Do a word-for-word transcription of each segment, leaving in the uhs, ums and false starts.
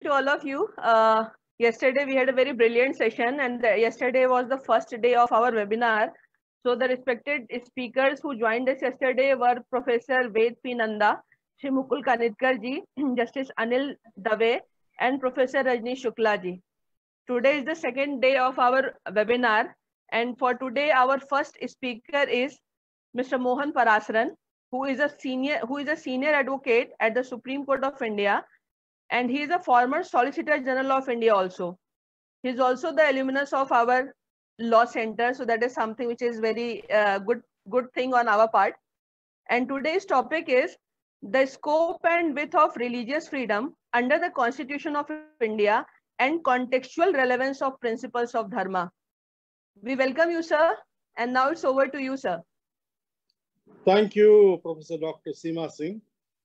to all of you. Uh, yesterday we had a very brilliant session, and the, yesterday was the first day of our webinar. So the respected speakers who joined us yesterday were Professor Ved P. Nanda, Shri Mukul Kanitkar ji, Justice Anil Dave, and Professor Rajni Shukla ji. Today is the second day of our webinar, and for today our first speaker is Mister Mohan Parasran, who is a senior who is a senior advocate at the Supreme Court of India, and he is a former Solicitor General of India also. He is also the alumnus of our law center, so that is something which is very uh, good good thing on our part. And today's topic is the scope and width of religious freedom under the Constitution of India and contextual relevance of principles of dharma. We welcome you, sir, and now it's over to you, sir. Thank you, Professor Doctor Seema Singh.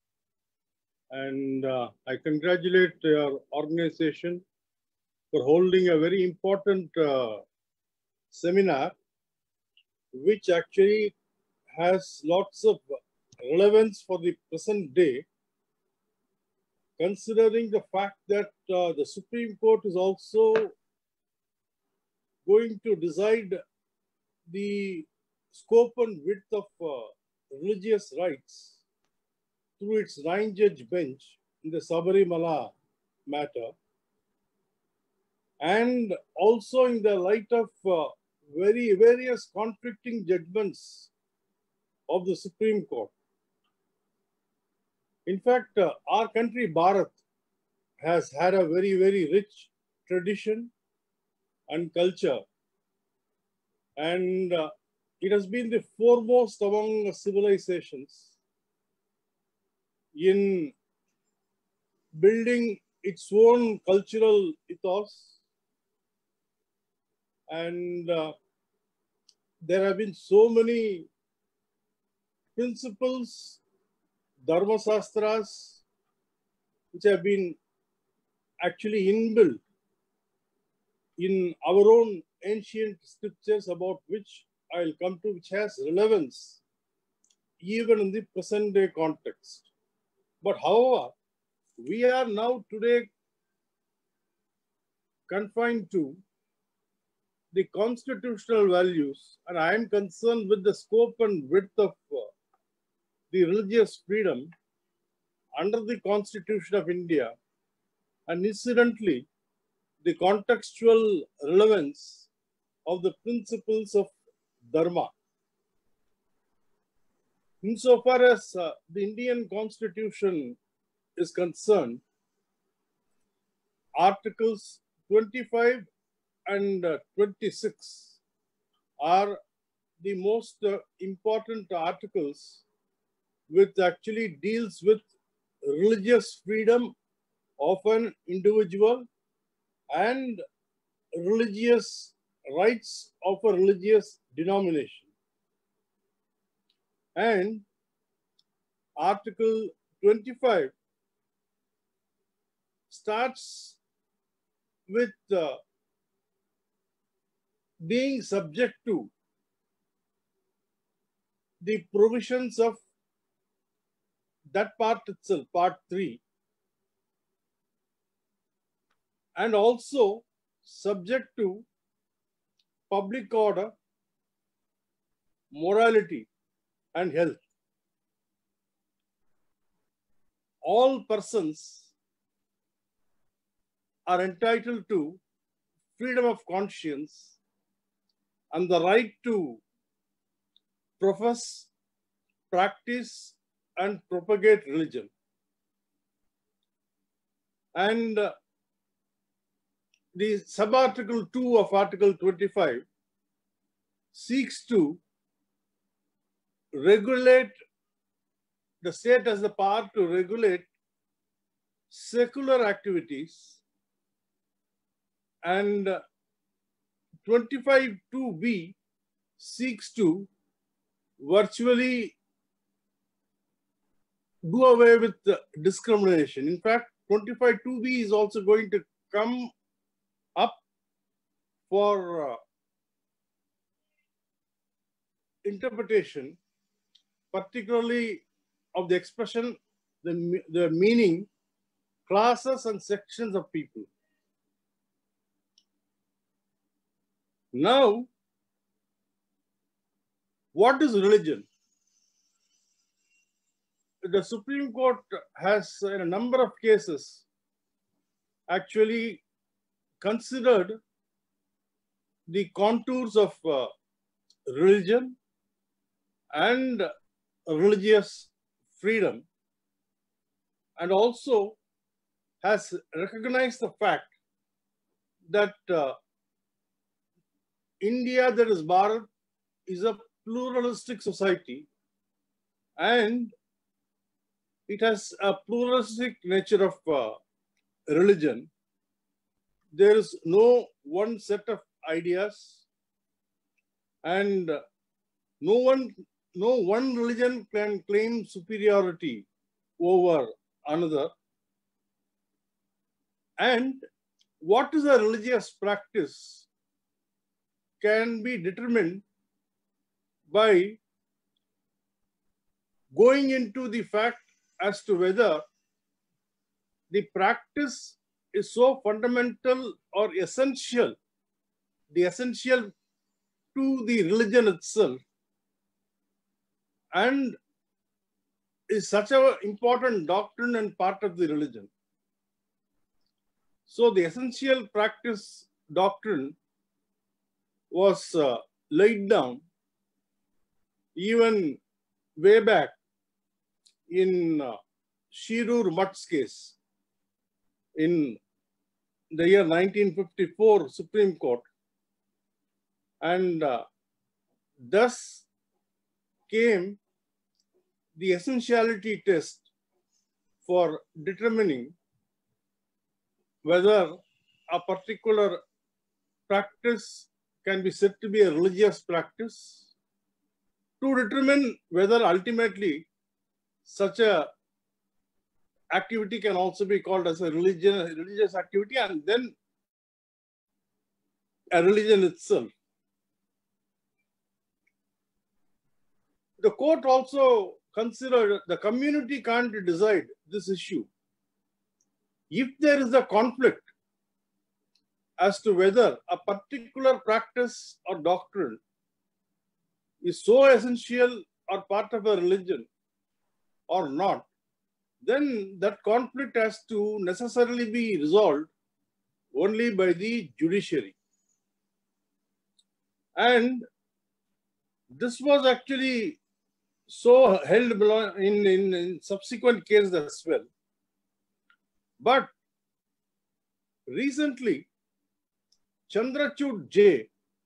And uh, I congratulate your organization for holding a very important uh, seminar, which actually has lots of relevance for the present day, considering the fact that uh, the Supreme Court is also going to decide the scope and width of uh, religious rights through its nine-judge bench in the Sabarimala matter, and also in the light of uh, very various conflicting judgments of the Supreme Court. In fact, uh, our country, Bharat, has had a very, very rich tradition and culture, and uh, it has been the foremost among civilizations in building its own cultural ethos, and uh, there have been so many principles, dharma sastras, which have been actually inbuilt in our own ancient scriptures, about which I will come to, which has relevance even in the present day context. But however, we are now today confined to the constitutional values, and I am concerned with the scope and width of uh, the religious freedom under the Constitution of India, and incidentally, the contextual relevance of the principles of dharma. Insofar as uh, the Indian Constitution is concerned, Articles twenty-five and uh, twenty-six are the most uh, important articles, which actually deals with religious freedom of an individual and religious rights of a religious denomination. And Article twenty-five starts with uh, being subject to the provisions of that part itself, part three, and also subject to public order, morality, and health. All persons are entitled to freedom of conscience and the right to profess, practice, and propagate religion. And uh, the sub-article two of Article twenty-five seeks to regulate, the state has the power to regulate secular activities, and uh, twenty-five two B seeks to virtually do away with the discrimination. In fact, twenty-five two B is also going to come up for uh, interpretation, particularly of the expression, the, the meaning classes and sections of people. Now, what is religion? The Supreme Court has, in a number of cases, actually considered the contours of uh, religion and religious freedom, and also has recognized the fact that uh, India, that is Bharat, is a pluralistic society, and it has a pluralistic nature of uh, religion. There is no one set of ideas, and no one, no one religion can claim superiority over another. And what is a religious practice can be determined by going into the fact as to whether the practice is so fundamental or essential, the essential to the religion itself, and is such an important doctrine and part of the religion. So the essential practice doctrine was uh, laid down even way back in uh, Shirur Mutt's case in the year nineteen fifty-four Supreme Court, and uh, thus came the essentiality test for determining whether a particular practice can be said to be a religious practice, to determine whether ultimately such a activity can also be called as a religion, religious activity, and then a religion itself. The court also considered the community can't decide this issue. If there is a conflict as to whether a particular practice or doctrine is so essential or part of a religion or not, then that conflict has to necessarily be resolved only by the judiciary. And this was actually so held in, in, in subsequent cases as well. But recently, Chandrachud J,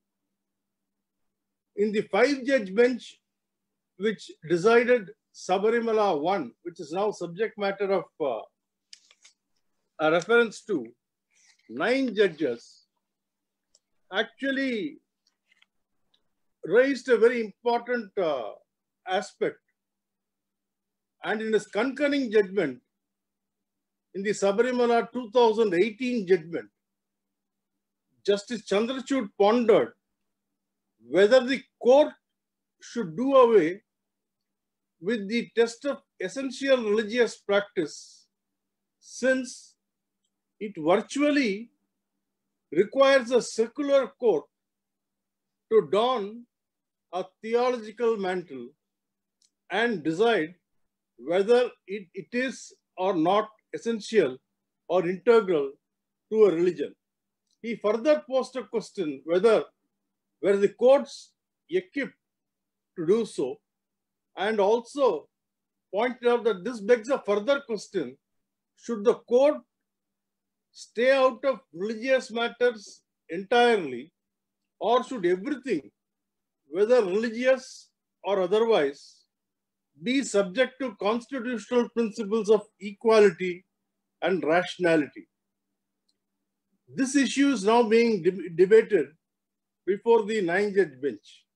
in the five-judge bench which decided Sabarimala one, which is now subject matter of uh, a reference to nine judges, actually raised a very important uh, aspect. And in his concurring judgment, in the Sabarimala two thousand eighteen judgment, Justice Chandrachud pondered whether the court should do away with the test of essential religious practice, since it virtually requires a secular court to don a theological mantle and decide whether it, it is or not essential or integral to a religion. He further posed a question whether were the courts equipped to do so, and also pointed out that this begs a further question: should the court stay out of religious matters entirely, or should everything, whether religious or otherwise, be subject to constitutional principles of equality and rationality? This issue is now being de- debated before the nine-judge bench.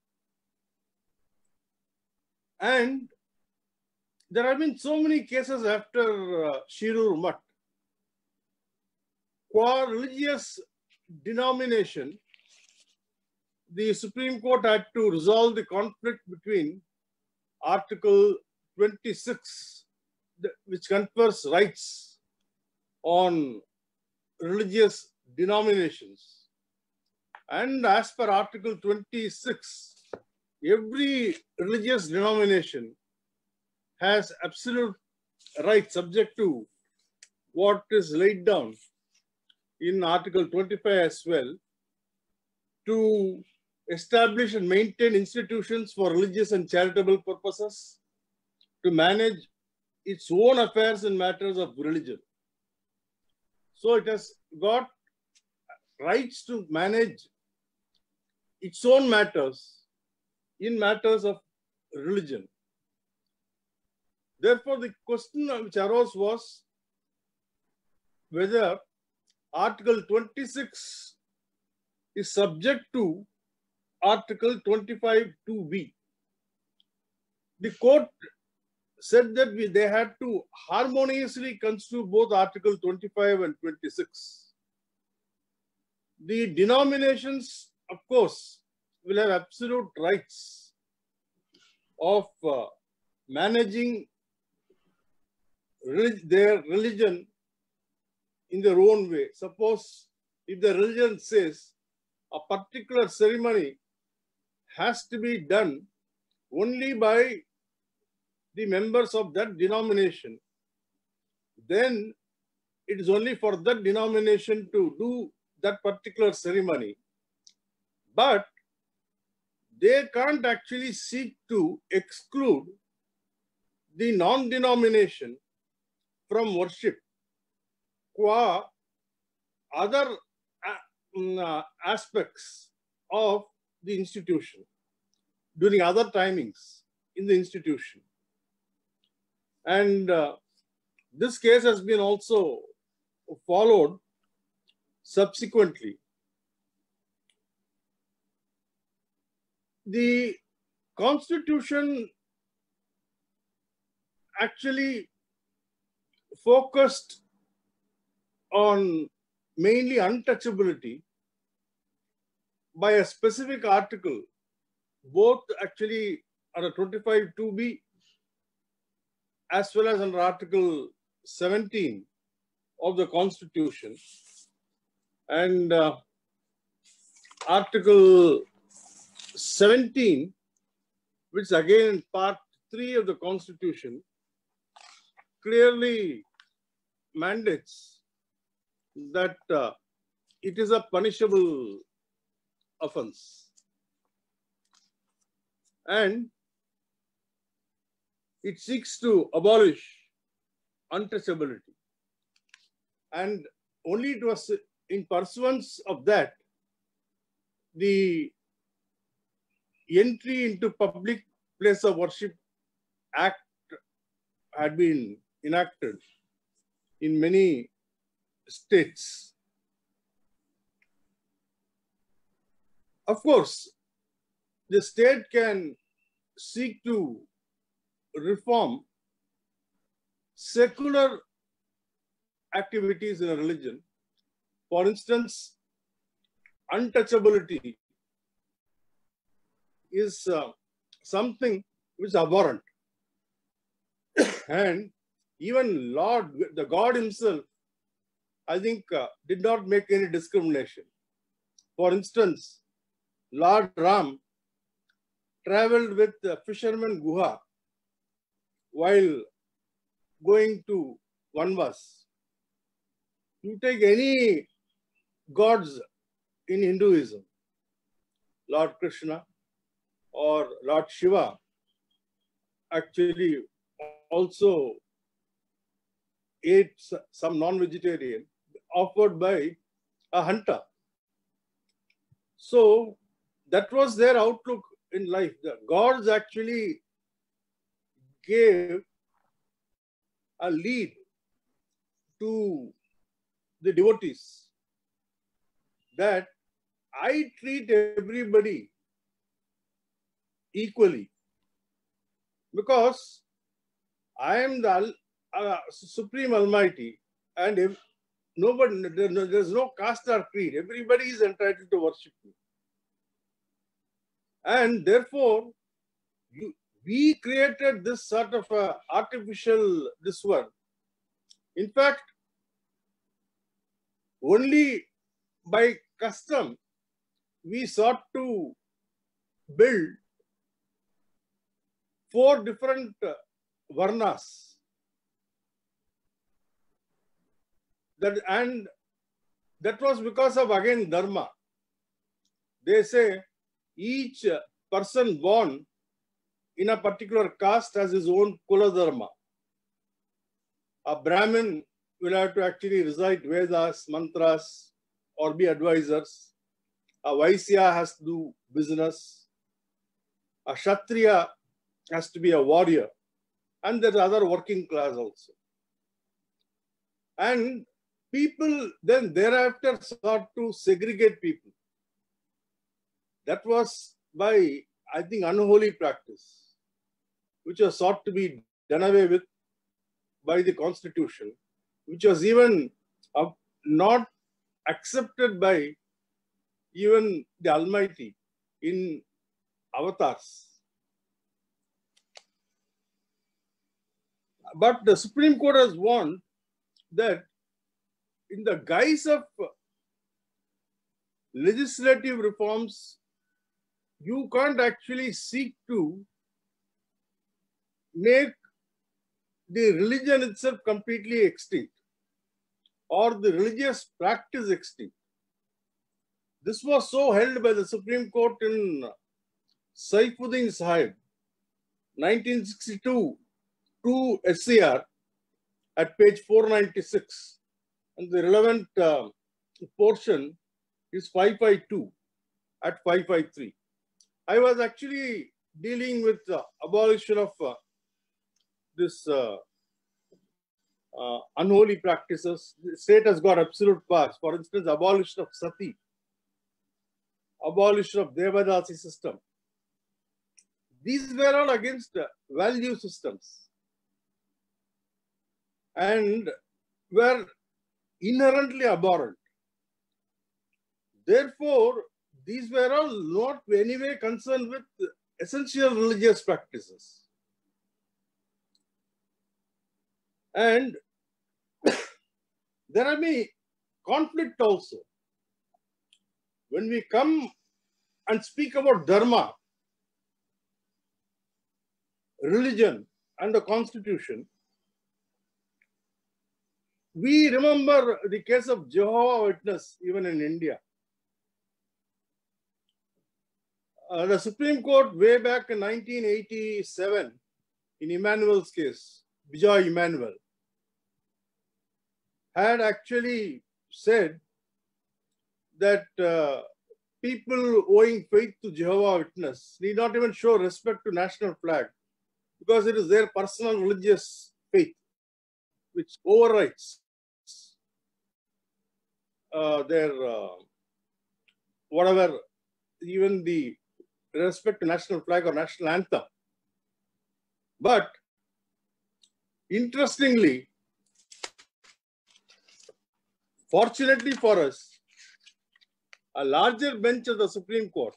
And there have been so many cases after uh, Shirur Mutt. Qua religious denomination, the Supreme Court had to resolve the conflict between Article twenty-six, which confers rights on religious denominations. And as per Article twenty-six, every religious denomination has absolute right, subject to what is laid down in Article twenty-five as well, to establish and maintain institutions for religious and charitable purposes, to manage its own affairs in matters of religion. So it has got rights to manage its own matters in matters of religion. Therefore, the question which arose was whether Article twenty-six is subject to Article twenty-five two B. The court said that we, they had to harmoniously construe both Article twenty-five and twenty-six. The denominations, of course, will have absolute rights of uh, managing relig their religion in their own way. Suppose if the religion says a particular ceremony has to be done only by the members of that denomination, then it is only for that denomination to do that particular ceremony. But they can't actually seek to exclude the non-denomination from worship qua other uh, aspects of the institution during other timings in the institution. And uh, this case has been also followed subsequently. The Constitution actually focused on mainly untouchability by a specific article, both actually under twenty-five two B as well as under Article seventeen of the Constitution. And uh, Article seventeen, which again in part three of the Constitution, clearly mandates that uh, it is a punishable offense. And it seeks to abolish untouchability. And only it was in pursuance of that, the Entry into Public Place of Worship Act had been enacted in many states. Of course, the state can seek to reform secular activities in a religion. For instance, untouchability is uh, something which is abhorrent. And even Lord, the God himself, I think, uh, did not make any discrimination. For instance, Lord Ram traveled with the fisherman Guha while going to Vanvas. You take any gods in Hinduism, Lord Krishna or Lord Shiva, actually also ate some non-vegetarian offered by a hunter. So that was their outlook in life. The gods actually gave a lead to the devotees that I treat everybody equally because I am the uh, Supreme Almighty, and if nobody, there is no caste or creed. Everybody is entitled to worship me. And therefore, you, we created this sort of uh, artificial, this one. In fact, only by custom we sought to build four different uh, varnas. That, and that was because of, again, dharma. They say each person born in a particular caste has his own kula dharma. A Brahmin will have to actually recite Vedas, mantras, or be advisors. A Vaisya has to do business. A Kshatriya has to be a warrior. And there's other working class also. And people then thereafter sought to segregate people. That was by, I think, unholy practice, which was sought to be done away with by the constitution, which was even uh, not accepted by even the Almighty in avatars. But the Supreme Court has warned that in the guise of legislative reforms, you can't actually seek to make the religion itself completely extinct or the religious practice extinct. This was so held by the Supreme Court in Saifuddin Sahib, nineteen sixty-two, to S C R at page four ninety-six. And the relevant uh, portion is five fifty-two at five fifty-three. I was actually dealing with the abolition of uh, this uh, uh, unholy practices. The state has got absolute powers. For instance, abolition of sati, abolition of Devadasi system. These were all against uh, value systems and were inherently abhorrent. Therefore, these were all not in any way concerned with essential religious practices. And there may be conflict also. When we come and speak about dharma, religion, and the constitution, we remember the case of Jehovah's Witness even in India. Uh, the Supreme Court way back in nineteen eighty-seven, in Emmanuel's case, Vijay Emmanuel, had actually said that uh, people owing faith to Jehovah's Witness need not even show respect to national flag because it is their personal religious faith which overrides uh, their uh, whatever, even the respect to national flag or national anthem. But interestingly, fortunately for us, a larger bench of the Supreme Court,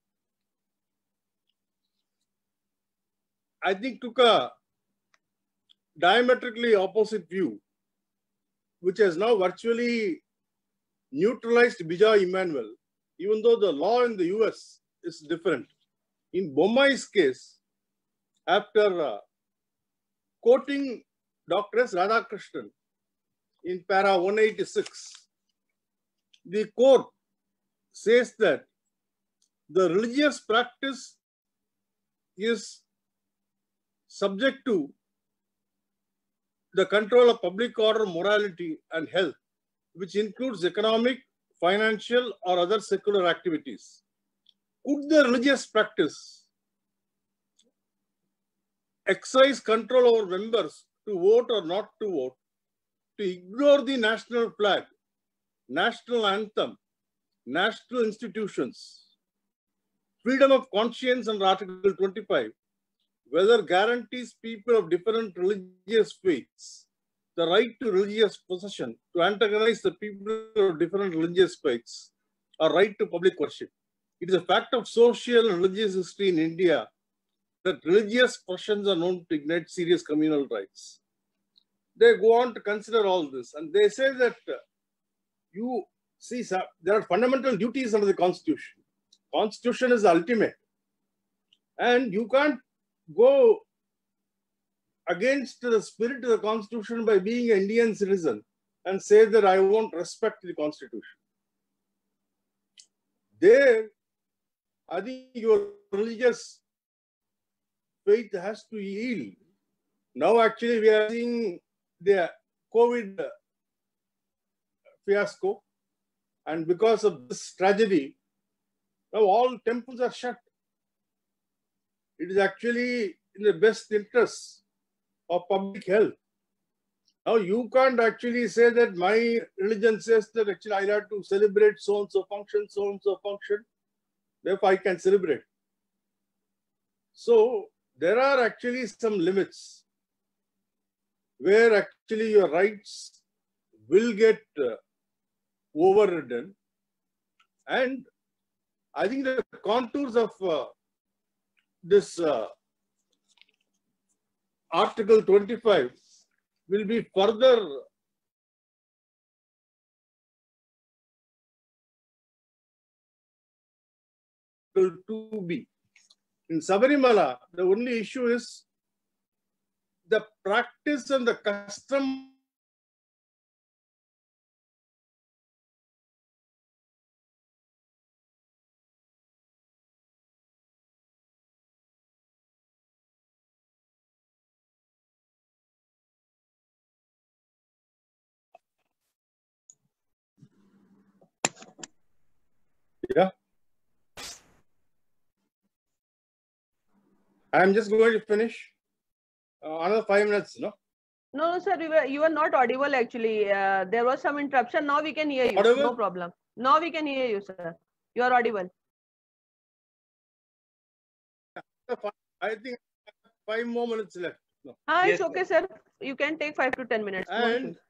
I think, took a diametrically opposite view, which has now virtually neutralized Vijay Emmanuel, even though the law in the U S is different. In Bommai's case, after uh, quoting Doctor S. Radhakrishnan in para one eighty-six, the court says that the religious practice is subject to the control of public order, morality, and health, which includes economic, financial, or other secular activities. Could the religious practice exercise control over members to vote or not to vote, to ignore the national flag, national anthem, national institutions, freedom of conscience under Article twenty-five, whether guarantees people of different religious faiths the right to religious possession, to antagonize the people of different religious faiths, or right to public worship? It is a fact of social and religious history in India that religious questions are known to ignite serious communal rights. They go on to consider all this, and they say that you see, sir, there are fundamental duties under the Constitution. Constitution is the ultimate. And you can't go against the spirit of the Constitution by being an Indian citizen and say that I won't respect the Constitution. There, I think your religious faith has to yield. Now, actually, we are seeing the COVID fiasco, and because of this tragedy, now all temples are shut. It is actually in the best interest of public health. Now, you can't actually say that my religion says that actually I have to celebrate so and so function, so and so function, therefore I can celebrate. So, there are actually some limits where actually your rights will get uh, overridden. And I think the contours of uh, this uh, Article twenty-five will be further two B. In Sabarimala, the only issue is the practice and the custom Yeah. I'm just going to finish. Uh, another five minutes, no? No, no, sir, we were, you were not audible actually. Uh, there was some interruption. Now we can hear you. Audible? No problem. Now we can hear you, sir. You are audible. I think five more minutes left. No. Ah, Yes, it's okay, sir. You can take five to ten minutes. No And, issues.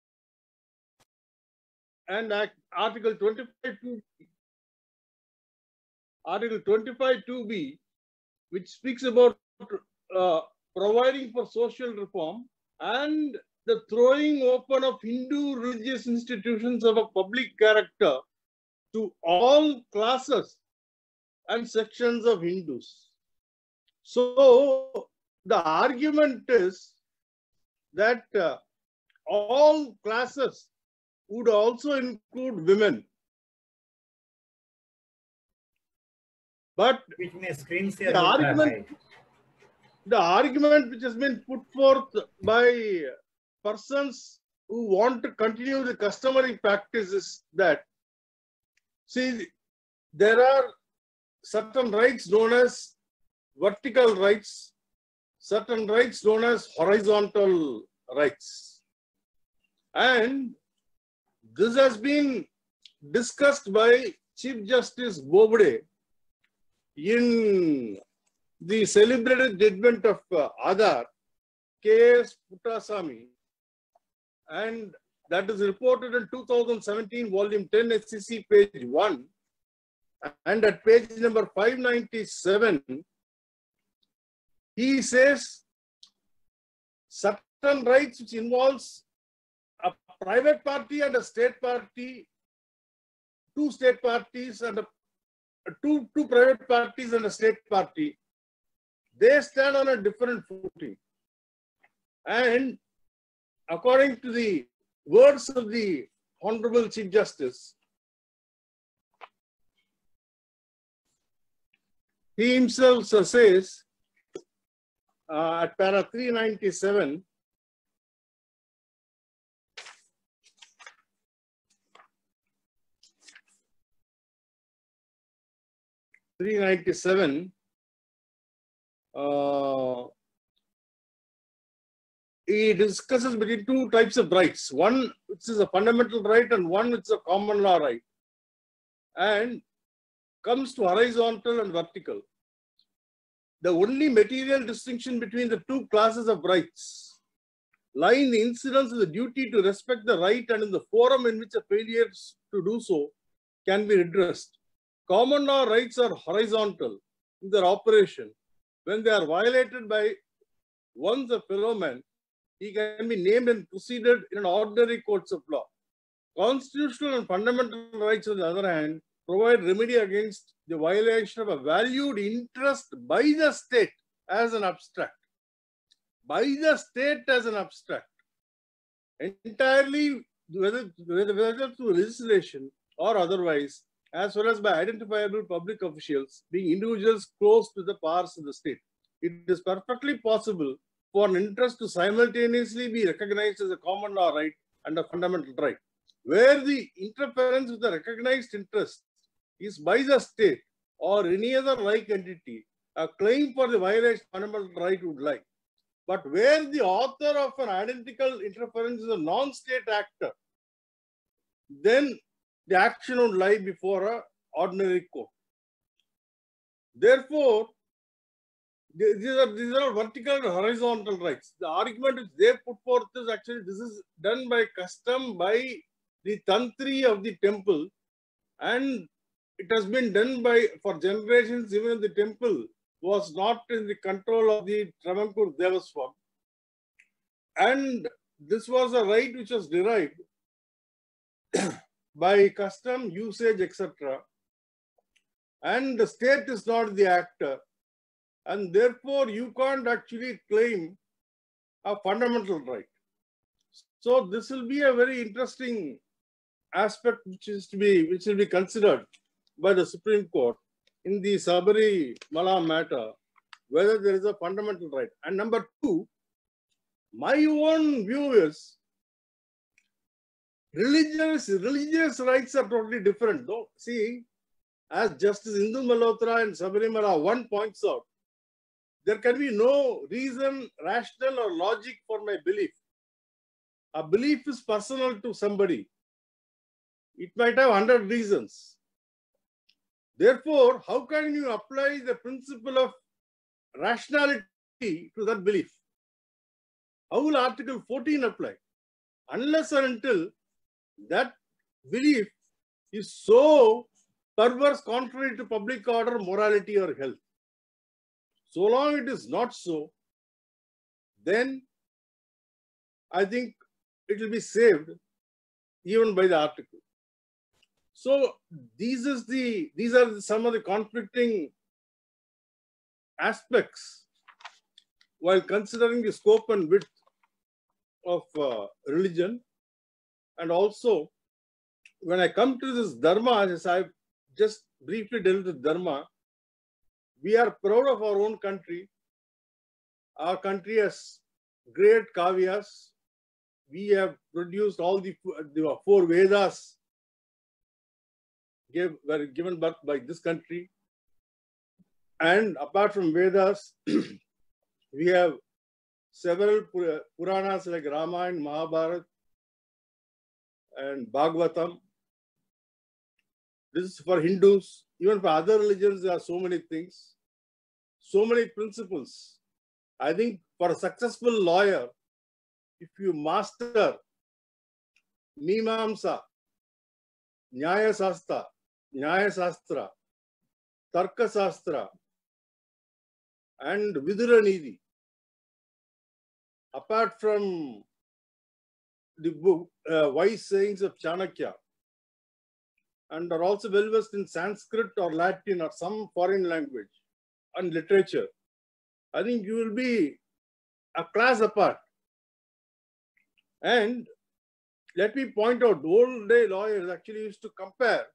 and Act- Article twenty-five two B, Article twenty-five two B, which speaks about uh, providing for social reform and the throwing open of Hindu religious institutions of a public character to all classes and sections of Hindus. So the argument is that uh, all classes would also include women. But बीच में screen share the होता है argument, भाई. the argument which has been put forth by persons who want to continue the customary practice is that, see, there are certain rights known as vertical rights, certain rights known as horizontal rights. And this has been discussed by Chief Justice Bobde in the celebrated judgment of uh, Aadhar, K S Puttasamy, and that is reported in two thousand seventeen, volume ten, S C C, page one. And at page number five ninety-seven, he says certain rights which involves a private party and a state party, two state parties and a, two, two private parties and a state party, they stand on a different footing. And according to the words of the Honorable Chief Justice, he himself says uh, at para three ninety-seven, three ninety-seven, uh, he discusses between two types of rights. One which is a fundamental right and one which is a common law right. And comes to horizontal and vertical. The only material distinction between the two classes of rights lie in the incidence of the duty to respect the right and in the forum in which a failure to do so can be redressed. Common law rights are horizontal in their operation. When they are violated by one's a fellow man, he can be named and proceeded in an ordinary courts of law. Constitutional and fundamental rights, on the other hand, provide remedy against the violation of a valued interest by the state as an abstract. By the state as an abstract. Entirely, whether, whether, whether through legislation or otherwise, as well as by identifiable public officials, being individuals close to the powers of the state. It is perfectly possible for an interest to simultaneously be recognized as a common law right and a fundamental right. Where the interference with the recognized interest is by the state or any other like entity, a claim for the violation of fundamental right would lie. But where the author of an identical interference is a non-state actor, then the action would lie before an ordinary court. Therefore, these are, these are vertical and horizontal rights. The argument which they put forth is actually this is done by custom by the Tantri of the temple, and it has been done by for generations, even if the temple was not in the control of the Travancore Devaswam. And this was a right which was derived by custom, usage, et cetera. And the state is not the actor. And therefore, you can't actually claim a fundamental right. So this will be a very interesting aspect which is to be which will be considered by the Supreme Court in the Sabarimala matter, whether there is a fundamental right. And number two, my own view is religious religious rights are totally different. Though, see, as Justice Indu Malhotra and Sabarimala one points out, there can be no reason, rational or logic for my belief. A belief is personal to somebody. It might have one hundred reasons. Therefore, how can you apply the principle of rationality to that belief? How will Article fourteen apply? Unless and until that belief is so perverse, contrary to public order, morality, or health. So long it is not so, then I think it will be saved even by the article. So these is the these are some of the conflicting aspects while considering the scope and width of uh, religion. And also, when I come to this dharma, as I've just briefly dealt with dharma, we are proud of our own country. Our country has great kavyas. We have produced all the, the four Vedas gave, were given birth by this country. And apart from Vedas, we have several Puranas like Ramayana, Mahabharata, and Bhagavatam. This is for Hindus. Even for other religions, there are so many things, so many principles. I think for a successful lawyer, if you master Mimamsa, Nyaya Sastra, Nyaya Sastra, Tarka Sastra, and Vidura Nidhi, apart from the book, uh, wise sayings of Chanakya, and are also well versed in Sanskrit or Latin or some foreign language and literature, I think you will be a class apart. And let me point out, old day lawyers actually used to compare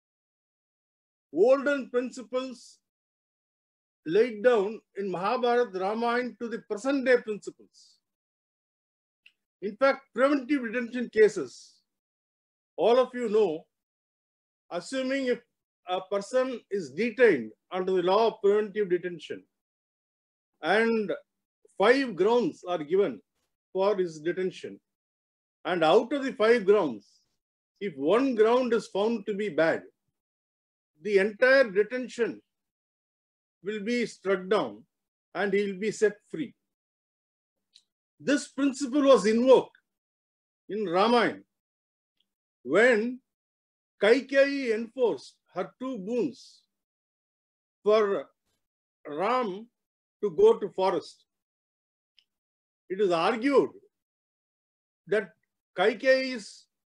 olden principles laid down in Mahabharata, Ramayana to the present day principles. In fact, preventive detention cases, all of you know, assuming if a person is detained under the law of preventive detention and five grounds are given for his detention, and out of the five grounds, if one ground is found to be bad, the entire detention will be struck down and he will be set free. This principle was invoked in Ramayana when Kaikeyi enforced her two boons for Ram to go to forest. It is argued that Kaikeyi's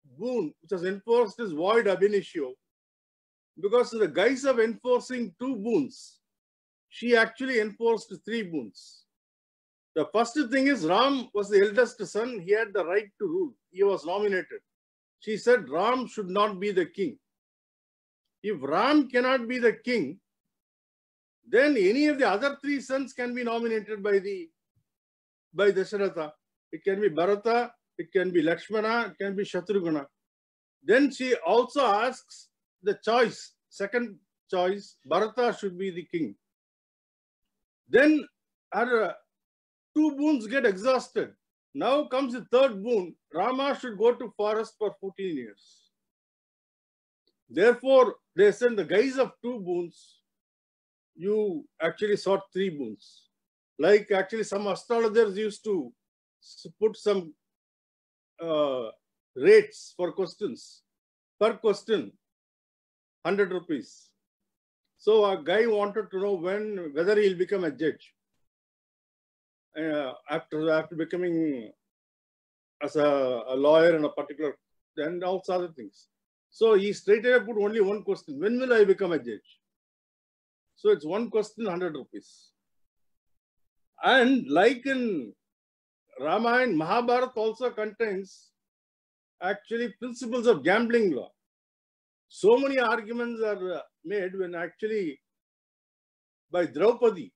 boon which was enforced is void ab initio, because in the guise of enforcing two boons, she actually enforced three boons. The first thing is Ram was the eldest son. He had the right to rule. He was nominated. She said Ram should not be the king. If Ram cannot be the king, then any of the other three sons can be nominated by the by Dasharatha. It can be Bharata, it can be Lakshmana, it can be Shatrughna. Then she also asks the choice, second choice, Bharata should be the king. Then her uh, two boons get exhausted. Now comes the third boon. Rama should go to forest for fourteen years. Therefore, they said in the guise of two boons, you actually sought three boons. Like actually some astrologers used to put some uh, rates for questions. Per question, one hundred rupees. So a guy wanted to know when, whether he'll become a judge. Uh, after, after becoming as a, a lawyer in a particular, and also other things. So he straight away put only one question. When will I become a judge? So it's one question, one hundred rupees. And like in Ramayana, Mahabharata also contains actually principles of gambling law. So many arguments are made when actually by Draupadi,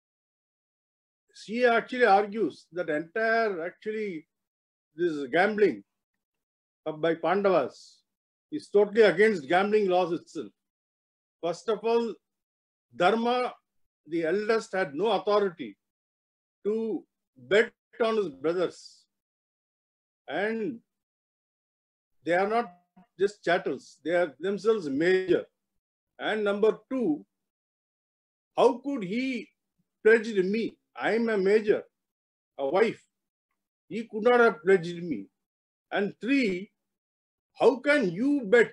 she actually argues that entire actually this gambling by Pandavas is totally against gambling laws itself. First of all, Dharma, the eldest, had no authority to bet on his brothers. And they are not just chattels, they are themselves major. And number two, how could he pledge me? I am a major, a wife. He could not have pledged me. And three, how can you bet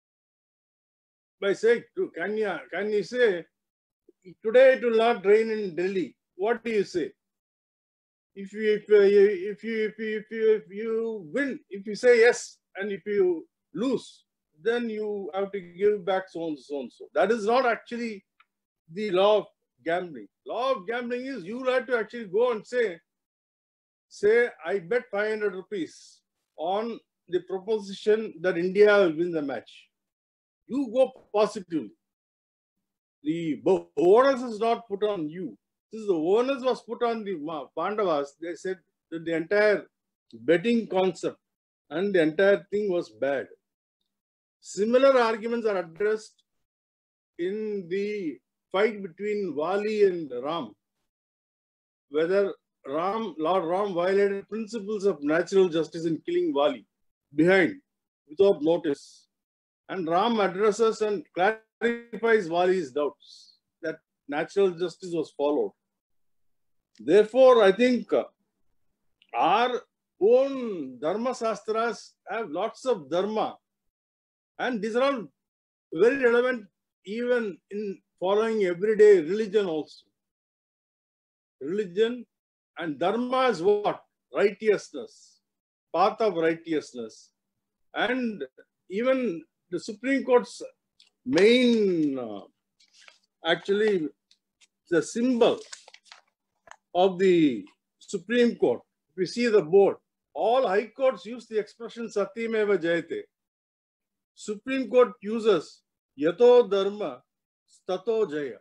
by saying to Kanya, can you say, today it will not rain in Delhi? What do you say? If you, if you, if you, if you, if you, if you win, if you say yes, and if you lose, then you have to give back so and so and so. That is not actually the law of gambling. Law of gambling is you have to actually go and say, say, I bet five hundred rupees on the proposition that India will win the match. You go positively. The onus is not put on you. Since the onus was put on the Pandavas, they said that the entire betting concept and the entire thing was bad. Similar arguments are addressed in the fight between Vali and Ram, whether Ram, Lord Ram violated principles of natural justice in killing Vali behind, without notice. And Ram addresses and clarifies Vali's doubts that natural justice was followed. Therefore, I think our own Dharma Sastras have lots of Dharma, and these are all very relevant even in following everyday religion also. Religion and Dharma is what? Righteousness, path of righteousness. And even the Supreme Court's main, uh, actually, the symbol of the Supreme Court, if we see the board, all high courts use the expression Satyameva Jayate. Supreme Court uses Yato Dharma Stato Jaya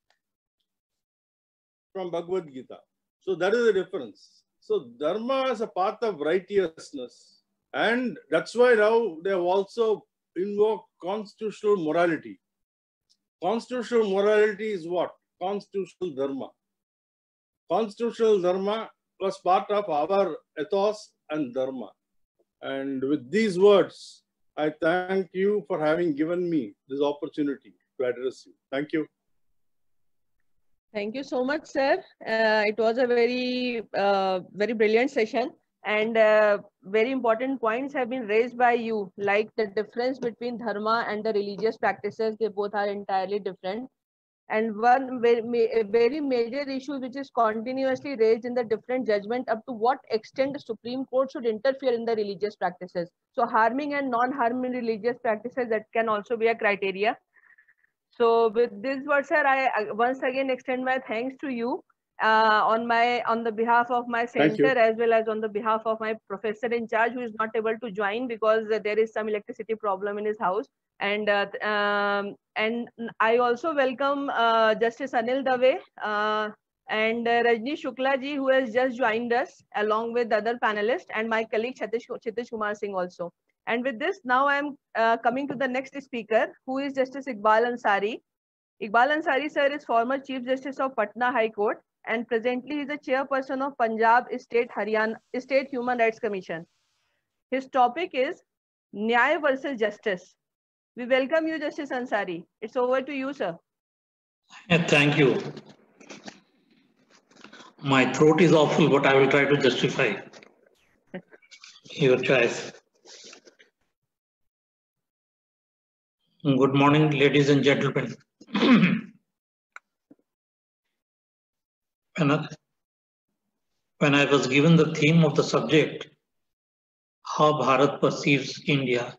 from Bhagavad Gita. So that is the difference. So Dharma is a path of righteousness, and that's why now they have also invoked constitutional morality. Constitutional morality is what? Constitutional Dharma. Constitutional Dharma was part of our ethos and Dharma. And with these words, I thank you for having given me this opportunity to address you. Thank you. Thank you so much, sir. Uh, it was a very, uh, very brilliant session, and uh, very important points have been raised by you, like the difference between dharma and the religious practices. They both are entirely different. And one very, ma- very major issue which is continuously raised in the different judgment, up to what extent the Supreme Court should interfere in the religious practices. So harming and non-harming religious practices, that can also be a criteria. So with this word, sir, I once again extend my thanks to you uh, on my on the behalf of my center, as well as on the behalf of my professor in charge, who is not able to join because there is some electricity problem in his house. And uh, um, and I also welcome uh, Justice Anil Dave uh, and uh, Rajni Shukla ji, who has just joined us along with other panelists, and my colleague Chatish, Chitish Kumar Singh also. And with this, now I am uh, coming to the next speaker, who is Justice Iqbal Ansari. Iqbal Ansari, sir, is former Chief Justice of Patna High Court, and presently he is the chairperson of Punjab State Haryana State Human Rights Commission. His topic is Nyaya versus Justice. We welcome you, Justice Ansari. It's over to you, sir. Thank you. My throat is awful, but I will try to justify your choice. Good morning, ladies and gentlemen. when, I, when I was given the theme of the subject, how Bharat perceives India,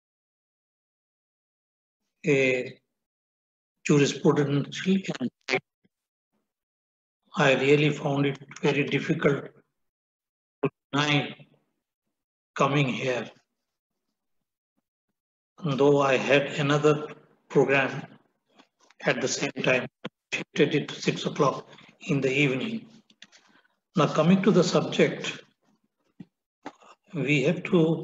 a jurisprudential, I really found it very difficult to deny coming here. Though I had another program at the same time, shifted it to six o'clock in the evening. Now, coming to the subject, we have to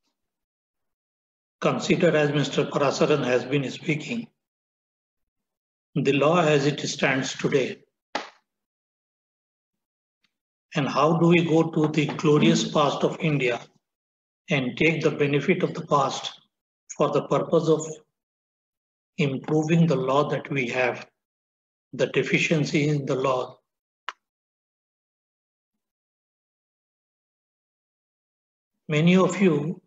consider, as Mister Parasaran has been speaking, the law as it stands today. And how do we go to the glorious past of India and take the benefit of the past for the purpose of improving the law that we have, the deficiency in the law. Many of you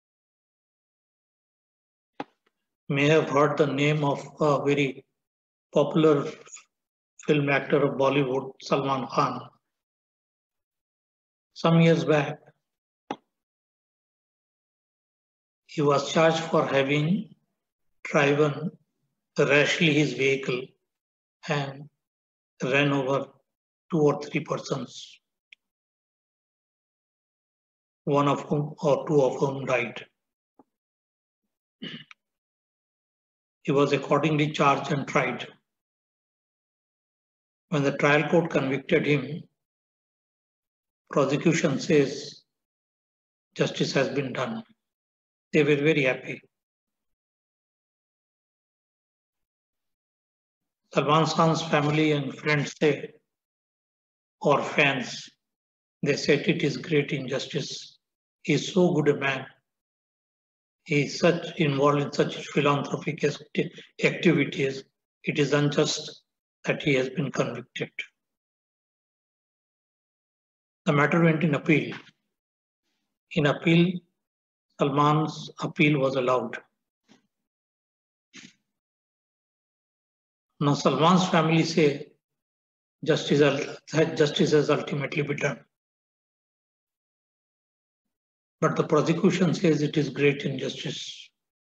may have heard the name of a very popular film actor of Bollywood, Salman Khan. Some years back, he was charged for having driven rashly his vehicle and ran over two or three persons, one of whom or two of whom died. He was accordingly charged and tried. When the trial court convicted him, prosecution says justice has been done. They were very happy. Salman Khan's family and friends say, or fans, they said it is great injustice. He is so good a man. He is such involved in such philanthropic activities. It is unjust that he has been convicted. The matter went in appeal. In appeal, Salman's appeal was allowed. Now Salman's family say justice, justice has ultimately been done. But the prosecution says it is great injustice.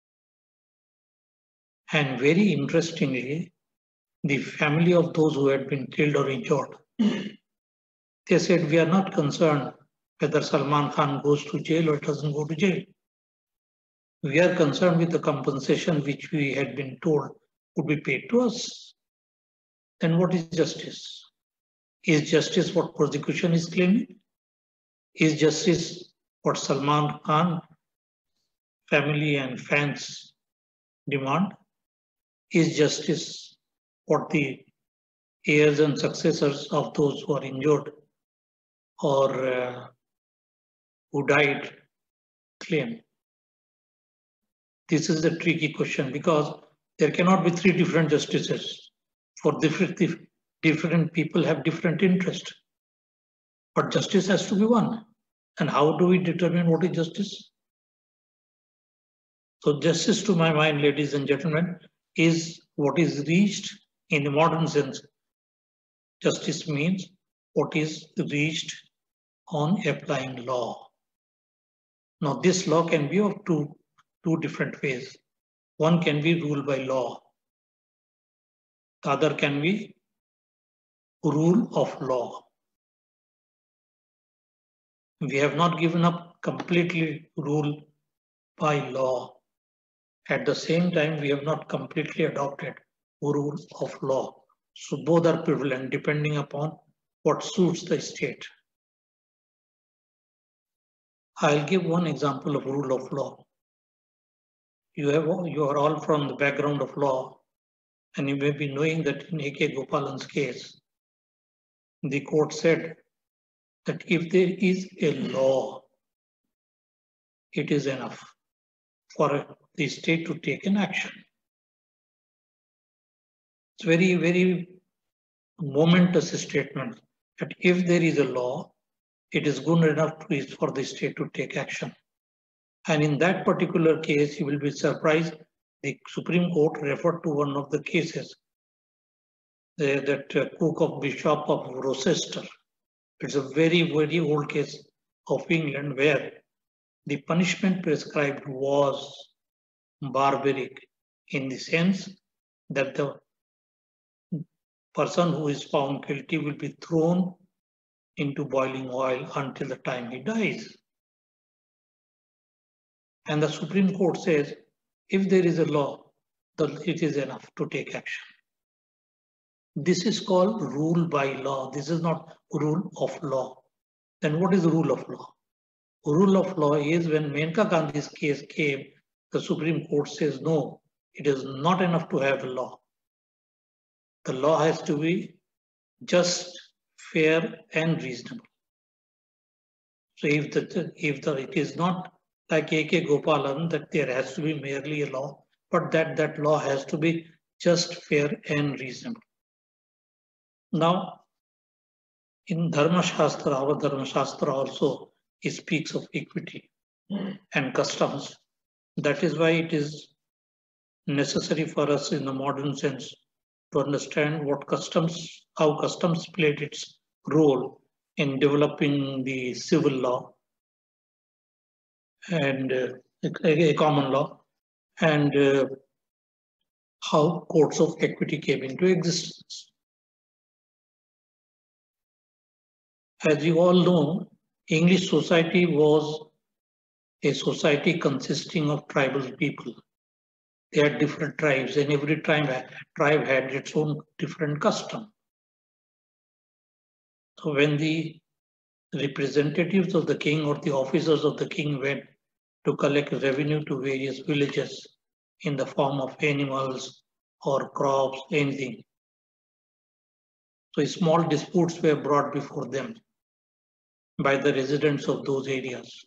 And very interestingly, the family of those who had been killed or injured, they said, we are not concerned whether Salman Khan goes to jail or doesn't go to jail. We are concerned with the compensation which we had been told would be paid to us. Then what is justice? Is justice what prosecution is claiming? Is justice what Salman Khan family and fans demand? Is justice what the heirs and successors of those who are injured or uh, who died claim? This is a tricky question because there cannot be three different justices. For different, different people have different interests. But justice has to be one. And how do we determine what is justice? So justice, to my mind, ladies and gentlemen, is what is reached In the modern sense, justice means what is reached on applying law. Now, this law can be of two, two different ways. One can be rule by law. The other can be rule of law. We have not given up completely rule by law. At the same time, we have not completely adopted rule of law. So both are prevalent depending upon what suits the state. I'll give one example of rule of law. You, have, you are all from the background of law, and you may be knowing that in A K Gopalan's case, the court said that if there is a law, it is enough for the state to take an action. It's very, very momentous statement that if there is a law, it is good enough for the state to take action. And in that particular case, you will be surprised, the Supreme Court referred to one of the cases, the, that uh, Cook of Bishop of Rochester. It's a very, very old case of England where the punishment prescribed was barbaric in the sense that the person who is found guilty will be thrown into boiling oil until the time he dies. And the Supreme Court says, if there is a law, then it is enough to take action. This is called rule by law. This is not rule of law. Then what is rule of law? Rule of law is when Menka Gandhi's case came, the Supreme Court says, no, it is not enough to have a law. The law has to be just, fair, and reasonable. So if, the, if the, it is not like A K Gopalan that there has to be merely a law, but that that law has to be just, fair, and reasonable. Now, in Dharma Shastra, our Dharma Shastra also speaks of equity and customs. That is why it is necessary for us in the modern sense to understand what customs, how customs played its role in developing the civil law and uh, a, a common law, and uh, how courts of equity came into existence. As you all know, English society was a society consisting of tribal people. They had different tribes, and every tribe, tribe had its own different custom. So when the representatives of the king or the officers of the king went to collect revenue to various villages in the form of animals or crops, anything, so small disputes were brought before them by the residents of those areas.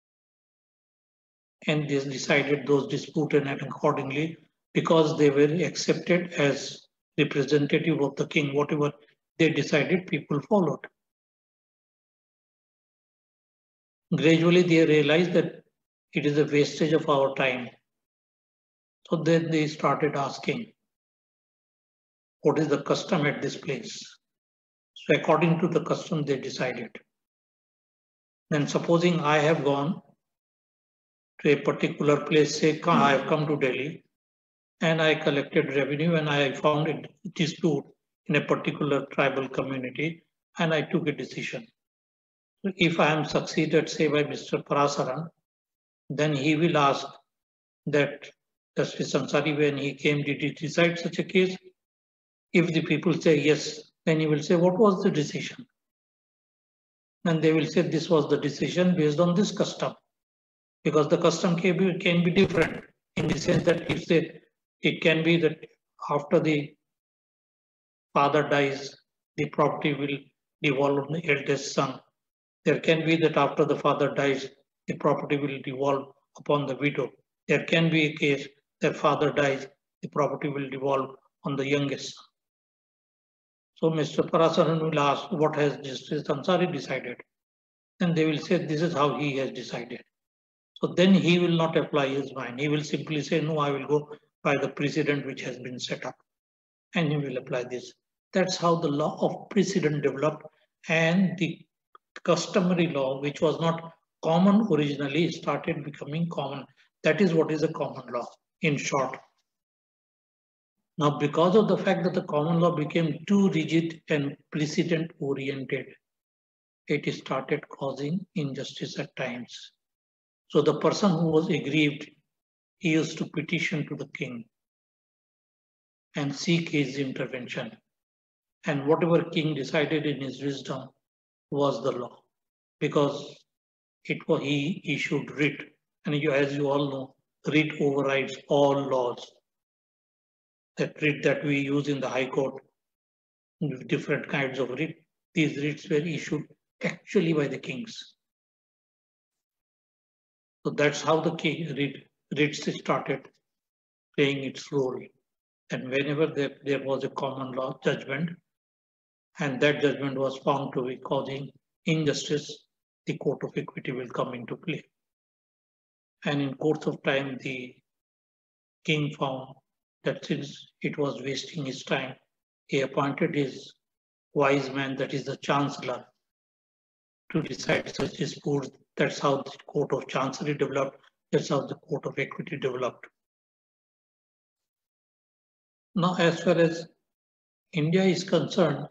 And they decided those disputes, and accordingly, because they were accepted as representative of the king, whatever they decided, people followed. Gradually, they realized that it is a wastage of our time. So then they started asking, what is the custom at this place? So according to the custom, they decided. Then supposing I have gone to a particular place, say I have come to Delhi, and I collected revenue and I found a dispute in a particular tribal community, and I took a decision. So if I am succeeded, say by Mister Parasaran, then he will ask that Justice Ansari, when he came, did he decide such a case? If the people say yes, then he will say, what was the decision? And they will say this was the decision based on this custom. Because the custom can be, can be different in the sense that if they, it can be that after the father dies, the property will devolve on the eldest son. There can be that after the father dies, the property will devolve upon the widow. There can be a case that father dies, the property will devolve on the youngest son. So Mister Parasaran will ask, what has Justice Ansari decided? And they will say, this is how he has decided. So then he will not apply his mind. He will simply say, no, I will go by the precedent which has been set up. and he will apply this. That's how the law of precedent developed, and the customary law, which was not common originally, started becoming common. That is what is a common law, in short. Now, because of the fact that the common law became too rigid and precedent oriented, it started causing injustice at times. So the person who was aggrieved, he used to petition to the king and seek his intervention. And whatever king decided in his wisdom was the law, because it was he issued writ. And you, as you all know, writ overrides all laws. That writ that we use in the High Court, different kinds of writ, these writs were issued actually by the kings. So that's how the king writ, writs started playing its role. And whenever there, there was a common law judgment, and that judgment was found to be causing injustice, the court of equity will come into play. And in course of time, the king found that since it was wasting his time, he appointed his wise man, that is the chancellor, to decide such disputes. That's how the court of chancery developed. That's how the court of equity developed. Now, as far as India is concerned,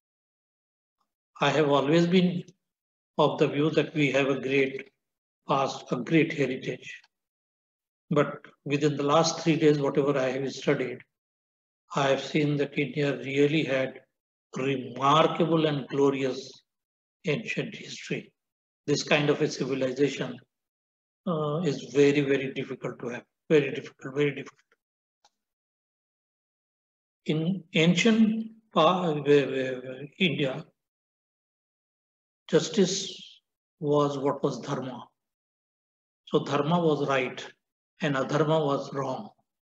I have always been of the view that we have a great past, a great heritage. But within the last three days, whatever I have studied, I have seen that India really had remarkable and glorious ancient history. This kind of a civilization uh, is very, very difficult to have. Very difficult, very difficult. In ancient uh, India, justice was what was dharma. So dharma was right and adharma was wrong.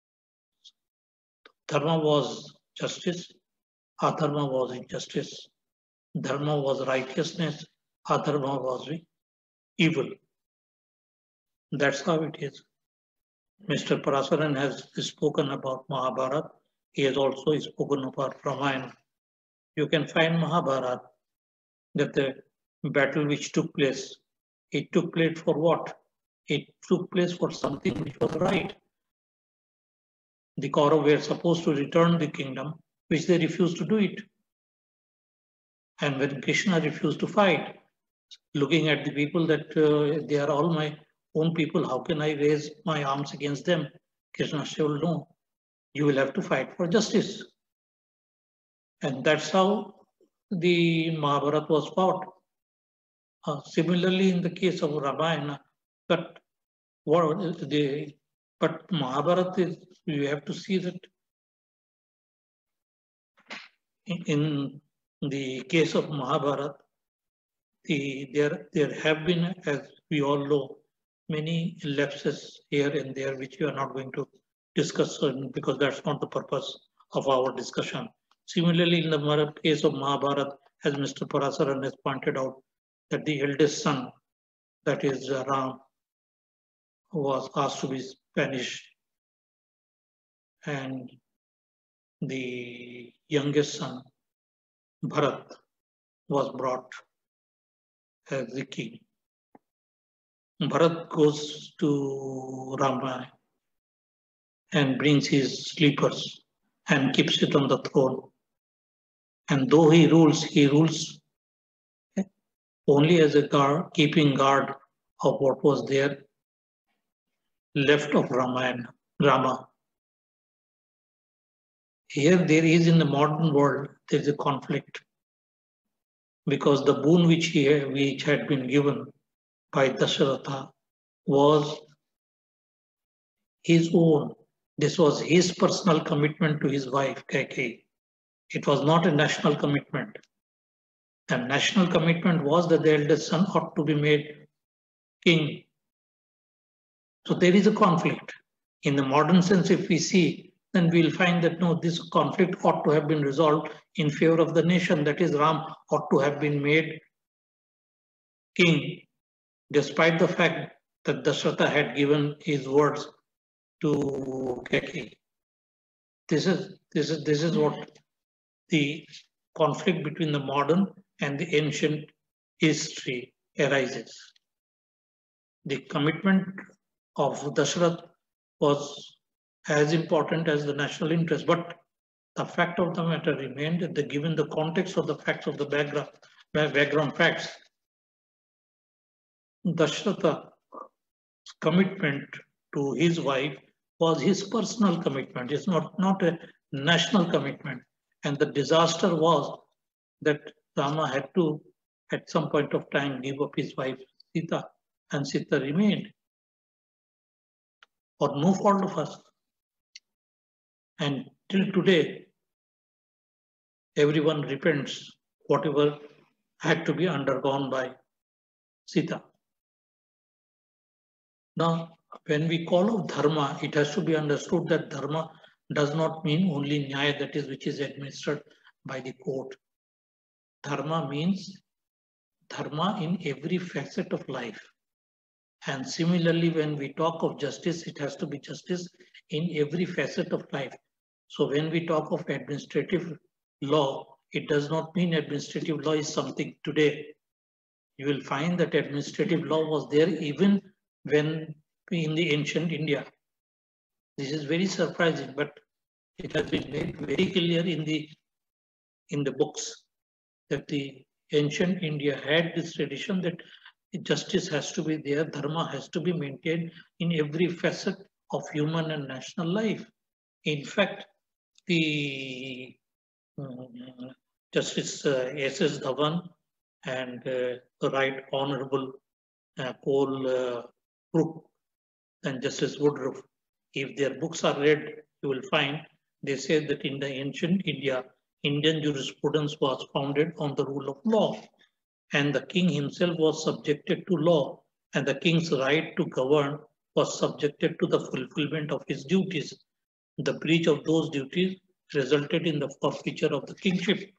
Dharma was justice, adharma was injustice. Dharma was righteousness, adharma was evil. That's how it is. Mister Parasaran has spoken about Mahabharata. He has also spoken about Ramayana. You can find Mahabharata, that the battle which took place, it took place for what? It took place for something which was right. The Kauravas were supposed to return the kingdom, which they refused to do it. And when Krishna refused to fight, looking at the people that uh, they are all my own people, how can I raise my arms against them? Krishna said, no, you will have to fight for justice. And that's how the Mahabharata was fought. Uh, similarly, in the case of Ramayana, but what the but Mahabharata is, you have to see that in, in the case of Mahabharata, the there there have been, as we all know, many lapses here and there, which we are not going to discuss because that's not the purpose of our discussion. Similarly, in the case of Mahabharata, as Mister Parasaran has pointed out, that the eldest son, that is Ram, was asked to be banished, and the youngest son, Bharat, was brought as the king. Bharat goes to Rama and brings his sleepers and keeps it on the throne. And though he rules, he rules only as a guard, keeping guard of what was there left of Ramayana, Rama. Here there is, in the modern world, there is a conflict, because the boon which he had, which had been given by Dasharatha was his own. This was his personal commitment to his wife, Kaikeyi. It was not a national commitment. The national commitment was that the eldest son ought to be made king. So there is a conflict. In the modern sense, if we see, then we'll find that no, this conflict ought to have been resolved in favor of the nation. That is, Ram ought to have been made king, despite the fact that Dasharatha had given his words to Kaikeyi. This is, this is, this is what the conflict between the modern and the ancient history arises. The commitment of Dashrath was as important as the national interest, but the fact of the matter remained that the, given the context of the facts of the background, background facts, Dashratha's commitment to his wife was his personal commitment. It's not, not a national commitment. And the disaster was that Rama had to, at some point of time, give up his wife Sita, and Sita remained. For no fault of us. And till today, everyone repents whatever had to be undergone by Sita. Now, when we call out dharma, it has to be understood that dharma does not mean only nyaya, that is, which is administered by the court. Dharma means dharma in every facet of life. And similarly, when we talk of justice, it has to be justice in every facet of life. So when we talk of administrative law, it does not mean administrative law is something today. You will find that administrative law was there even when in the ancient India. This is very surprising, but it has been made very clear in the, in the books that the ancient India had this tradition that justice has to be there, dharma has to be maintained in every facet of human and national life. In fact, the um, Justice uh, S S Dhawan and uh, the Right Honorable uh, Paul uh, Brook and Justice Woodruff, if their books are read, you will find they say that in the ancient India, Indian jurisprudence was founded on the rule of law. And the king himself was subjected to law, and the king's right to govern was subjected to the fulfillment of his duties. The breach of those duties resulted in the forfeiture of the kingship.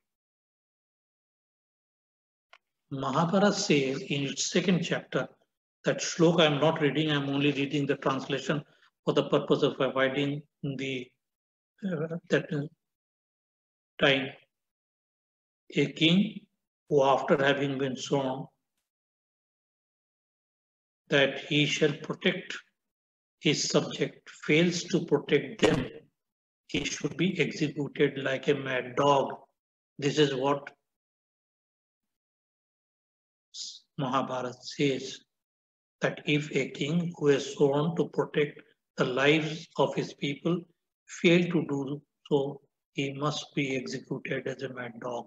Mahabharata says in its second chapter, that shloka I'm not reading, I'm only reading the translation for the purpose of avoiding the uh, that time. A king who, after having been sworn that he shall protect his subject, fails to protect them, he should be executed like a mad dog. This is what Mahabharata says, that if a king who has sworn to protect the lives of his people fail to do so, he must be executed as a mad dog.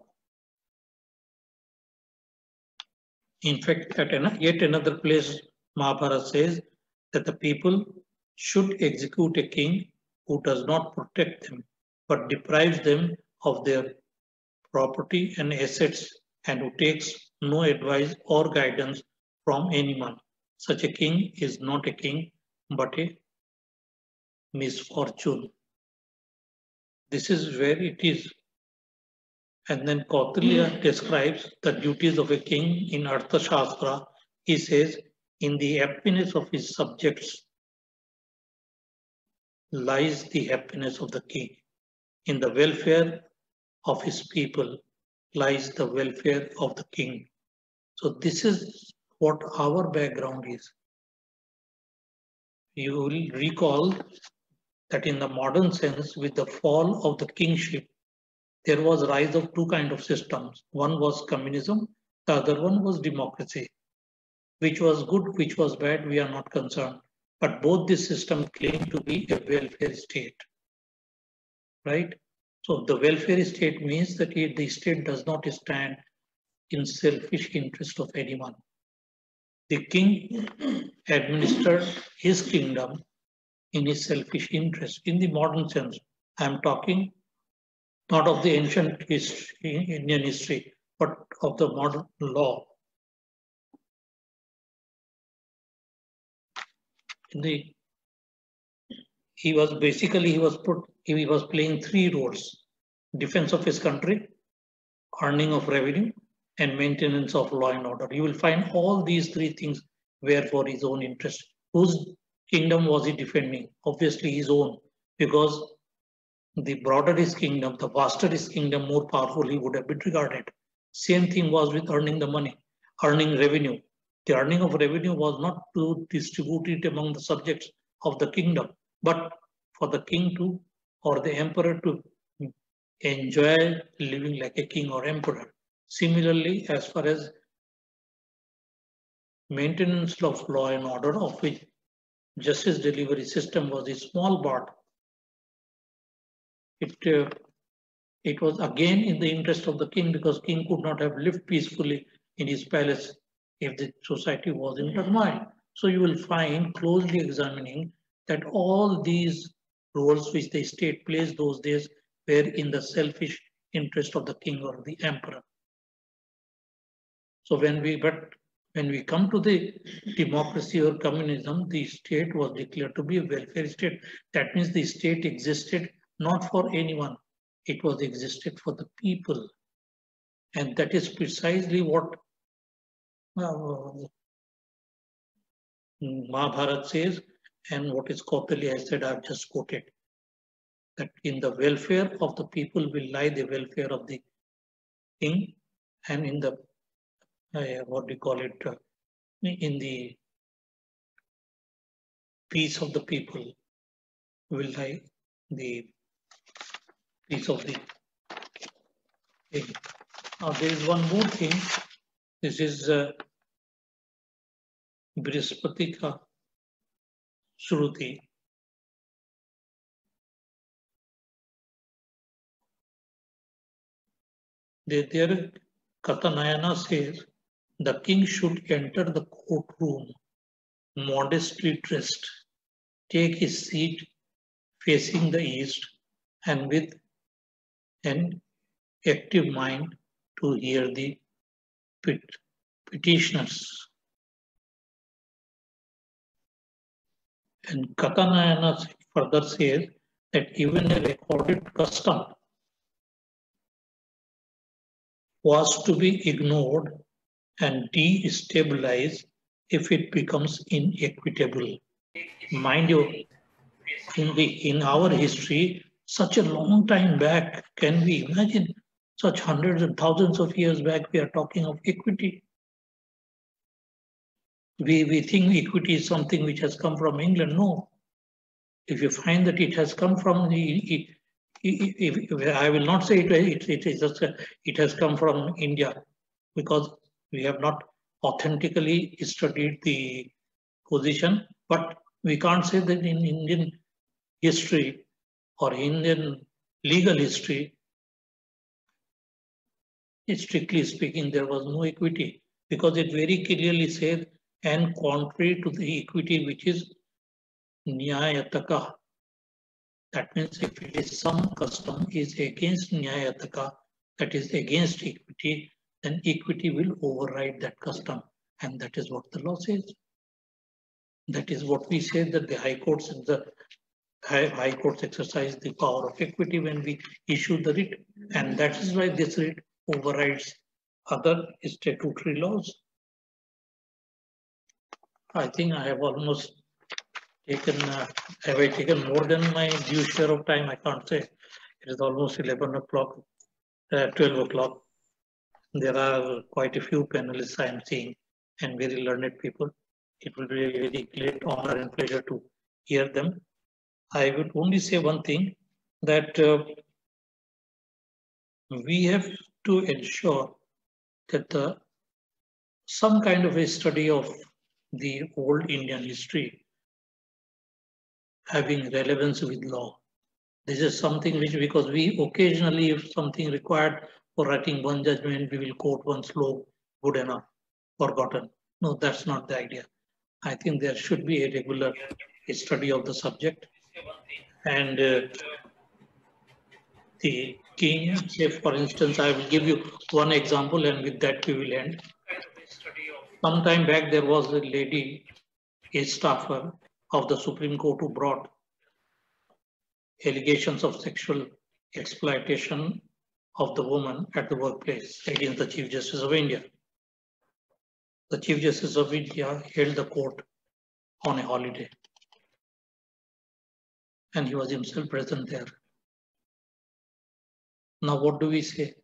In fact, at an, yet another place, Mahabharata says that the people should execute a king who does not protect them, but deprives them of their property and assets, and who takes no advice or guidance from anyone. Such a king is not a king, but a misfortune. This is where it is. And then Kautilya describes the duties of a king in Arthashastra. He says, in the happiness of his subjects lies the happiness of the king. In the welfare of his people lies the welfare of the king. So this is what our background is. You will recall that in the modern sense, with the fall of the kingship, there was a rise of two kinds of systems. One was communism, the other one was democracy. Which was good, which was bad, we are not concerned. But both these systems claim to be a welfare state, right? So the welfare state means that the state does not stand in selfish interest of anyone. The king administered his kingdom in his selfish interest. In the modern sense, I am talking not of the ancient history, Indian history, but of the modern law. The, he was basically, he was put, he was playing three roles: defense of his country, earning of revenue, and maintenance of law and order. You will find all these three things were for his own interest. Whose kingdom was he defending? Obviously his own, because the broader his kingdom, the vaster his kingdom, more powerful he would have been regarded. Same thing was with earning the money, earning revenue. The earning of revenue was not to distribute it among the subjects of the kingdom, but for the king to, or the emperor to enjoy living like a king or emperor. Similarly, as far as maintenance of law and order, of which justice delivery system was a small part, it, uh, it was again in the interest of the king, because king could not have lived peacefully in his palace if the society was in turmoil. So you will find, closely examining, that all these roles which the state plays those days were in the selfish interest of the king or the emperor. So when we, but when we come to the democracy or communism, the state was declared to be a welfare state. That means the state existed not for anyone, it was existed for the people. And that is precisely what uh, Mahabharata says, and what is Kaupali has said, I've just quoted, that in the welfare of the people will lie the welfare of the king, and in the, uh, what do you call it, uh, in the peace of the people will lie the peace of the king. Now there is one more thing. This is uh, Brihaspati ka Shruti. There, Katanayana says, the king should enter the courtroom modestly dressed, take his seat facing the east, and with an active mind to hear the pet petitioners. And Katanayana further says that even a recorded custom was to be ignored and destabilized if it becomes inequitable. Mind you, in, the, in our history, such a long time back, can we imagine such hundreds and thousands of years back, we are talking of equity? We, we think equity is something which has come from England. No. If you find that it has come from the, if, if, I will not say it, it, it, is just a, it has come from India, because we have not authentically studied the position, but we can't say that in Indian history or Indian legal history, strictly speaking, there was no equity, because it very clearly said, and contrary to the equity which is Nyayataka. That means if it is some custom is against Nyayataka, that is against equity, then equity will override that custom. And that is what the law says. That is what we say, that the high courts and the high, high courts exercise the power of equity when we issue the writ. And that is why this writ overrides other statutory laws. I think I have almost taken, uh, have I taken more than my due share of time? I can't say. It is almost eleven o'clock, uh, twelve o'clock. There are quite a few panelists I am seeing, and very learned people. It will be a very great honor and pleasure to hear them. I would only say one thing, that uh, we have to ensure that the, some kind of a study of the old Indian history having relevance with law. This is something which, because we occasionally, if something required for writing one judgment, we will quote one slope, good enough, forgotten. No, that's not the idea. I think there should be a regular study of the subject. And uh, the king, say for instance, I will give you one example, and with that we will end. Some time back, there was a lady, a staffer of the Supreme Court, who brought allegations of sexual exploitation of the woman at the workplace against the Chief Justice of India. The Chief Justice of India held the court on a holiday, and he was himself present there. Now what do we say?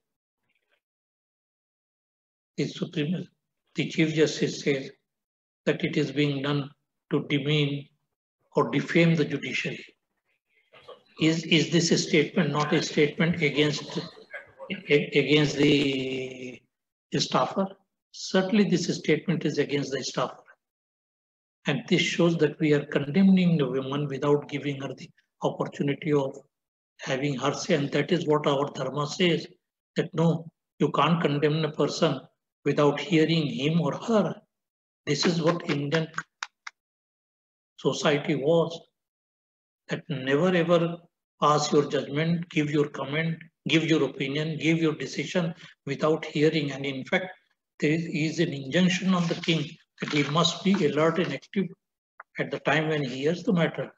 The Supreme, the Chief Justice says that it is being done to demean or defame the judiciary. Is, is this a statement not a statement against, against the staffer? Certainly this statement is against the staffer. And this shows that we are condemning the woman without giving her the opportunity of having her say. And that is what our dharma says, that no, you can't condemn a person without hearing him or her. This is what Indian society was, that never ever pass your judgment, give your comment, give your opinion, give your decision without hearing. And in fact, there is an injunction on the king that he must be alert and active at the time when he hears the matter.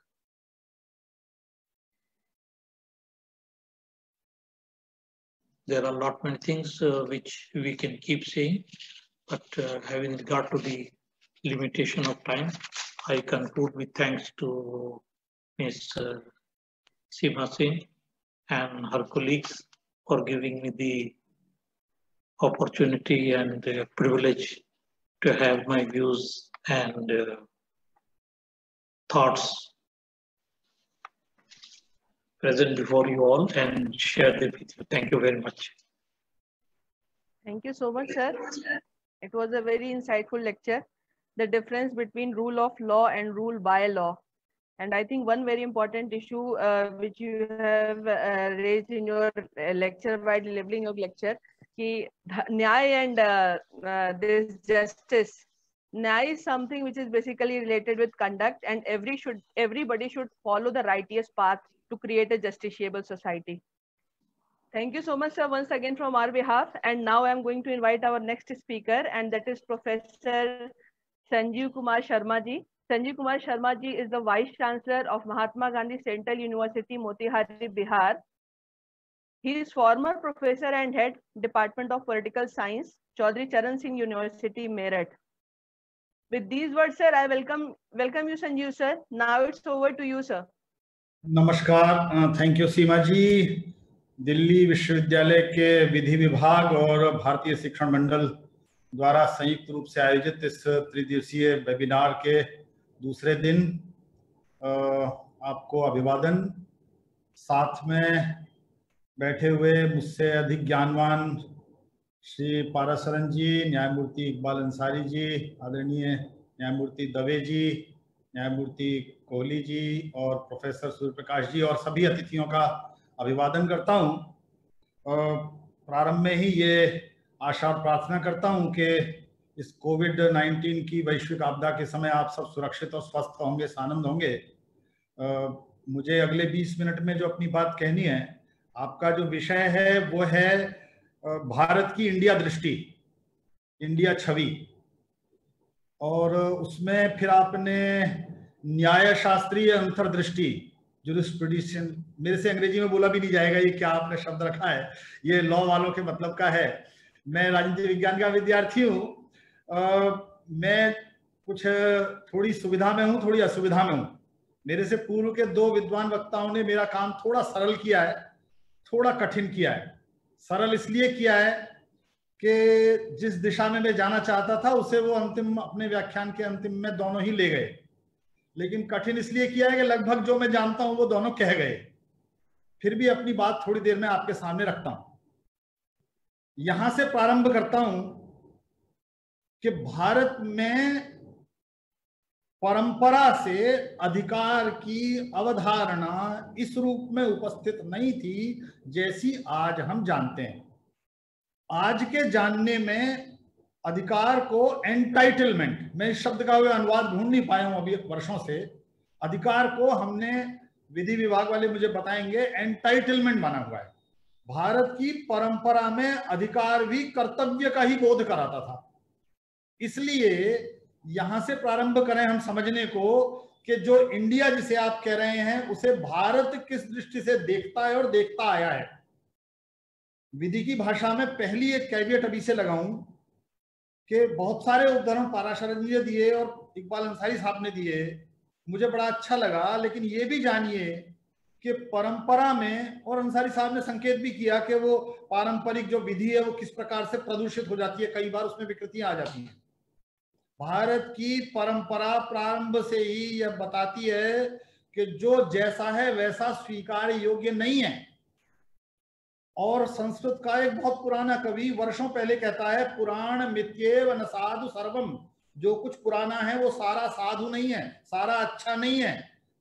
There are a lot many things uh, which we can keep saying, but uh, having regard to the limitation of time, I conclude with thanks to Miz Uh, Seema Singh and her colleagues for giving me the opportunity and uh, privilege to have my views and uh, thoughts present before you all and share them with you. Thank you very much. Thank you so much, sir. It was a very insightful lecture. The difference between rule of law and rule by law. And I think one very important issue uh, which you have uh, raised in your uh, lecture by delivering your lecture, ki nyay and uh, uh, this justice. Nyay is something which is basically related with conduct, and every should everybody should follow the righteous path to create a justiciable society. Thank you so much, sir, once again from our behalf. And now I'm going to invite our next speaker, and that is Professor Sanjeev Kumar Sharma ji. Sanjeev Kumar Sharma ji is the Vice Chancellor of Mahatma Gandhi Central University, Motihari, Bihar. He is former professor and head Department of Political Science, Chaudhry Charan Singh University, Meerut. With these words, sir, I welcome welcome you, Sanjeev sir. Now it's over to you, sir. नमस्कार, thank you Seema ji. Delhi विश्वविद्यालय के विधि विभाग और भारतीय शिक्षण मंडल द्वारा संयुक्त रूप से आयोजित इस त्रिदिवसीय वेबिनार के दूसरे दिन आपको अभिवादन। साथ में बैठे हुए मुझसे अधिक ज्ञानवान श्री पाराशरन जी, न्यायमूर्ति इकबाल अंसारी जी, आदरणीय न्यायमूर्ति दवे जी, न्यायमूर्ति कोहली जी और प्रोफेसर सूर्य प्रकाश जी और सभी अतिथियों का अभिवादन करता हूं। प्रारंभ में ही ये आशा और प्रार्थना करता हूं कि इस कोविड नाइन्टीन की वैश्विक आपदा के समय आप सब सुरक्षित और स्वस्थ होंगे, आनंद होंगे। मुझे अगले बीस मिनट में जो अपनी बात कहनी है, आपका जो विषय है वो है भारत की इंडिया दृष्टि, इंडिया छवि, और उसमें फिर आपने न्याय शास्त्रीय अंतर्दृष्टि, जुरिस्प्रूडेंशियल, मेरे से अंग्रेजी में बोला भी नहीं जाएगा ये क्या आपने शब्द रखा है, ये लॉ वालों के मतलब का है। मैं राजनीति विज्ञान का विद्यार्थी हूँ। मैं कुछ थोड़ी सुविधा में हूँ, थोड़ी असुविधा में हूँ। मेरे से पूर्व के दो विद्वान वक्ताओं ने मेरा काम थोड़ा सरल किया है, थोड़ा कठिन किया है। सरल इसलिए किया है कि जिस दिशा में मैं जाना चाहता था उसे वो अंतिम अपने व्याख्यान के अंतिम में दोनों ही ले गए, लेकिन कठिन इसलिए किया है कि लगभग जो मैं जानता हूं वो दोनों कह गए। फिर भी अपनी बात थोड़ी देर में आपके सामने रखता हूं। यहां से प्रारंभ करता हूं कि भारत में परंपरा से अधिकार की अवधारणा इस रूप में उपस्थित नहीं थी जैसी आज हम जानते हैं। आज के जानने में अधिकार को एंटाइटलमेंट, मैं इस शब्द का अनुवाद ढूंढ नहीं पाया हूं अभी वर्षों से। अधिकार को हमने, विधि विभाग वाले मुझे बताएंगे, एंटाइटलमेंट माना हुआ है। भारत की परंपरा में अधिकार भी कर्तव्य का ही बोध कराता था। इसलिए यहां से प्रारंभ करें हम समझने को कि जो इंडिया जिसे आप कह रहे हैं उसे भारत किस दृष्टि से देखता है और देखता आया है। विधि की भाषा में पहली एक कैवियट अभी से लगाऊं कि बहुत सारे उदाहरण पाराशरन जी ने दिए और इकबाल अंसारी साहब ने दिए, मुझे बड़ा अच्छा लगा, लेकिन ये भी जानिए कि परंपरा में, और अंसारी साहब ने संकेत भी किया कि वो पारंपरिक जो विधि है वो किस प्रकार से प्रदूषित हो जाती है, कई बार उसमें विकृतियां आ जाती हैं। भारत की परंपरा प्रारंभ से ही यह बताती है कि जो जैसा है वैसा स्वीकार योग्य नहीं है। और संस्कृत का एक बहुत पुराना कवि वर्षों पहले कहता है, पुराण मित्येव न साधु सर्वम, जो कुछ पुराना है वो सारा साधु नहीं है, सारा अच्छा नहीं है।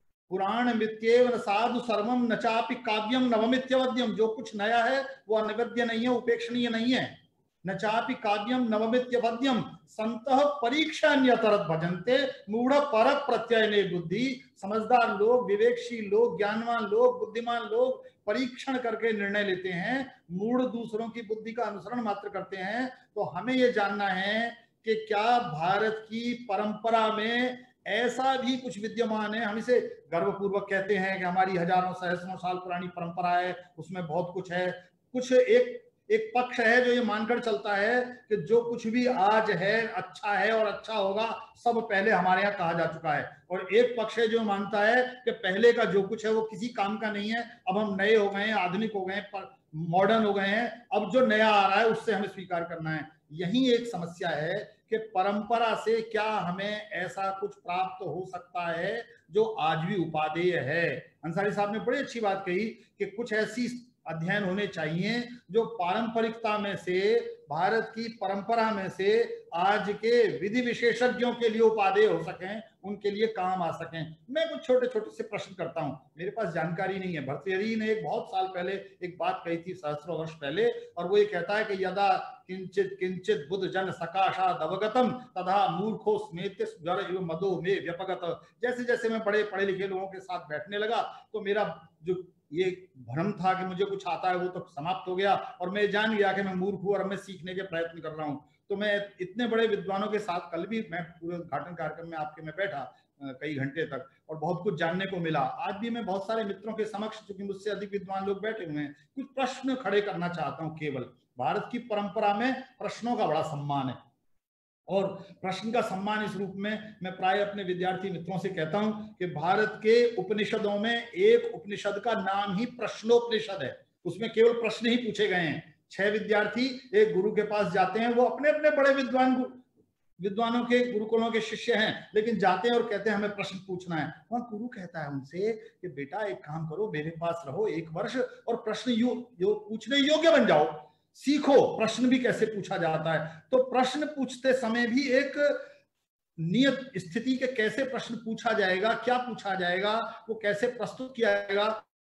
पुराण मित्येव न साधु सर्वम न चापि काव्यम नवमित्यवद्यम, जो कुछ नया है वो अनिवेद्य नहीं है, उपेक्षणीय नहीं है। न चापि काव्यम नवमित्यवद्यम संतः परीक्षान्यतरत भजन्ते मूढ़ परक प्रत्ययने बुद्धि। समझदार लोग, विवेकशील लोग, ज्ञानवान लोग, बुद्धिमान लोग परीक्षण करके निर्णय लेते हैं, मूढ़ दूसरों की बुद्धि का अनुसरण मात्र करते हैं। तो हमें यह जानना है कि क्या भारत की परंपरा में ऐसा भी कुछ विद्यमान है। हम इसे गर्वपूर्वक कहते हैं कि हमारी हजारों सहस्रों साल पुरानी परंपरा है, उसमें बहुत कुछ है। कुछ एक एक पक्ष है जो ये मानकर चलता है कि जो कुछ भी आज है अच्छा है और अच्छा होगा, सब पहले हमारे यहाँ कहा जा चुका है। और एक पक्ष है जो मानता है कि पहले का जो कुछ है वो किसी काम का नहीं है, अब हम नए हो गए हैं, आधुनिक हो गए हैं, मॉडर्न हो गए हैं, अब जो नया आ रहा है उससे हमें स्वीकार करना है। यही एक समस्या है कि परंपरा से क्या हमें ऐसा कुछ प्राप्त हो सकता है जो आज भी उपादेय है। अंसारी साहब ने बड़ी अच्छी बात कही कि कुछ ऐसी अध्ययन होने चाहिए जो पारंपरिकता में से, भारत की परंपरा में से आज के विधि विशेषज्ञों के लिए उपादेय हो सकें, उनके लिए काम आ सकें। मैं कुछ छोटे छोटे से प्रश्न करता हूं, मेरे पास जानकारी नहीं है। भर्तृहरि ने एक बहुत साल पहले एक बात कही थी, सहस्रों वर्ष पहले, और वो ये कहता है कि यदा किंचित किंचित बुद्ध जन सकाशाद अवगतम तथा मूर्खो स्मेत्य ज्वर एवं मदो में व्यपगत। जैसे जैसे मैं बड़े पढ़े लिखे लोगों के साथ बैठने लगा तो मेरा जो ये भ्रम था कि मुझे कुछ आता है वो तो समाप्त हो गया, और मैं जान गया कि मैं मूर्ख हूं और मैं सीखने के प्रयत्न कर रहा हूं। तो मैं इतने बड़े विद्वानों के साथ, कल भी मैं पूरे उद्घाटन कार्यक्रम में आपके में बैठा कई घंटे तक और बहुत कुछ जानने को मिला। आज भी मैं बहुत सारे मित्रों के समक्ष, चूंकि मुझसे अधिक विद्वान लोग बैठे हुए हैं, कुछ प्रश्न खड़े करना चाहता हूं। केवल भारत की परंपरा में प्रश्नों का बड़ा सम्मान है, और प्रश्न का सम्मान इस रूप में मैं प्राय अपने विद्यार्थी मित्रों से कहता हूं कि भारत के उपनिषदों में एक उपनिषद का नाम ही प्रश्नोपनिषद है। उसमें केवल प्रश्न ही पूछे गए हैं। छह विद्यार्थी एक गुरु के पास जाते हैं, वो अपने अपने बड़े विद्वान विद्वानों के गुरुकुलों के शिष्य हैं, लेकिन जाते हैं और कहते हैं हमें प्रश्न पूछना है। वहां गुरु कहता है उनसे कि बेटा एक काम करो, मेरे पास रहो एक वर्ष और प्रश्न यो, यो पूछने योग्य बन जाओ, सीखो प्रश्न भी कैसे पूछा जाता है। तो प्रश्न पूछते समय भी एक नियत स्थिति के कैसे प्रश्न पूछा जाएगा, क्या पूछा जाएगा, वो कैसे प्रस्तुत किया जाएगा।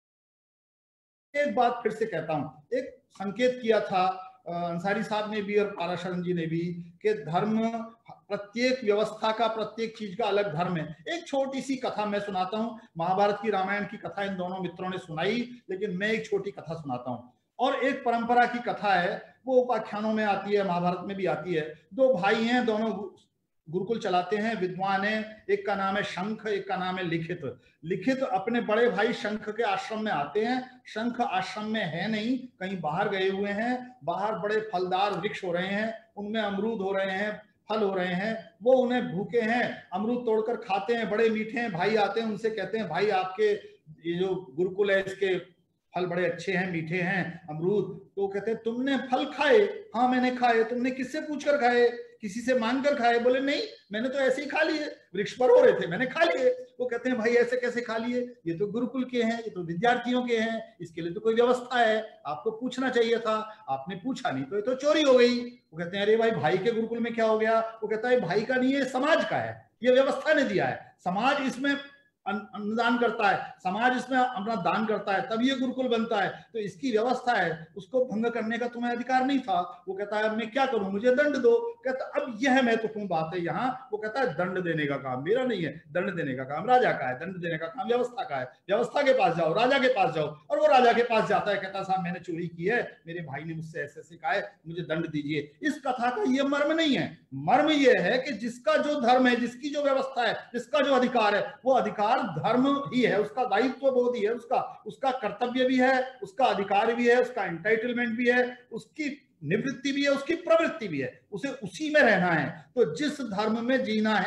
एक बात फिर से कहता हूं, एक संकेत किया था अंसारी साहब ने भी और पाराशरन जी ने भी कि धर्म, प्रत्येक व्यवस्था का, प्रत्येक चीज का अलग धर्म है। एक छोटी सी कथा मैं सुनाता हूं। महाभारत की, रामायण की कथा इन दोनों मित्रों ने सुनाई, लेकिन मैं एक छोटी कथा सुनाता हूं। और एक परंपरा की कथा है, वो उपाख्यानों में आती है, महाभारत में भी आती है। दो भाई हैं, दोनों गुरुकुल चलाते हैं, विद्वान हैं। एक का नाम है शंख, एक का नाम है लिखित। लिखित अपने बड़े भाई शंख के आश्रम में आते हैं। शंख आश्रम में है नहीं, कहीं बाहर गए हुए हैं। बाहर बड़े फलदार वृक्ष हो रहे हैं, उनमें अमरूद हो रहे हैं, फल हो रहे हैं। वो उन्हें भूखे हैं, अमरूद तोड़कर खाते हैं, बड़े मीठे हैं। भाई आते हैं, उनसे कहते हैं भाई आपके ये जो गुरुकुल है इसके फल बड़े अच्छे हैं, मीठे हैं, अमरूद। तो कहते हैं तुमने फल खाए? हाँ मैंने खाए। तुमने किससे पूछकर खाए? किसी से मांग कर खाए? बोले नहीं, मैंने तो ऐसे ही खा लिए, वृक्ष पर हो रहे थे, मैंने खा लिए। वो कहते हैं भाई ऐसे कैसे खा लिए? ये तो गुरुकुल के हैं, ये तो विद्यार्थियों के हैं, इसके लिए तो कोई व्यवस्था है, आपको पूछना चाहिए था, आपने पूछा नहीं तो ये तो चोरी हो गई। वो कहते हैं अरे भाई भाई के गुरुकुल में क्या हो गया? वो कहता है भाई का नहीं है, समाज का है, ये व्यवस्था ने दिया है, समाज इसमें अनुदान करता है, समाज इसमें अपना दान करता है, तब ये गुरुकुल बनता है, तो इसकी व्यवस्था है, उसको भंग करने का तुम्हें अधिकार नहीं था। वो कहता है अब मैं क्या करूं, मुझे दंड दो। कहता अब यह महत्वपूर्ण बात है यहाँ। वो कहता है दंड देने का काम मेरा नहीं है, दंड देने का काम राजा का है, दंड देने का काम व्यवस्था का है। व्यवस्था के पास जाओ, राजा के पास जाओ। और वो राजा के पास जाता है, कहता साहब मैंने चोरी की है, मेरे भाई ने मुझसे ऐसे सिखाया है, मुझे दंड दीजिए। इस कथा का ये मर्म नहीं है। मर्म यह है कि जिसका जो धर्म है, जिसकी जो व्यवस्था है, जिसका जो अधिकार है, वो अधिकार धर्म ही है, उसका दायित्व बोध ही है, उसका उसका कर्तव्य भी है, उसका अधिकार भी है, उसका एंटाइटलमेंट भी है, उसकी निवृत्ति भी है, उसकी प्रवृत्ति भी है, उसे उसी में रहना है। तो जिस धर्म में जीना है,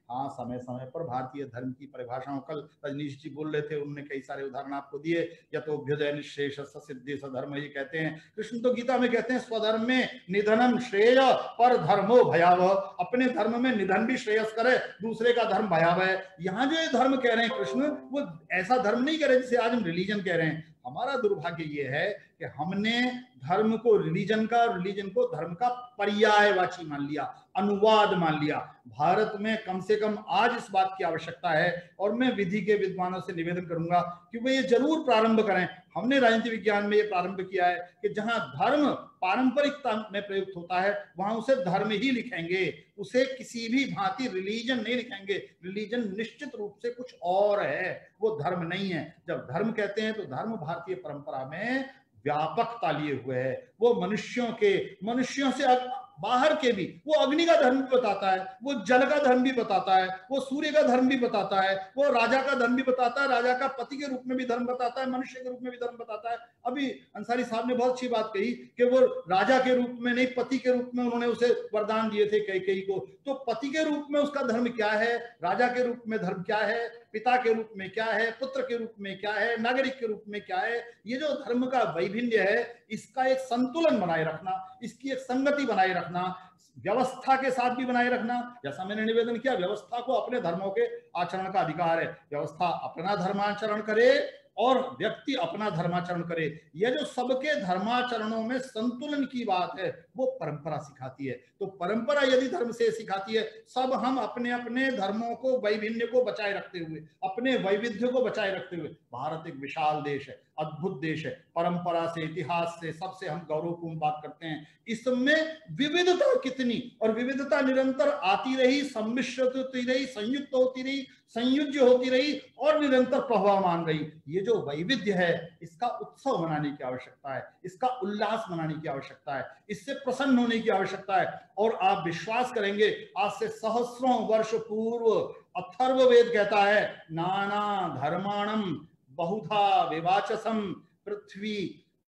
हाँ, समय समय पर भारतीय धर्म की परिभाषाओं, कल रजनीश जी बोल रहे थे, उन्होंने कई सारे उदाहरण आपको दिए। यतोभ्युदय निःशेष सिद्धि सधर्म, ये कहते हैं कृष्ण तो गीता में कहते हैं स्वधर्म में निधनम श्रेय पर धर्मो भयावह, अपने धर्म में निधन भी श्रेयस करे, दूसरे का धर्म भयावह है। यहाँ जो ये धर्म कह रहे हैं कृष्ण, वो ऐसा धर्म नहीं कह रहे जिसे आज हम रिलीजन कह रहे हैं। हमारा दुर्भाग्य ये है कि हमने धर्म को रिलीजन का, रिलीजन को धर्म का पर्यायवाची मान लिया, अनुवाद मान लिया। भारत में कम से कम आज इस बात की आवश्यकता है, और मैं विधि के विद्वानों से निवेदन करूंगा कि वे ये जरूर प्रारंभ करें। हमने राजनीति विज्ञान में ये प्रारंभ किया है कि जहां धर्म पारंपरिकता में प्रयुक्त होता है वहां उसे धर्म ही लिखेंगे, उसे किसी भी भांति रिलीजन नहीं लिखेंगे। रिलीजन निश्चित रूप से कुछ और है, वो धर्म नहीं है। जब धर्म कहते हैं तो धर्म भारतीय परंपरा में व्यापकता लिए हुए है। वो मनुष्यों के, मनुष्यों से बाहर के भी, वो अग्नि का धर्म भी बताता है, वो जल का धर्म भी बताता है, वो सूर्य का धर्म भी बताता है, वो राजा का धर्म भी बताता है, राजा का पति के रूप में भी धर्म बताता है, मनुष्य के रूप में भी धर्म बताता है। अभी अंसारी साहब ने बहुत अच्छी बात कही कि वो राजा के रूप में नहीं, पति के रूप में उन्होंने उसे वरदान दिए थे कैकेयी को। तो पति के रूप में उसका धर्म क्या है, राजा के रूप में धर्म क्या है, पिता के रूप में क्या है, पुत्र के रूप में क्या है, नागरिक के रूप में क्या है। ये जो धर्म का वैभिन्न है, इसका एक संतुलन बनाए रखना, इसकी एक संगति बनाए रखना, व्यवस्था के साथ भी बनाए रखना। जैसा मैंने निवेदन किया, व्यवस्था को अपने धर्मों के आचरण का अधिकार है। व्यवस्था अपना धर्माचरण करे और व्यक्ति अपना धर्माचरण करे। यह जो सबके धर्माचरणों में संतुलन की बात है, वो परंपरा सिखाती है। तो परंपरा यदि धर्म से सिखाती है, सब हम अपने अपने धर्मों को, वैभिन्न को बचाए रखते हुए, अपने वैविध्य को बचाए रखते हुए, भारत एक विशाल देश है, अद्भुत देश है, परंपरा से, इतिहास से, सबसे हम गौरवपूर्ण बात करते हैं। इसमें विविधता कितनी, और विविधता निरंतर आती रही, सम्मिश्रित होती रही, संयुक्त होती रही, संयुज्य होती रही और निरंतर प्रभावमान रही। ये जो वैविध्य है, इसका उत्सव मनाने की आवश्यकता है, इसका उल्लास मनाने की आवश्यकता है, इससे प्रसन्न होने की आवश्यकता है। और आप विश्वास करेंगे, आज से सहस्रों वर्ष पूर्व अथर्ववेद कहता है, नाना धर्माणम बहुधा विवाचसम पृथ्वी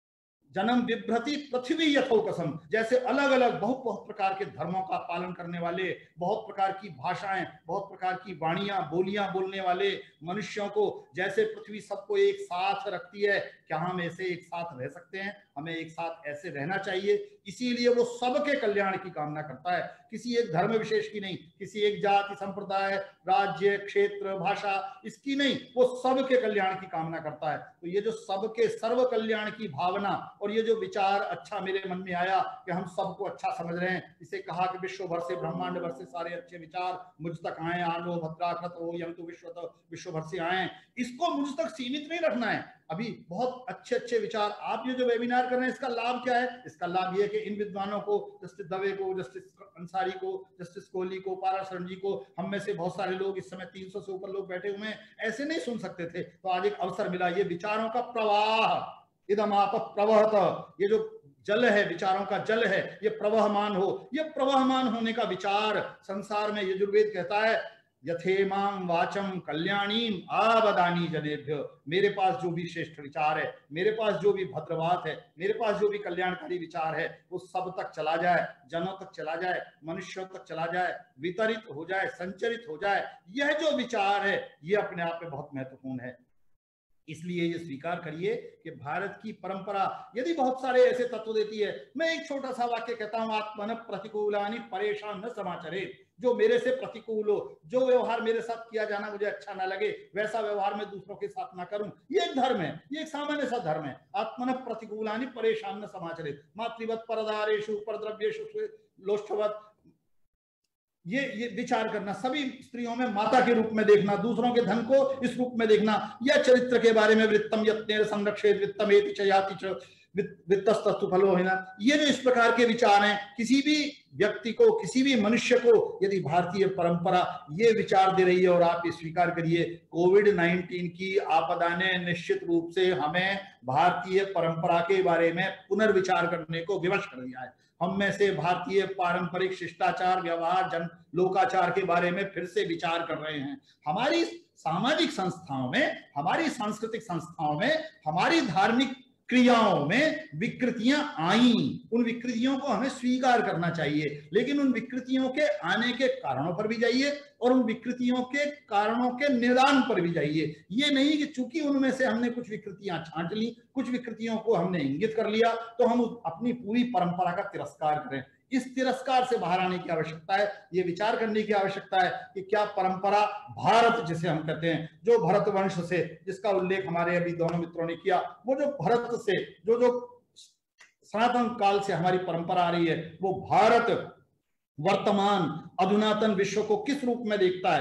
जन्म विभ्रति पृथ्वी यथोकसम। जैसे अलग अलग बहुत बहुत प्रकार के धर्मों का पालन करने वाले, बहुत प्रकार की भाषाएं, बहुत प्रकार की वाणियां, बोलियां बोलने वाले मनुष्यों को जैसे पृथ्वी सबको एक साथ रखती है, क्या हम ऐसे एक साथ रह सकते हैं? हमें एक साथ ऐसे रहना चाहिए। इसीलिए वो सबके कल्याण की कामना करता है, किसी एक धर्म विशेष की नहीं, किसी एक जाति, संप्रदाय, राज्य, क्षेत्र, भाषा, इसकी नहीं, वो सबके कल्याण की कामना करता है। तो ये जो सबके सर्व कल्याण की भावना और ये जो विचार अच्छा मेरे मन में आया कि हम सबको अच्छा समझ रहे हैं, इसे कहा कि विश्व भर से, ब्रह्मांड भर से सारे अच्छे विचार मुझ तक आए, आनो भद्राकृत हो यम तो विश्व तो विश्व भर से आए, इसको मुझ तक सीमित नहीं रखना है। अभी बहुत अच्छे अच्छे विचार, आप ये जो वेबिनार कर रहे हैं, इसका लाभ क्या है? इसका लाभ ये है कि इन विद्वानों को, जस्टिस दवे को, जस्टिस अंसारी को, जस्टिस कोहली को, पाराशरण जी को, हम में से बहुत सारे लोग, इस समय तीन सौ से ऊपर लोग बैठे हुए हैं, ऐसे नहीं सुन सकते थे, तो आज एक अवसर मिला। ये विचारों का प्रवाह, इदम आप प्रवहत, ये जो जल है, विचारों का जल है, ये प्रवहमान हो। ये प्रवहमान होने का विचार संसार में यजुर्वेद कहता है, यथेमां वाचम कल्याणीम आवदानी जनेभ्य। मेरे पास जो भी श्रेष्ठ विचार है, मेरे पास जो भी भद्रवात है, मेरे पास जो भी कल्याणकारी विचार है, वो सब तक चला जाए, जनों तक चला जाए, मनुष्यों तक चला जाए, वितरित हो जाए, संचरित हो जाए। यह जो विचार है, ये अपने आप में बहुत महत्वपूर्ण है। इसलिए ये स्वीकार करिए कि भारत की परंपरा यदि बहुत सारे ऐसे तत्व देती है। मैं एक छोटा सा वाक्य कहता हूं, आत्मन प्रतिकूलानि परेशान न समाचरे। जो मेरे से प्रतिकूल हो, जो व्यवहार मेरे साथ किया जाना मुझे अच्छा ना लगे, वैसा व्यवहार मैं दूसरों के साथ ना करूं। ये एक धर्म है, ये एक सामान्य सा धर्म है। आत्मन प्रतिकूलानि परेशान न समाचरे। मातृवत परदारेषु परद्रव्येषु लोष्ठवत, ये ये विचार करना, सभी स्त्रियों में माता के रूप में देखना, दूसरों के धन को इस रूप में देखना, या चरित्र के बारे में वृत्तम यत्नेर संरक्षेत वित्तमेति च याति च वित्तस्तस्तु फलो हिना। ये जो इस प्रकार के विचार हैं, किसी भी व्यक्ति को, किसी भी मनुष्य को यदि भारतीय परंपरा ये विचार दे रही है, और आप ये स्वीकार करिए, कोविड नाइन्टीन की आपदा ने निश्चित रूप से हमें भारतीय परंपरा के बारे में पुनर्विचार करने को विवश कर दिया है। हम में से भारतीय पारंपरिक शिष्टाचार, व्यवहार, जन लोकाचार के बारे में फिर से विचार कर रहे हैं। हमारी सामाजिक संस्थाओं में, हमारी सांस्कृतिक संस्थाओं में, हमारी धार्मिक क्रियाओं में विकृतियां आई, उन विकृतियों को हमें स्वीकार करना चाहिए, लेकिन उन विकृतियों के आने के कारणों पर भी जाइए और उन विकृतियों के कारणों के निदान पर भी जाइए। ये नहीं कि चूंकि उनमें से हमने कुछ विकृतियां छांट ली, कुछ विकृतियों को हमने इंगित कर लिया, तो हम अपनी पूरी परंपरा का तिरस्कार करें। इस तिरस्कार से बाहर आने की आवश्यकता है, ये विचार करने की आवश्यकता है कि क्या परंपरा भारत जिसे हम कहते हैं, जो भरत वंश से, जिसका उल्लेख हमारे अभी दोनों मित्रों ने किया, वो जो भरत से जो जो सनातन काल से हमारी परंपरा आ रही है, वो भारत वर्तमान अधुनातन विश्व को किस रूप में देखता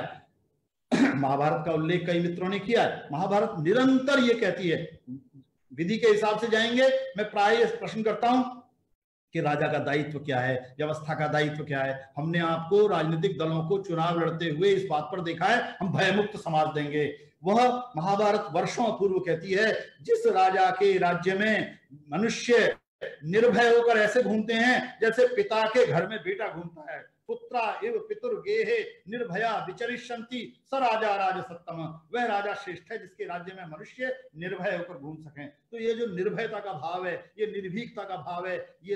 है। महाभारत का उल्लेख कई मित्रों ने किया है। महाभारत निरंतर ये कहती है, विधि के हिसाब से जाएंगे, मैं प्राय प्रश्न करता हूं कि राजा का दायित्व क्या है, व्यवस्था का दायित्व क्या है। हमने आपको राजनीतिक दलों को चुनाव लड़ते हुए इस बात पर देखा है, हम भयमुक्त समाज देंगे। वह महाभारत वर्षों पूर्व कहती है, जिस राजा के राज्य में मनुष्य निर्भय होकर ऐसे घूमते हैं जैसे पिता के घर में बेटा घूमता है, पुत्रा एव पितुर्गेहे निर्भया विचरिष्यन्ति स राजा राजसत्तम, वह राजा श्रेष्ठ है जिसके राज्य में मनुष्य निर्भय होकर घूम सकें। तो ये जो निर्भयता का भाव है, ये निर्भीकता का भाव है, ये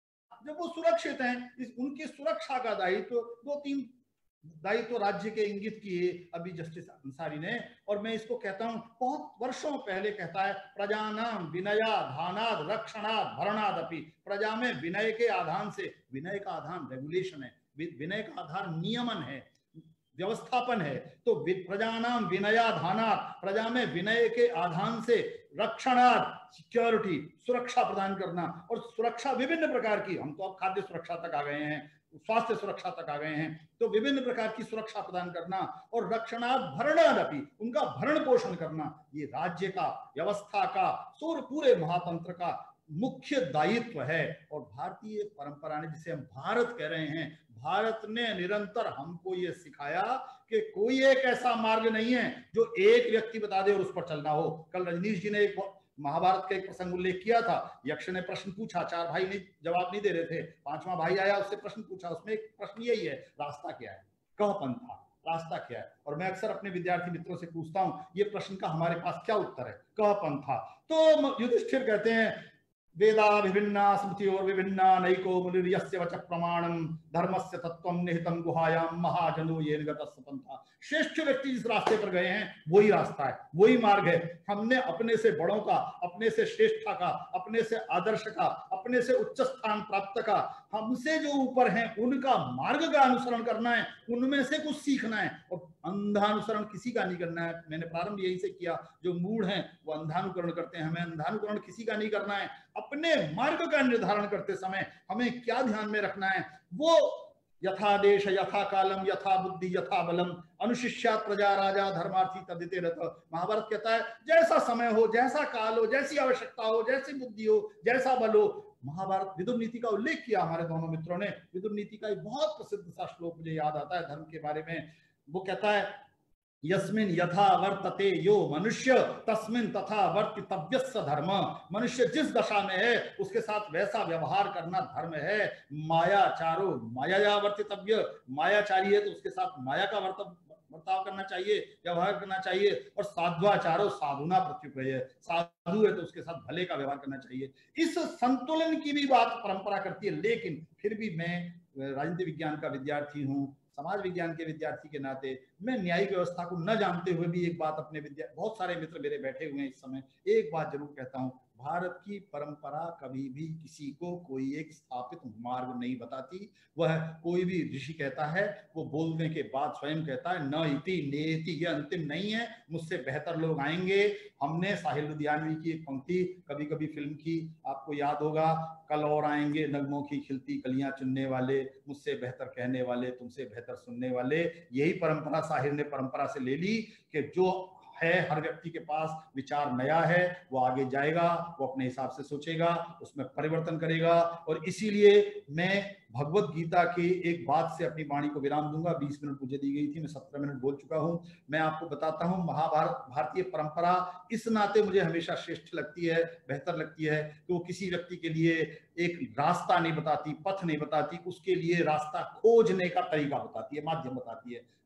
जब वो सुरक्षित हैं, इस उनकी सुरक्षा का दायित्व तो दो तीन दायित्व तो राज्य के इंगित किए अभी जस्टिस अंसारी ने, और मैं इसको कहता हूं बहुत वर्षों पहले कहता है, प्रजानाम विनया धानाद रक्षणाद भरणादपि, प्रजा में विनय के आधान से, विनय का आधान रेगुलेशन है, विनय का आधार नियमन है, व्यवस्थापन है, तो प्रजानाम विनया धानात, प्रजा में विनय के आधान से रक्षणार्थ सिक्योरिटी सुरक्षा प्रदान करना, और सुरक्षा विभिन्न प्रकार की, हम तो अब खाद्य सुरक्षा तक आ गए हैं, स्वास्थ्य सुरक्षा तक आ गए हैं, तो विभिन्न प्रकार की सुरक्षा प्रदान करना, और रक्षणार्थ भरणादपि, उनका भरण पोषण करना, ये राज्य का, व्यवस्था का, सूर पूरे महातंत्र का मुख्य दायित्व है। और भारतीय परंपरा ने, जिसे हम भारत कह रहे हैं, भारत ने निरंतर हमको ये सिखाया कि कोई एक ऐसा मार्ग नहीं है जो एक व्यक्ति बता दे और उस पर चलना हो। कल रजनीश जी ने एक महाभारत का एक प्रसंग उल्लेख किया था, यक्ष ने प्रश्न पूछा, चार भाई ने जवाब नहीं दे रहे थे, पांचवा भाई आया, उससे प्रश्न पूछा, उसमें एक प्रश्न यही है, रास्ता क्या है, कह पंथा, रास्ता क्या है। और मैं अक्सर अपने विद्यार्थी मित्रों से पूछता हूं, ये प्रश्न का हमारे पास क्या उत्तर है, कह पंथा। तो युधिष्ठिर कहते हैं, वेदा विभिन्ना स्मृतियोर विभिन्ना नैको मुनिर्यस्य वच प्रमाणम धर्मस्य तत्वम निहितम गुहायाम महाजनो येन गतस्य पंथा। श्रेष्ठ व्यक्ति जिस रास्ते पर गए हैं वही रास्ता है, वही मार्ग है। हमने अपने से बड़ों का, अपने से श्रेष्ठता का, अपने से आदर्श का, अपने से उच्च स्थान प्राप्त का, हमसे जो ऊपर हैं उनका मार्ग का अनुसरण करना है, उनमें से कुछ सीखना है, और अंधानुसरण किसी का नहीं करना है। मैंने प्रारंभ यही से किया, जो मूढ़ हैं वो अंधानुकरण करते हैं, हमें अंधानुकरण किसी का नहीं करना है। अपने मार्ग का निर्धारण करते समय हमें क्या ध्यान में रखना है, वो यथा देश यथा कालम यथा बुद्धि यथा बलम अनुशिष्यात प्रजा राजा धर्मार्थी तदिते रथ। महाभारत कहता है, जैसा समय हो, जैसा काल हो, जैसी आवश्यकता हो, जैसी बुद्धि हो, जैसा बल हो। महाभारत विदुर नीति का उल्लेख किया हमारे दोनों मित्रों ने। विदुर नीति का एक बहुत प्रसिद्ध सा श्लोक मुझे याद आता है धर्म के बारे में। वो कहता है, यस्मिन यथा वर्तते यो मनुष्य तस्मिन तथा वर्तितव्यस्य धर्म। मनुष्य जिस दशा में है उसके साथ वैसा व्यवहार करना धर्म है। मायाचारो माया वर्तितव्य, मायाचारी है तो उसके साथ माया का वर्ताव करना चाहिए, व्यवहार करना चाहिए। और साध्वाचारो साधुना प्रत्युपय, साधु है तो उसके साथ भले का व्यवहार करना चाहिए। इस संतुलन की भी बात परंपरा करती है। लेकिन फिर भी मैं राजनीति विज्ञान का विद्यार्थी हूँ, समाज विज्ञान के विद्यार्थी के नाते मैं न्यायिक व्यवस्था को न जानते हुए भी एक बात अपने विद्या बहुत सारे मित्र मेरे बैठे हुए हैं इस समय, एक बात जरूर कहता हूं, भारत की परंपरा कभी भी किसी को कोई एक स्थापित मार्ग नहीं बताती। वह कोई भी ऋषि कहता है वो बोलने के बाद स्वयं कहता है, न इति नेति, ये अंतिम नहीं है, मुझसे बेहतर लोग आएंगे। हमने साहिल लुधियानवी की एक पंक्ति कभी कभी फिल्म की, आपको याद होगा, कल और आएंगे नगमों की खिलती कलियां चुनने वाले, मुझसे बेहतर कहने वाले, तुमसे बेहतर सुनने वाले। यही परंपरा साहिल ने परंपरा से ले ली कि जो है हर व्यक्ति के पास विचार नया है, वो आगे जाएगा, वो अपने हिसाब से सोचेगा, उसमें परिवर्तन करेगा। और इसीलिए मैं भगवत गीता की एक बात से अपनी वाणी को विराम दूंगा। बीस मिनट मुझे दी गई थी, मैं सत्रह मिनट बोल चुका हूं। मैं आपको बताता हूं, महाभारत भारतीय परंपरा इस नाते मुझे हमेशा श्रेष्ठ लगती है, बेहतर लगती है कि वो किसी व्यक्ति के लिए एक रास्ता नहीं बताती, पथ नहीं बताती, उसके लिए रास्ता खोजने का तरीका बताती है, माध्यम बताती है।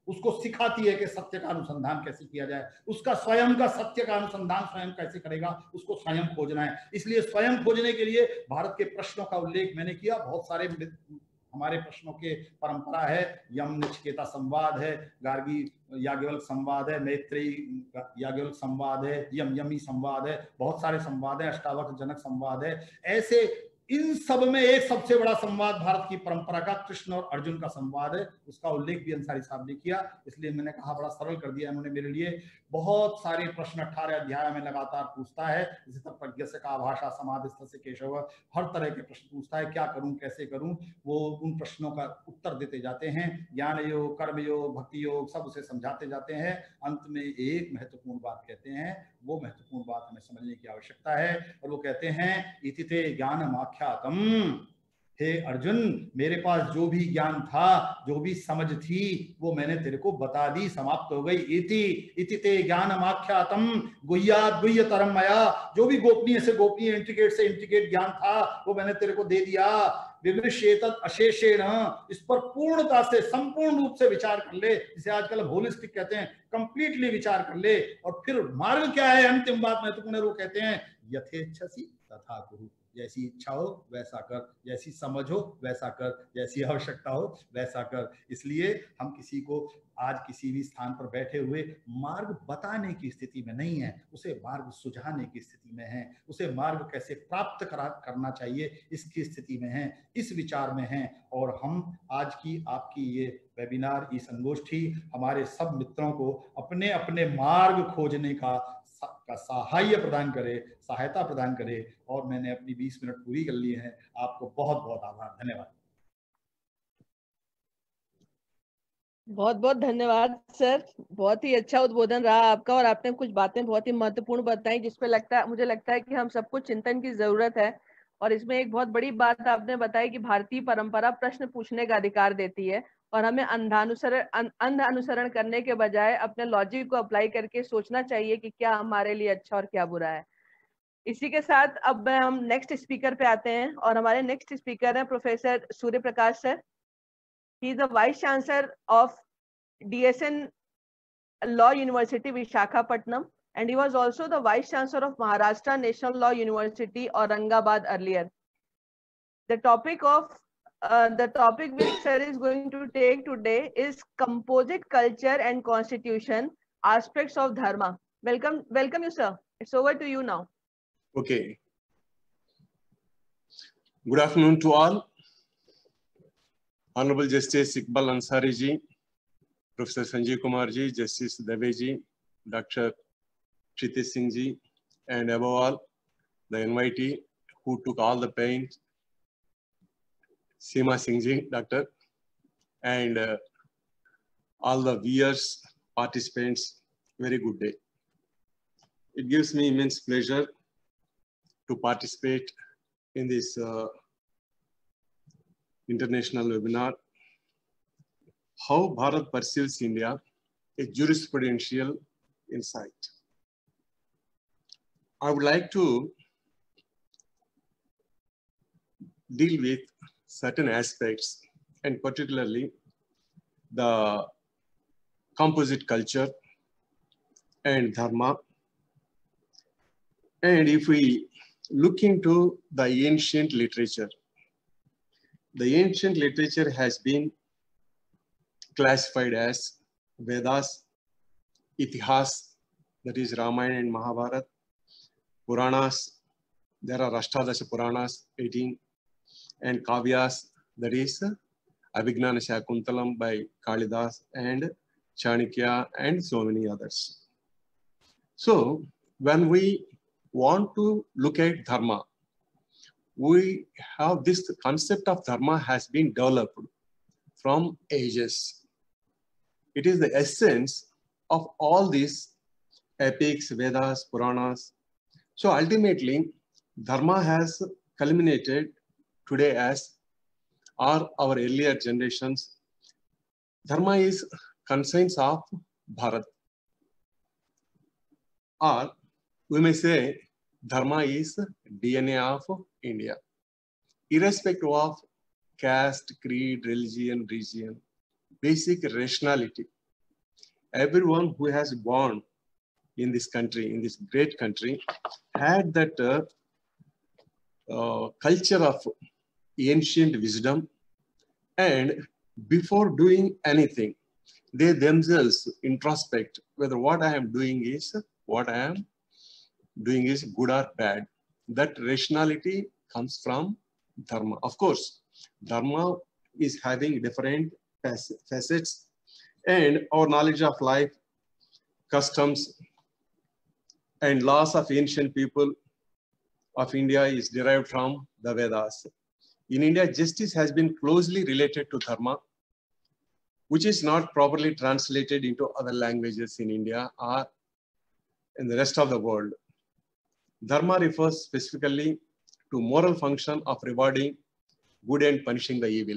उसको सिखाती है कि सत्य का अनुसंधान कैसे किया जाए, उसका स्वयं का सत्य का अनुसंधान स्वयं कैसे करेगा, उसको स्वयं खोजना है। इसलिए स्वयं खोजने के लिए भारत के प्रश्नों का उल्लेख मैंने किया। बहुत सारे हमारे प्रश्नों के परंपरा है, यम नचिकेता संवाद है, गार्गी याज्ञवल्क्य संवाद है, मैत्रेयी याज्ञवल्क्य संवाद है, यम यमी संवाद है, बहुत सारे संवाद है, अष्टावक्र जनक संवाद है। ऐसे इन सब में एक सबसे बड़ा संवाद भारत की परंपरा का कृष्ण और अर्जुन का संवाद है, उसका उल्लेख भी अंसारी साहब ने किया। इसलिए मैंने कहा बड़ा सरल कर दिया इन्होंने मेरे लिए। बहुत सारे प्रश्न अठारह अध्याय में लगातार पूछता है, जैसे तब प्रज्ञ से का भाषा समाधिस्थ से केशव, हर तरह के प्रश्न पूछता है, क्या करूं कैसे करूं, वो उन प्रश्नों का उत्तर देते जाते हैं। ज्ञान योग, कर्म योग, भक्ति योग सब उसे समझाते जाते हैं। अंत में एक महत्वपूर्ण बात कहते हैं, वो महत्वपूर्ण बात हमें समझने की आवश्यकता है, और वो कहते हैं इति ते ज्ञानम आख्यातम, हे अर्जुन मेरे पास जो भी ज्ञान था, जो भी समझ थी, वो मैंने तेरे को बता दी, समाप्त हो गई। इति इति ते ज्ञानम आख्यातम गुह्यात् गुह्यतरम मया, जो भी गोपनीय से गोपनीय, इंट्रिकेट से इंट्रिकेट ज्ञान था वो मैंने तेरे को दे दिया। विमृश्येतत् अशेषेण, इस पर पूर्णता से संपूर्ण रूप से विचार कर ले, जिसे आजकल होलिस्टिक कहते हैं, कंप्लीटली विचार कर ले। और फिर मार्ग क्या है, अंतिम बात महत्वपूर्ण है, वो कहते हैं यथेच्छसि तथा कुरु, जैसी इच्छा हो वैसा कर, जैसी समझ हो वैसा कर, जैसी आवश्यकता हो वैसा कर। इसलिए हम किसी को आज किसी भी स्थान पर बैठे हुए मार्ग बताने की स्थिति में नहीं है, उसे मार्ग सुझाने की स्थिति में है, उसे मार्ग कैसे प्राप्त करा करना चाहिए इसकी स्थिति में है, इस विचार में है। और हम आज की आपकी ये वेबिनार, ई संगोष्ठी हमारे सब मित्रों को अपने अपने मार्ग खोजने का का सहाय प्रदान करे, सहायता प्रदान करे। और मैंने अपनी बीस मिनट पूरी कर ली है। आपको बहुत बहुत आभार, धन्यवाद। बहुत बहुत धन्यवाद सर, बहुत ही अच्छा उद्बोधन रहा आपका, और आपने कुछ बातें बहुत ही महत्वपूर्ण बताई जिसपे लगता है, मुझे लगता है कि हम सबको चिंतन की जरूरत है। और इसमें एक बहुत बड़ी बात आपने बताई कि भारतीय परंपरा प्रश्न पूछने का अधिकार देती है, और हमें अंधानुसरण अंध अनुसरण करने के बजाय अपने लॉजिक को अप्लाई करके सोचना चाहिए कि क्या हमारे लिए अच्छा और क्या बुरा है। इसी के साथ अब हम नेक्स्ट स्पीकर पे आते हैं, और हमारे नेक्स्ट स्पीकर हैं professor Surya Prakash sir. He is the Vice Chancellor of D S N Law University, Visakhapatnam, and he was also the Vice Chancellor of Maharashtra National Law University, Aurangabad earlier. The topic of uh, the topic which sir is going to take today is composite culture and constitution, aspects of dharma. Welcome, welcome you, sir. It's over to you now. Okay. Good afternoon to all. Honorable Justice Iqbal Ansari ji, Professor Sanjeev Kumar ji, Justice Dave ji, Doctor Kshitij Singh ji, and above all, the invitee who took all the pain, Seema Singh ji, Doctor, and uh, all the viewers, participants, very good day. It gives me immense pleasure to participate in this uh, international webinar, How Bharat Perceives India, a Jurisprudential Insight. I would like to deal with certain aspects, and particularly the composite culture and dharma. And if we look into the ancient literature, the ancient literature has been classified as Vedas, Itihas, that is Ramayana and Mahabharata, Puranas, there are Ashtadasha Puranas, eighteen, and Kavyas, that is Abhignana Shakuntalam by Kalidas and Chanakya and so many others. So when we want to look at dharma, we have this concept of dharma has been developed from ages. It is the essence of all these epics, Vedas, Puranas. So ultimately, dharma has culminated today as, or our earlier generations, dharma is conscience of Bharat. Or we may say dharma is D N A of India. Irrespective of caste, creed, religion, region, basic rationality everyone who has born in this country, in this great country, had that uh, uh, culture of ancient wisdom, and before doing anything, they themselves introspect whether what I am doing is what I am doing is good or bad. That rationality comes from dharma. Of course, dharma is having different facets, and our knowledge of life, customs, and laws of ancient people of India is derived from the Vedas. In India, justice has been closely related to dharma, which is not properly translated into other languages in India or in the rest of the world. Dharma refers specifically to moral function of rewarding good and punishing the evil.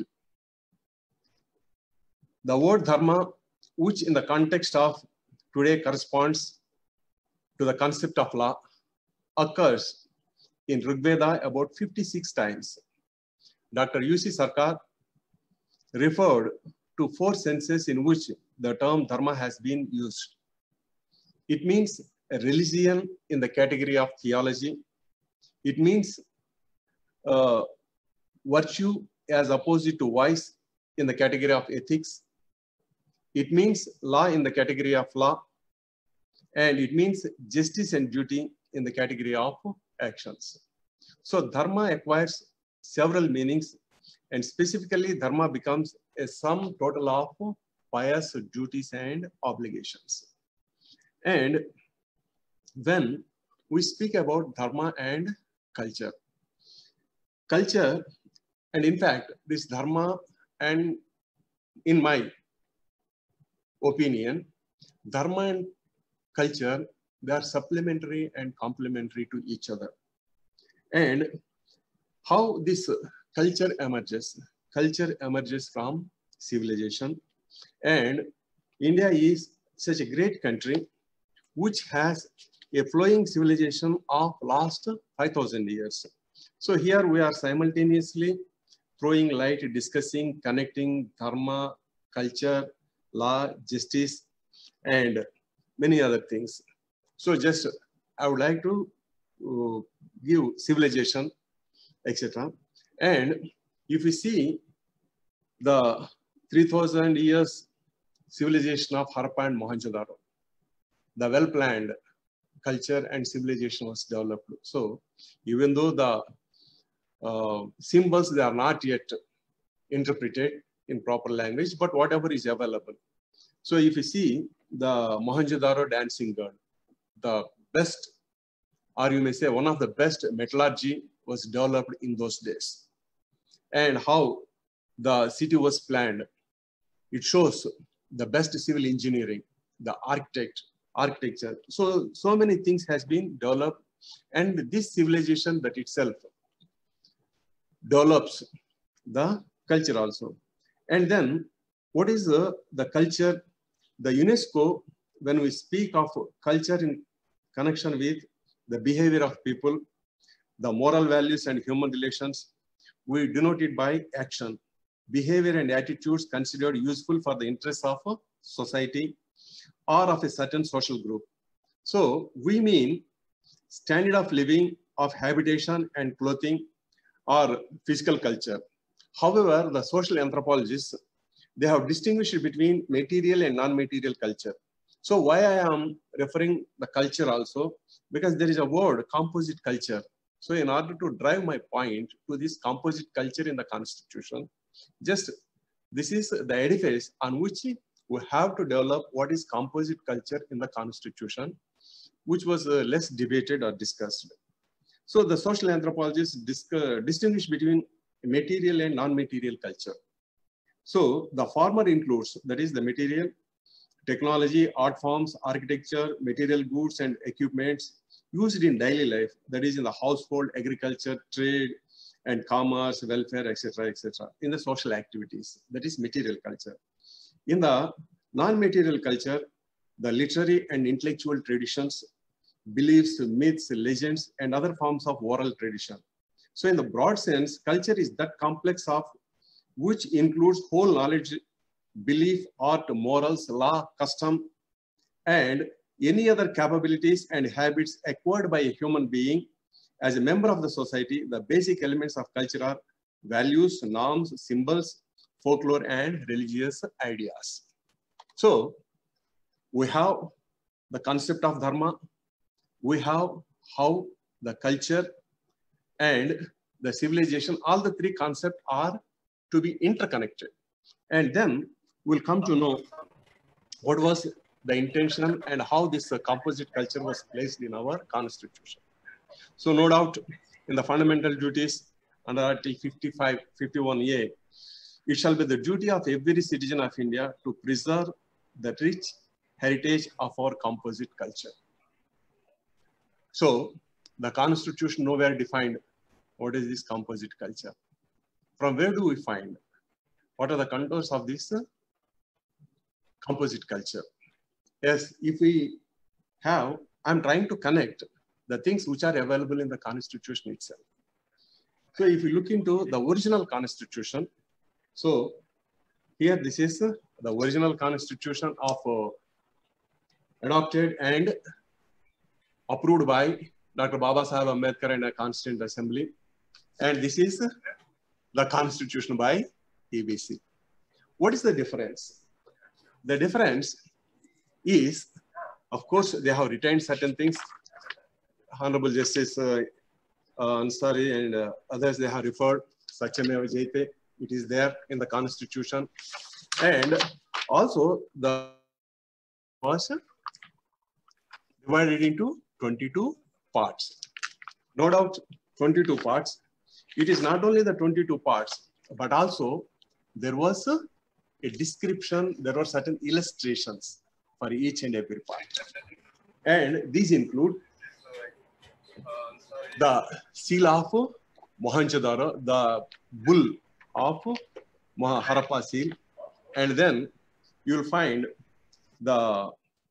The word dharma, which in the context of today corresponds to the concept of law, occurs in Rig Veda about fifty-six times. Doctor U C Sarkar referred to four senses in which the term dharma has been used. It means a religion in the category of theology. It means uh, virtue as opposed to vice in the category of ethics. It means law in the category of law. And it means justice and duty in the category of actions. So dharma acquires several meanings, and specifically dharma becomes a sum total of pious duties and obligations. And when we speak about dharma and culture, culture, and in fact, this dharma and in my opinion, dharma and culture, they are supplementary and complementary to each other. And how this culture emerges? Culture emerges from civilization. And India is such a great country which has a flowing civilization of last five thousand years. So here we are simultaneously throwing light, discussing, connecting dharma, culture, law, justice, and many other things. So just, I would like to uh, give civilization, et cetera. And if we see the three thousand years civilization of Harappa and Mohenjo-daro, the well-planned culture and civilization was developed. So even though the uh, symbols, they are not yet interpreted in proper language, but whatever is available. So if you see the Mohenjo-daro dancing girl, the best, or you may say one of the best metallurgy was developed in those days. And how the city was planned, it shows the best civil engineering, the architect, architecture. So, so many things has been developed, and this civilization that itself develops the culture also. And then what is the, the culture? The UNESCO, when we speak of culture in connection with the behavior of people, the moral values and human relations, we denote it by action, behavior and attitudes considered useful for the interests of a society or of a certain social group. So we mean standard of living, of habitation and clothing, or physical culture. However, the social anthropologists, they have distinguished between material and non-material culture. So why I am referring the culture also, because there is a word, composite culture. So in order to drive my point to this composite culture in the Constitution, just this is the edifice on which we have to develop what is composite culture in the Constitution, which was uh, less debated or discussed. So the social anthropologists distinguish between material and non-material culture. So the former includes, that is the material, technology, art forms, architecture, material goods and equipments used in daily life, that is in the household, agriculture, trade and commerce, welfare, et cetera, et cetera, in the social activities, that is material culture. In the non-material culture, the literary and intellectual traditions, beliefs, myths, legends, and other forms of oral tradition. So in the broad sense, culture is that complex of which includes whole knowledge, belief, art, morals, law, custom, and any other capabilities and habits acquired by a human being as a member of the society. The basic elements of culture are values, norms, symbols, folklore, and religious ideas. So we have the concept of dharma, we have how the culture and the civilization, all the three concepts are to be interconnected. And then we'll come to know what was the intention and how this uh, composite culture was placed in our constitution. So no doubt in the fundamental duties under Article fifty-five, fifty-one A, it shall be the duty of every citizen of India to preserve the rich heritage of our composite culture. So the constitution nowhere defined what is this composite culture. From where do we find? What are the contours of this uh, composite culture? Yes, if we have, I'm trying to connect the things which are available in the constitution itself. So if you look into the original constitution, so here this is uh, the original constitution of uh, adopted and approved by Doctor Baba Saheb Ambedkar and the Constituent Assembly. And this is uh, the constitution by T B C. What is the difference? The difference is, of course, they have retained certain things. Honorable Justice uh, uh, Ansari and uh, others, they have referred, Satyameva Jayate, it is there in the constitution. And also the was divided into twenty-two parts. No doubt twenty-two parts. It is not only the twenty-two parts, but also there was a, a description, there were certain illustrations for each and every part. And these include the seal of Mohenjo-daro, the bull of Harappa seal, and then you will find the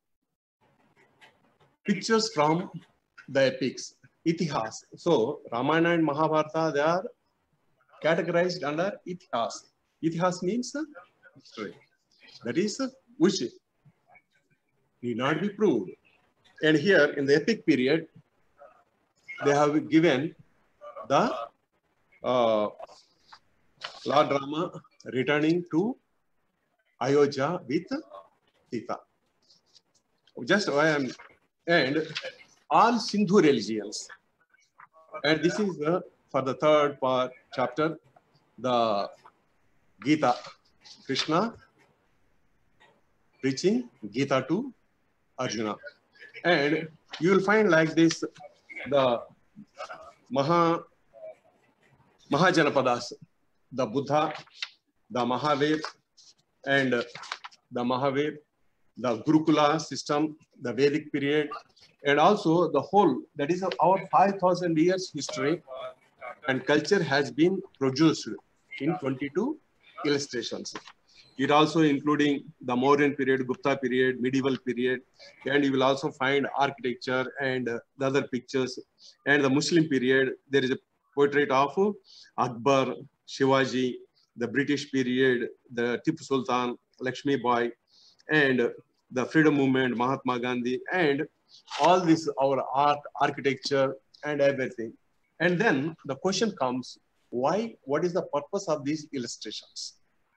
pictures from the epics, Itihas. So Ramayana and Mahabharata, they are categorized under Itihas. Itihas means history. That is which need not be proved. And here in the epic period, they have given the uh, Lord Rama returning to Ayodhya with Sita. Just I am, and all Sindhu religions. And this is the, for the third part chapter, the Gita, Krishna preaching Gita to Arjuna. And you will find like this, the Maha, Mahajanapadas, the Buddha, the Mahavir, and the Mahavir, the Gurukula system, the Vedic period, and also the whole, that is our five thousand years history and culture has been produced in twenty-two illustrations. It also including the Mauryan period, Gupta period, medieval period, and you will also find architecture and uh, the other pictures. And the Muslim period, there is a portrait of Akbar, Shivaji, the British period, the Tipu Sultan, Lakshmi Bai, and the freedom movement, Mahatma Gandhi, and all this, our art, architecture, and everything. And then the question comes, why, what is the purpose of these illustrations?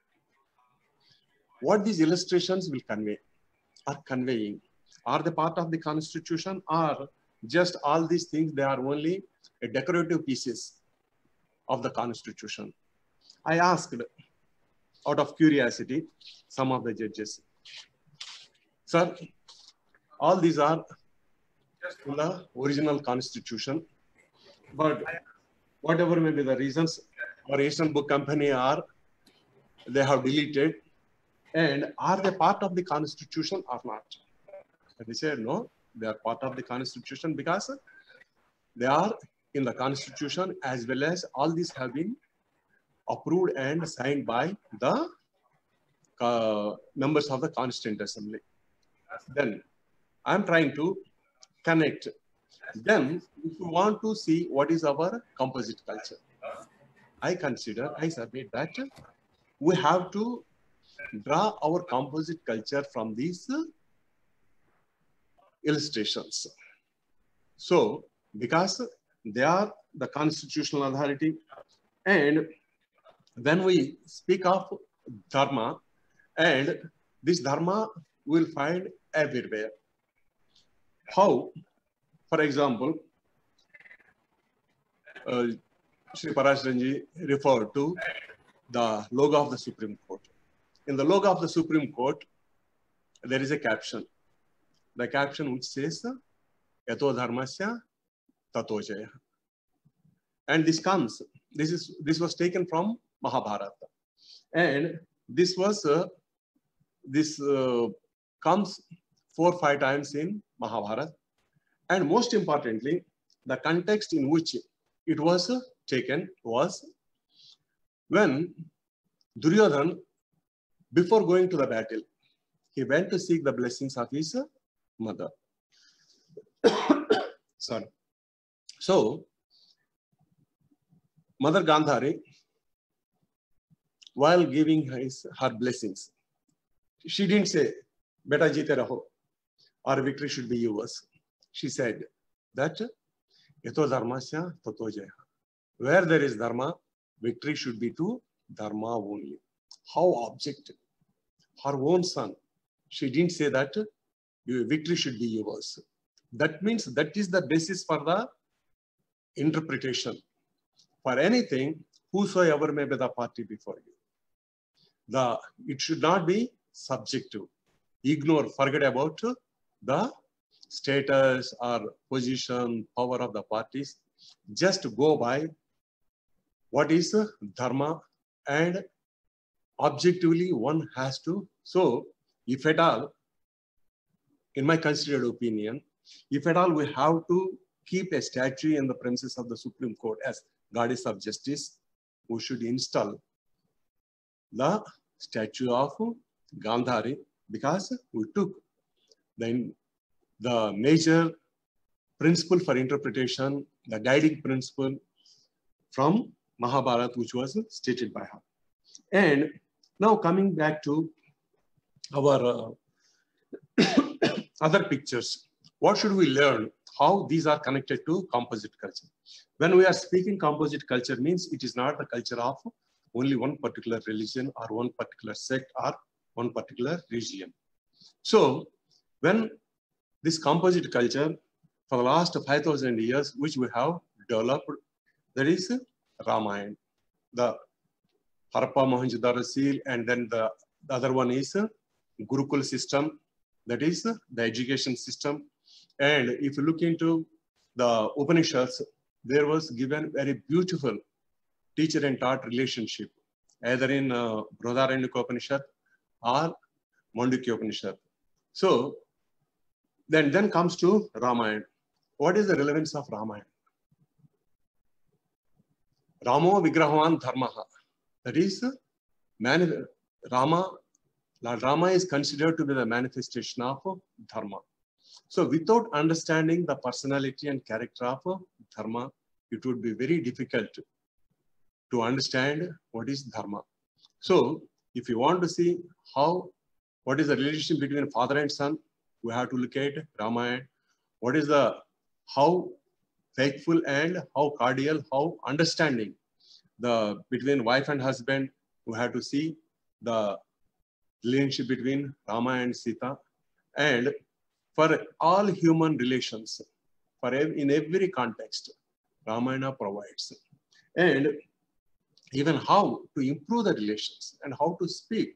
What these illustrations will convey, are conveying, are they part of the constitution, or just all these things, they are only a decorative pieces of the constitution? I asked, out of curiosity, some of the judges, sir, all these are in the original constitution, but whatever may be the reasons, our Asian Book Company are, they have deleted, and are they part of the constitution or not? And they said, no, they are part of the constitution because they are in the constitution, as well as all these have been approved and signed by the uh, members of the Constituent Assembly. Then I'm trying to connect. Then if you want to see what is our composite culture, I consider, I submit that we have to draw our composite culture from these illustrations. So, because they are the constitutional authority, and when we speak of dharma, and this dharma will find everywhere. How, for example, uh, Shri Parasharanji referred to the logo of the Supreme Court. In the logo of the Supreme Court, there is a caption. The caption which says, Yato dharmasya tato jaya. And this comes, this is this was taken from Mahabharata. And this was, uh, this uh, comes four or five times in Mahabharata. And most importantly, the context in which it was uh, taken was when Duryodhana, before going to the battle, he went to seek the blessings of his uh, mother. Sorry. So, Mother Gandhari, while giving his, her blessings, she didn't say, Beta jeete raho, or victory should be yours. She said that, Yato dharmasya tato jaya. Where there is dharma, victory should be to dharma only. How objective. Her own son, she didn't say that victory should be yours. That means that is the basis for the interpretation. For anything, whosoever may be the party before you. The, it should not be subjective. Ignore, forget about the status or position, power of the parties. Just go by what is dharma, and objectively one has to. So, if at all, in my considered opinion, if at all we have to keep a statue in the premises of the Supreme Court as Goddess of Justice, we should install the statue of Gandhari, because we took the, the major principle for interpretation, the guiding principle from Mahabharata, which was stated by her. And now coming back to our uh, other pictures, what should we learn? How these are connected to composite culture? When we are speaking composite culture, means it is not the culture of only one particular religion or one particular sect or one particular region. So when this composite culture for the last five thousand years, which we have developed, that is Ramayana, the Harappa Mohenjo-daro seal, and then the, the other one is Gurukul system, that is the education system. And if you look into the Upanishads, there was given very beautiful teacher and taught relationship, either in uh, Brihadaranyaka Upanishad or Mandukya Upanishad. So then, then comes to Ramayana. What is the relevance of Ramayana? Ramo Vigrahavan Dharmaha. That is, Rama, Lord Rama is considered to be the manifestation of Dharma. So without understanding the personality and character of Dharma, it would be very difficult to understand what is Dharma. So if you want to see how, what is the relationship between father and son, we have to look at Ramayana. What is the, how faithful and how cordial, how understanding the between wife and husband, we have to see the relationship between Rama and Sita. And for all human relations, for ev in every context, Ramayana provides. And even how to improve the relations and how to speak,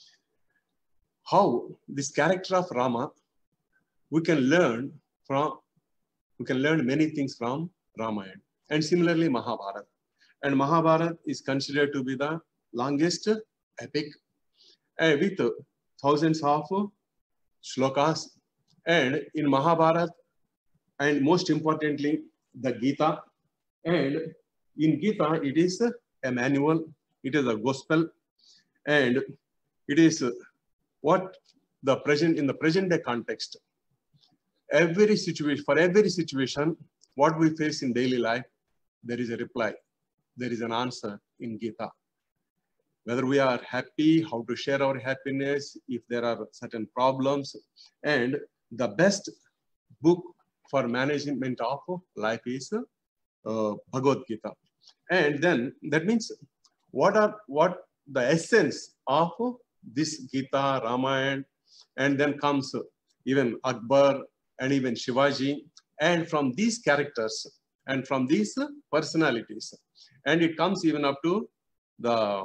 how this character of Rama, we can learn from, we can learn many things from Ramayana. And similarly, Mahabharata. And Mahabharata is considered to be the longest epic uh, with thousands of shlokas. And in Mahabharata, and most importantly, the Gita. And in Gita, it is a manual, it is a gospel, and it is what the present, in the present day context, every situation, for every situation, what we face in daily life, there is a reply, there is an answer in Gita. Whether we are happy, how to share our happiness, if there are certain problems, and the best book for management of life is uh, Bhagavad Gita. And then that means what are what the essence of this Gita, Ramayana, and then comes even Akbar and even Shivaji, and from these characters and from these personalities, and it comes even up to the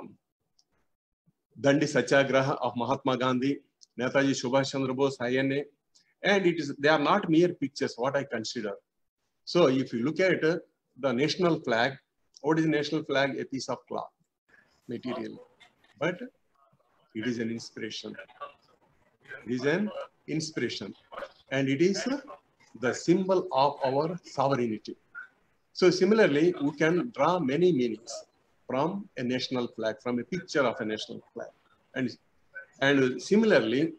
Dandi Satyagraha of Mahatma Gandhi, Netaji Subhash Chandra Bose, I N A, and it is they are not mere pictures, what I consider. So if you look at uh, the national flag, what is the national flag? A piece of cloth material, but it is an inspiration. It is an inspiration, and it is uh, the symbol of our sovereignty. So similarly, we can draw many meanings from a national flag, from a picture of a national flag. And, and similarly,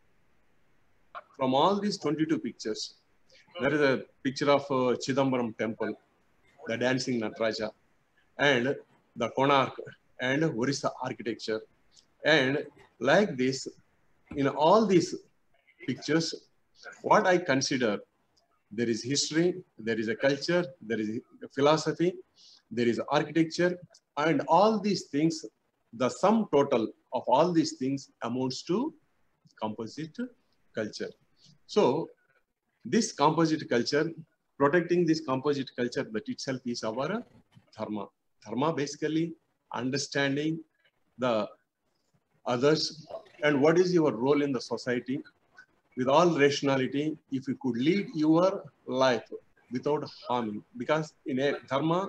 from all these twenty-two pictures, there is a picture of uh, Chidambaram temple, the dancing Nataraja, and the Konark and Orissa architecture. And like this, in all these pictures, what I consider, there is history, there is a culture, there is a philosophy, there is architecture, and all these things, the sum total of all these things amounts to composite culture. So this composite culture, protecting this composite culture, that itself is our dharma. Dharma basically understanding the others and what is your role in the society with all rationality, if you could lead your life without harming, because in a dharma,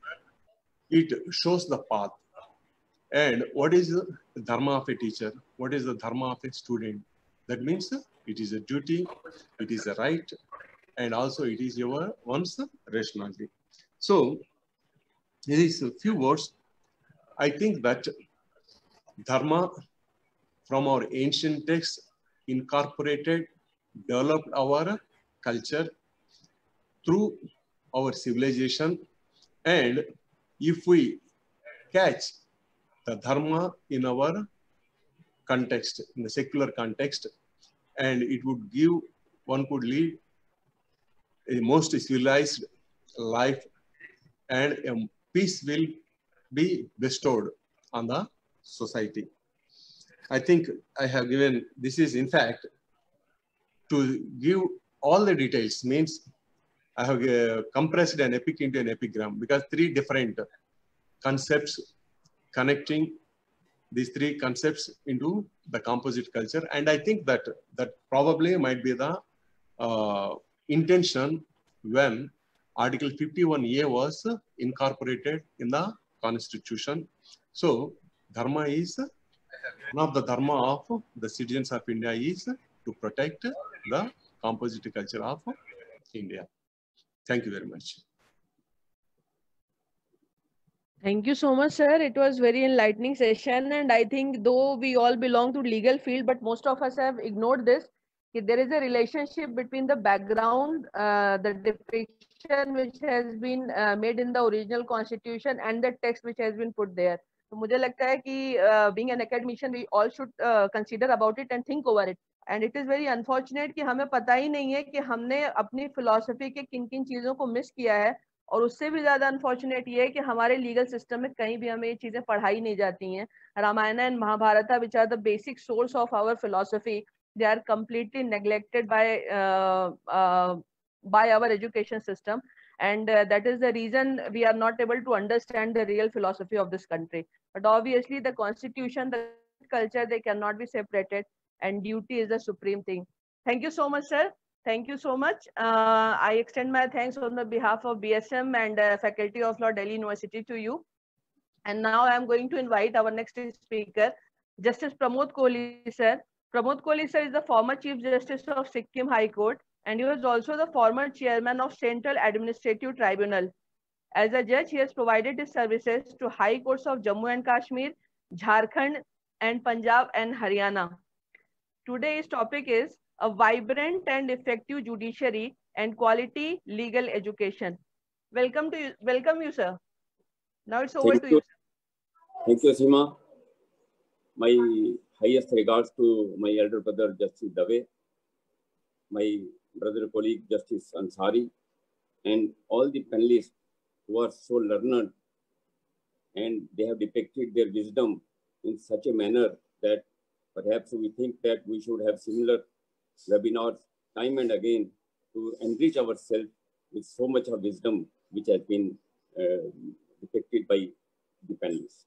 it shows the path. And what is the dharma of a teacher? What is the dharma of a student? That means it is a duty, it is a right, and also it is your one's rationality. So, these few words, I think that dharma from our ancient texts incorporated, developed our culture through our civilization. And if we catch the dharma in our context, in the secular context, and it would give, one could lead a most civilized life, and a peace will be bestowed on the society. I think I have given, this is in fact, to give all the details means I have uh, compressed an epic into an epigram, because three different concepts connecting these three concepts into the composite culture. And I think that that probably might be the uh, intention when Article fifty-one A was incorporated in the Constitution. So dharma is, one of the dharma of the citizens of India is to protect the composite culture of India. Thank you very much. Thank you so much, sir. It was very enlightening session, and I think though we all belong to legal field, but most of us have ignored this. There is a relationship between the background, uh, the depiction which has been uh, made in the original constitution and the text which has been put there. So मुझे लगता है कि uh, being an academician, we all should uh, consider about it and think over it. And it is very unfortunate कि हमें पता ही नहीं है कि हमने अपनी philosophy के किन किन चीजों को miss किया है, और उससे भी ज्यादा अनफॉर्चुनेट ये है कि हमारे लीगल सिस्टम में कहीं भी हमें ये चीजें पढ़ाई नहीं जाती हैं. Ramayana and Mahabharata which are the basic source of our philosophy, they are completely neglected by uh, uh, by our education system, and uh, that is the reason we are not able to understand the real philosophy of this country. But obviously the constitution, the culture, they cannot be separated, and duty is the supreme thing. Thank you so much, sir. Thank you so much. Uh, I extend my thanks on the behalf of B S M and uh, Faculty of Law, Delhi University, to you. And now I am going to invite our next speaker, Justice Pramod Kohli, sir. Pramod Kohli, sir, is the former Chief Justice of Sikkim High Court, and he was also the former Chairman of Central Administrative Tribunal. As a judge, he has provided his services to High Courts of Jammu and Kashmir, Jharkhand, and Punjab and Haryana. Today's topic is a vibrant and effective judiciary and quality legal education. Welcome to you, welcome you, sir. Now it's over Thank to you. you, sir. Thank you, Seema. My highest regards to my elder brother, Justice Dave, my brother colleague Justice Ansari, and all the panelists who are so learned, and they have depicted their wisdom in such a manner that perhaps we think that we should have similar webinars time and again to enrich ourselves with so much of wisdom which has been uh, depicted by the panelists.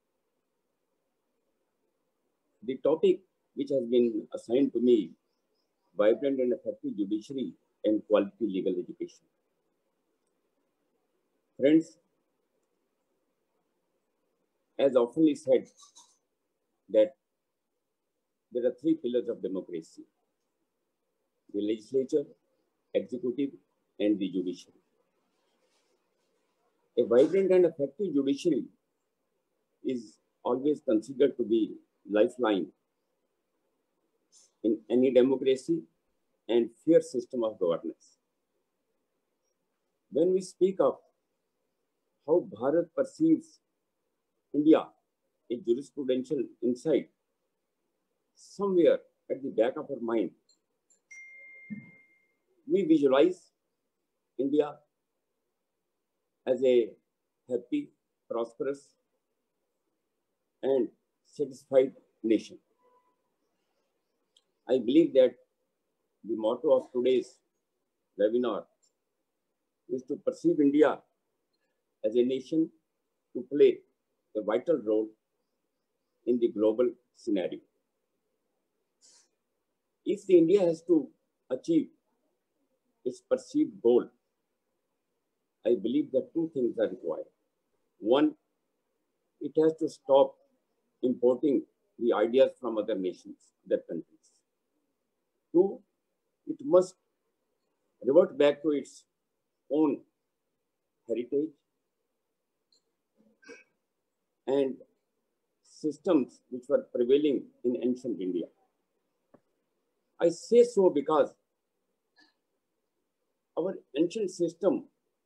The topic which has been assigned to me, vibrant and effective judiciary and quality legal education. Friends, as often is said, that there are three pillars of democracy: the legislature, executive, and the judiciary. A vibrant and effective judiciary is always considered to be lifeline in any democracy and fair system of governance. When we speak of how Bharat perceives India, a jurisprudential insight, somewhere at the back of our mind, we visualize India as a happy, prosperous, and satisfied nation. I believe that the motto of today's webinar is to perceive India as a nation to play a vital role in the global scenario. If the India has to achieve its perceived goal, I believe that two things are required. One, it has to stop importing the ideas from other nations, other countries. Two, it must revert back to its own heritage and systems which were prevailing in ancient India. I say so because our ancient system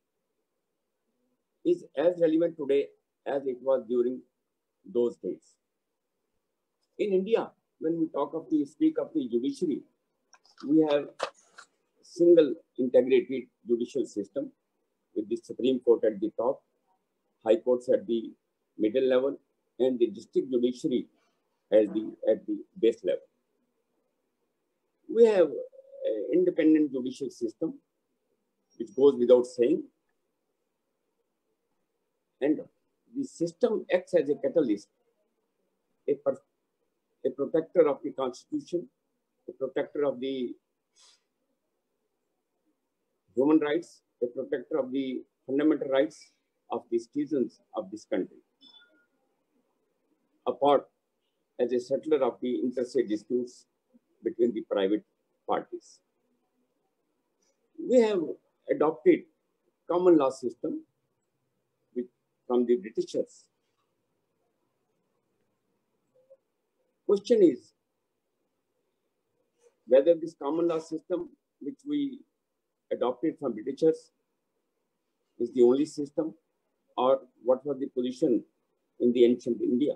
is as relevant today as it was during those days. In India, when we talk of the speak of the judiciary, we have single integrated judicial system with the Supreme Court at the top, high courts at the middle level, and the district judiciary as the at the base level. We have an independent judicial system, which goes without saying, and the system acts as a catalyst, a, per, a protector of the Constitution, a protector of the human rights, a protector of the fundamental rights of the citizens of this country, apart as a settler of the interstate disputes between the private parties. We have adopted common law system with, from the Britishers. Question is whether this common law system which we adopted from Britishers is the only system, or what was the position in the ancient India.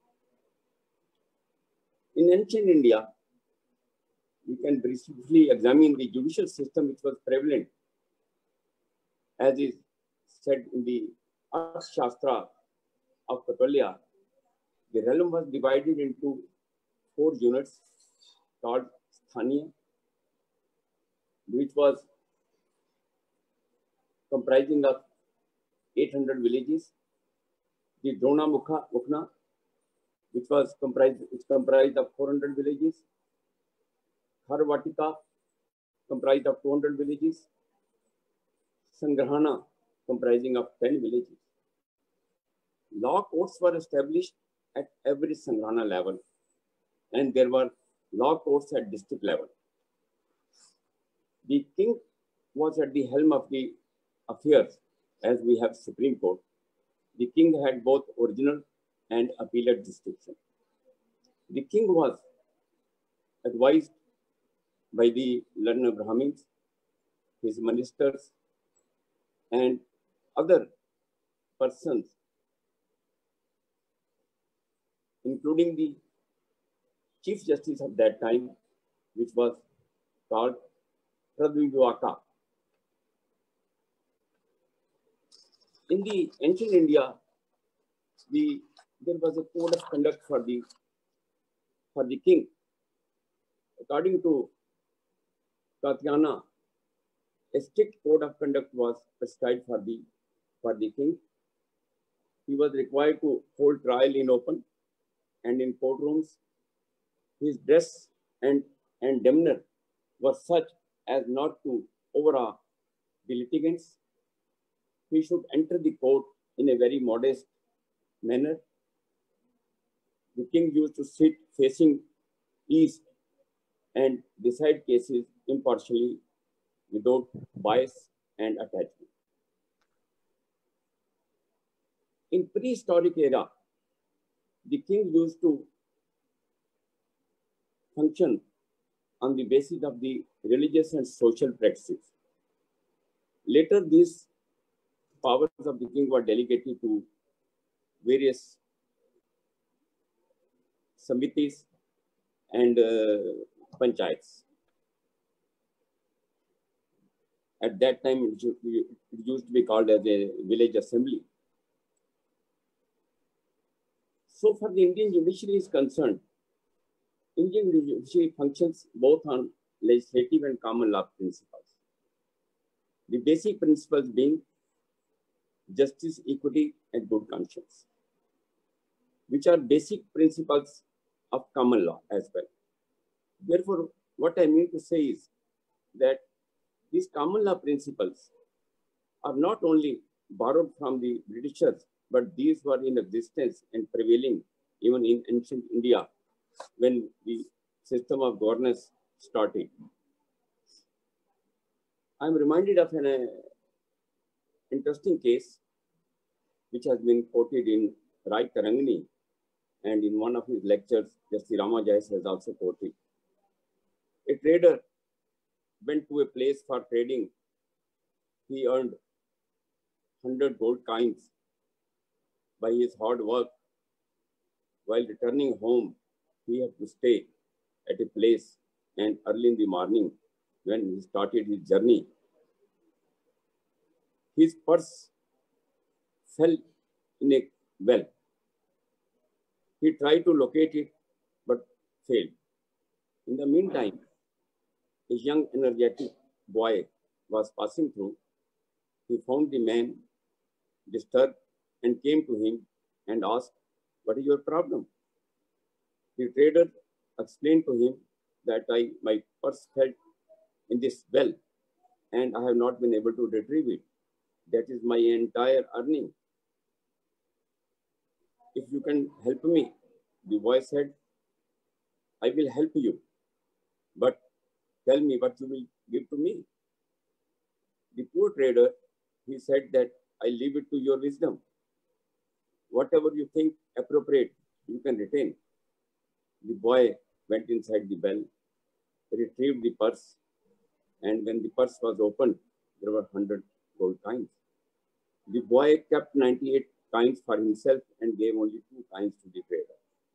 In ancient India, we can briefly examine the judicial system which was prevalent, as is said in the Arthashastra of Kautilya. The realm was divided into four units called Sthaniya, which was comprising of eight hundred villages. The Drona Mukha, Mukhna, which was comprised, which comprised of four hundred villages. Kharvatika, comprised of two hundred villages. Sangrahana, comprising of ten villages. Law courts were established at every Sangrahana level, and there were law courts at district level. The king was at the helm of the affairs, as we have Supreme Court. The king had both original and appellate jurisdiction. The king was advised by the learned Brahmins, his ministers, and other persons, including the Chief Justice of that time, which was called Pradvivaka. In the ancient India, the, there was a code of conduct for the, for the king. According to Katyayana, a strict code of conduct was prescribed for the, for the king. He was required to hold trial in open and in courtrooms. His dress and, and demeanor were such as not to overawe the litigants. He should enter the court in a very modest manner. The king used to sit facing east and decide cases impartially without bias and attachment. In prehistoric era, the king used to function on the basis of the religious and social practices. Later, these powers of the king were delegated to various samitis and uh, panchayats. At that time, it used to be called as a village assembly. So far, the Indian judiciary is concerned, Indian judiciary functions both on legislative and common law principles. The basic principles being justice, equity, and good conscience, which are basic principles of common law as well. Therefore, what I mean to say is that these common law principles are not only borrowed from the Britishers, but these were in existence and prevailing even in ancient India when the system of governance started. I'm reminded of an uh, interesting case which has been quoted in Rai Tarangani, and in one of his lectures, Justice Rama Jais has also quoted. A trader went to a place for trading. He earned one hundred gold coins by his hard work. While returning home, he had to stay at a place, and early in the morning, when he started his journey, his purse fell in a well. He tried to locate it, but failed. In the meantime, a young, energetic boy was passing through. He found the man disturbed and came to him and asked, "What is your problem?" The trader explained to him that I, my purse fell in this well and I have not been able to retrieve it. That is my entire earning. If you can help me, the boy said, I will help you, but tell me what you will give to me. The poor trader, he said that I leave it to your wisdom. Whatever you think appropriate, you can retain. The boy went inside the well, retrieved the purse, and when the purse was opened, there were one hundred gold coins. The boy kept ninety-eight coins for himself and gave only two coins to the trader.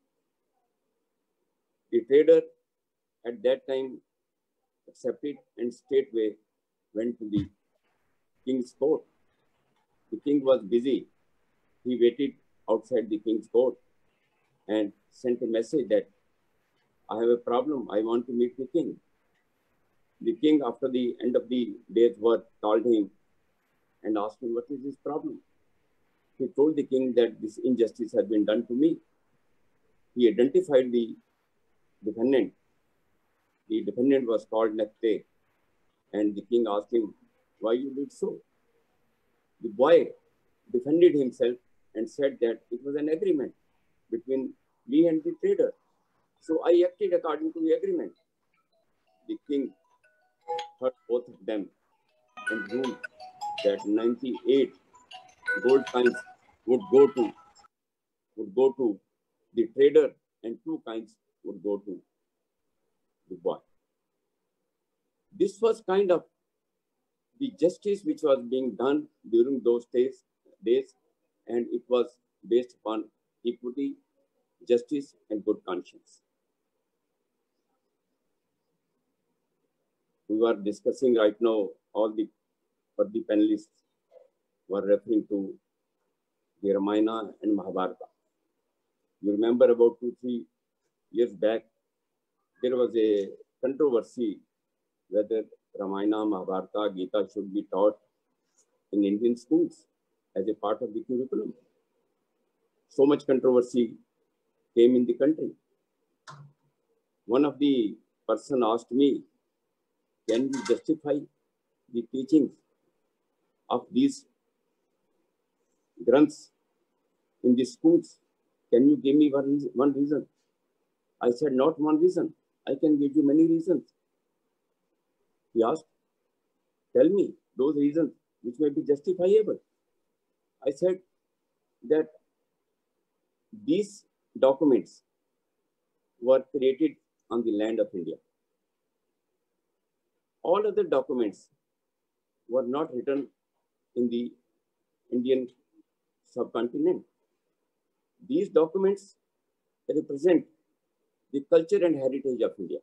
The trader at that time accepted and straightway went to the king's court. The king was busy. He waited outside the king's court and sent a message that I have a problem. I want to meet the king. The king, after the end of the day's work, called him and asked him, what is his problem? He told the king that this injustice had been done to me. He identified the defendant. The defendant was called next day, and the king asked him, why you did so? The boy defended himself and said that it was an agreement between me and the trader. So I acted according to the agreement. The king heard both of them and ruled that ninety-eight gold coins would go to would go to the trader and two coins would go to the boy. This was kind of the justice which was being done during those days, days and it was based upon equity, justice, and good conscience. we were discussing right now, all the, what the panelists were referring to the Ramayana and Mahabharata. You remember about two, three years back, there was a controversy whether Ramayana, Mahabharata, Gita should be taught in Indian schools as a part of the curriculum. So much controversy came in the country. One of the person asked me, can you justify the teachings of these granths in the schools? Can you give me one, one reason? I said, not one reason. I can give you many reasons. He asked, tell me those reasons which may be justifiable. I said that these documents were created on the land of India. All other documents were not written in the Indian subcontinent. These documents represent the culture and heritage of India.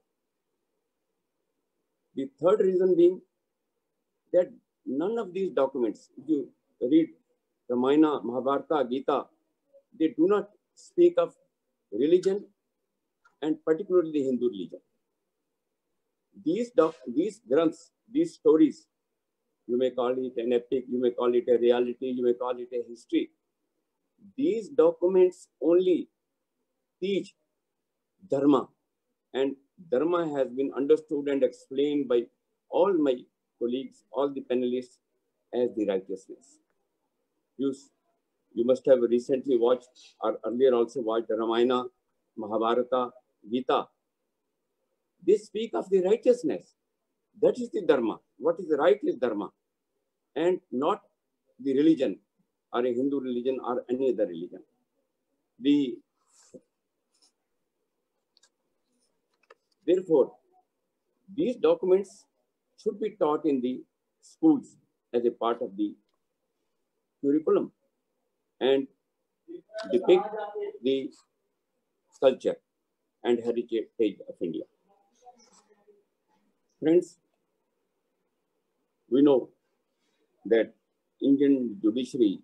The third reason being that none of these documents, if you read Ramayana, Mahabharata, Gita, they do not speak of religion and particularly the Hindu religion. These, doc, these granths, these stories, you may call it an epic, you may call it a reality, you may call it a history. These documents only teach Dharma, and Dharma has been understood and explained by all my colleagues, all the panelists as the righteousness. You, you must have recently watched or earlier also watched Ramayana, Mahabharata, Gita. They speak of the righteousness. That is the Dharma. What is right is Dharma, and not the religion or a Hindu religion or any other religion. The, therefore, these documents should be taught in the schools as a part of the curriculum and depict the culture and heritage of India. Friends, we know that Indian judiciary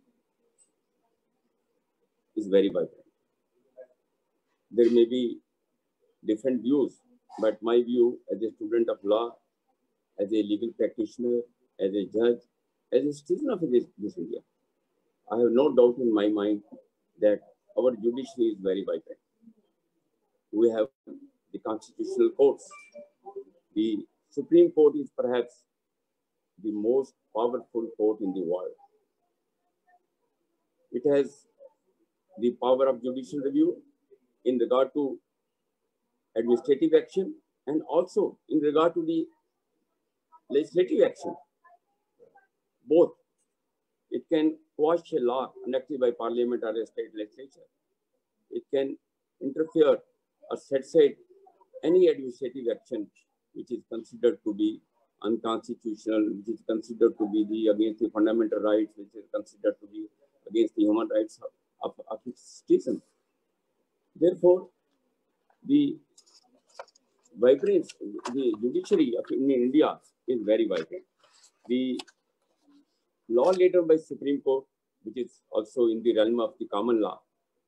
is very vibrant. There may be different views, but my view as a student of law, as a legal practitioner, as a judge, as a citizen of this, this India, I have no doubt in my mind that our judiciary is very vibrant. We have the constitutional courts. The Supreme Court is perhaps the most powerful court in the world. It has the power of judicial review in regard to administrative action and also in regard to the legislative action. Both. It can quash a law enacted by parliament or a state legislature. It can interfere or set aside any administrative action which is considered to be unconstitutional, which is considered to be the against the fundamental rights, which is considered to be against the human rights of, of, of its citizens. Therefore, the vibrance, the judiciary of in India is very vibrant. The law laid down by Supreme Court, which is also in the realm of the common law,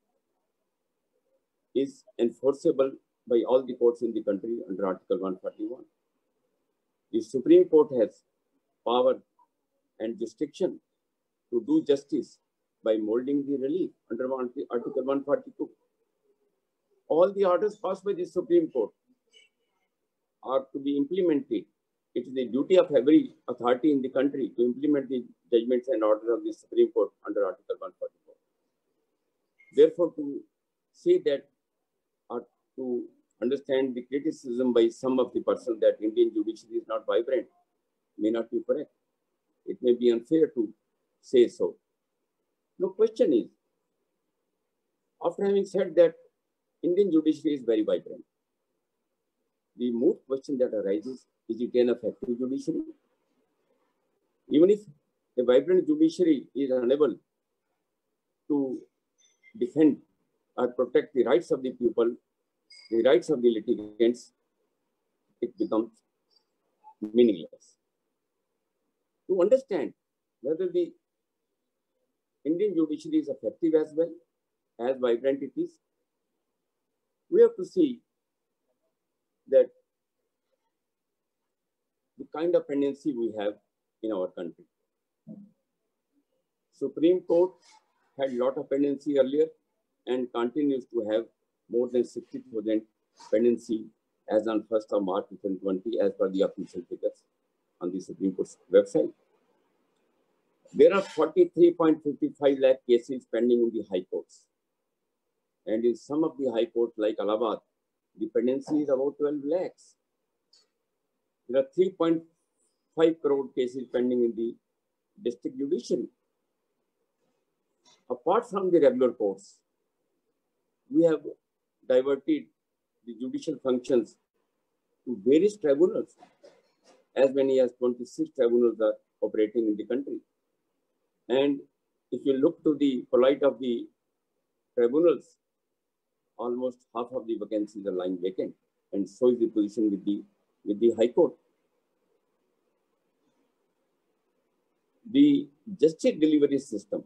is enforceable by all the courts in the country under Article one forty-one. The Supreme Court has power and jurisdiction to do justice by molding the relief under Article one forty-two. All the orders passed by the Supreme Court are to be implemented. It is the duty of every authority in the country to implement the judgments and orders of the Supreme Court under Article one forty-four. Therefore, to say that or to understand the criticism by some of the person that Indian judiciary is not vibrant may not be correct. It may be unfair to say so. No, question is, after having said that Indian judiciary is very vibrant, the moot question that arises, is it an effective judiciary? Even if a vibrant judiciary is unable to defend or protect the rights of the people, the rights of the litigants, it becomes meaningless. To understand whether the Indian judiciary is effective as well, as vibrant it is, we have to see that the kind of pendency we have in our country. Supreme Court had a lot of pendency earlier and continues to have more than sixty thousand pendency as on first of March twenty twenty, as per the official figures on the Supreme Court's website. There are forty-three point five five lakh cases pending in the high courts. And in some of the high courts like Allahabad, the pendency is about twelve lakhs. There are three point five crore cases pending in the district judiciary. Apart from the regular courts, we have diverted the judicial functions to various tribunals. As many as twenty-six tribunals are operating in the country. And if you look to the polite of the tribunals, almost half of the vacancies are lying vacant, and so is the position with the, with the High Court. The justice delivery system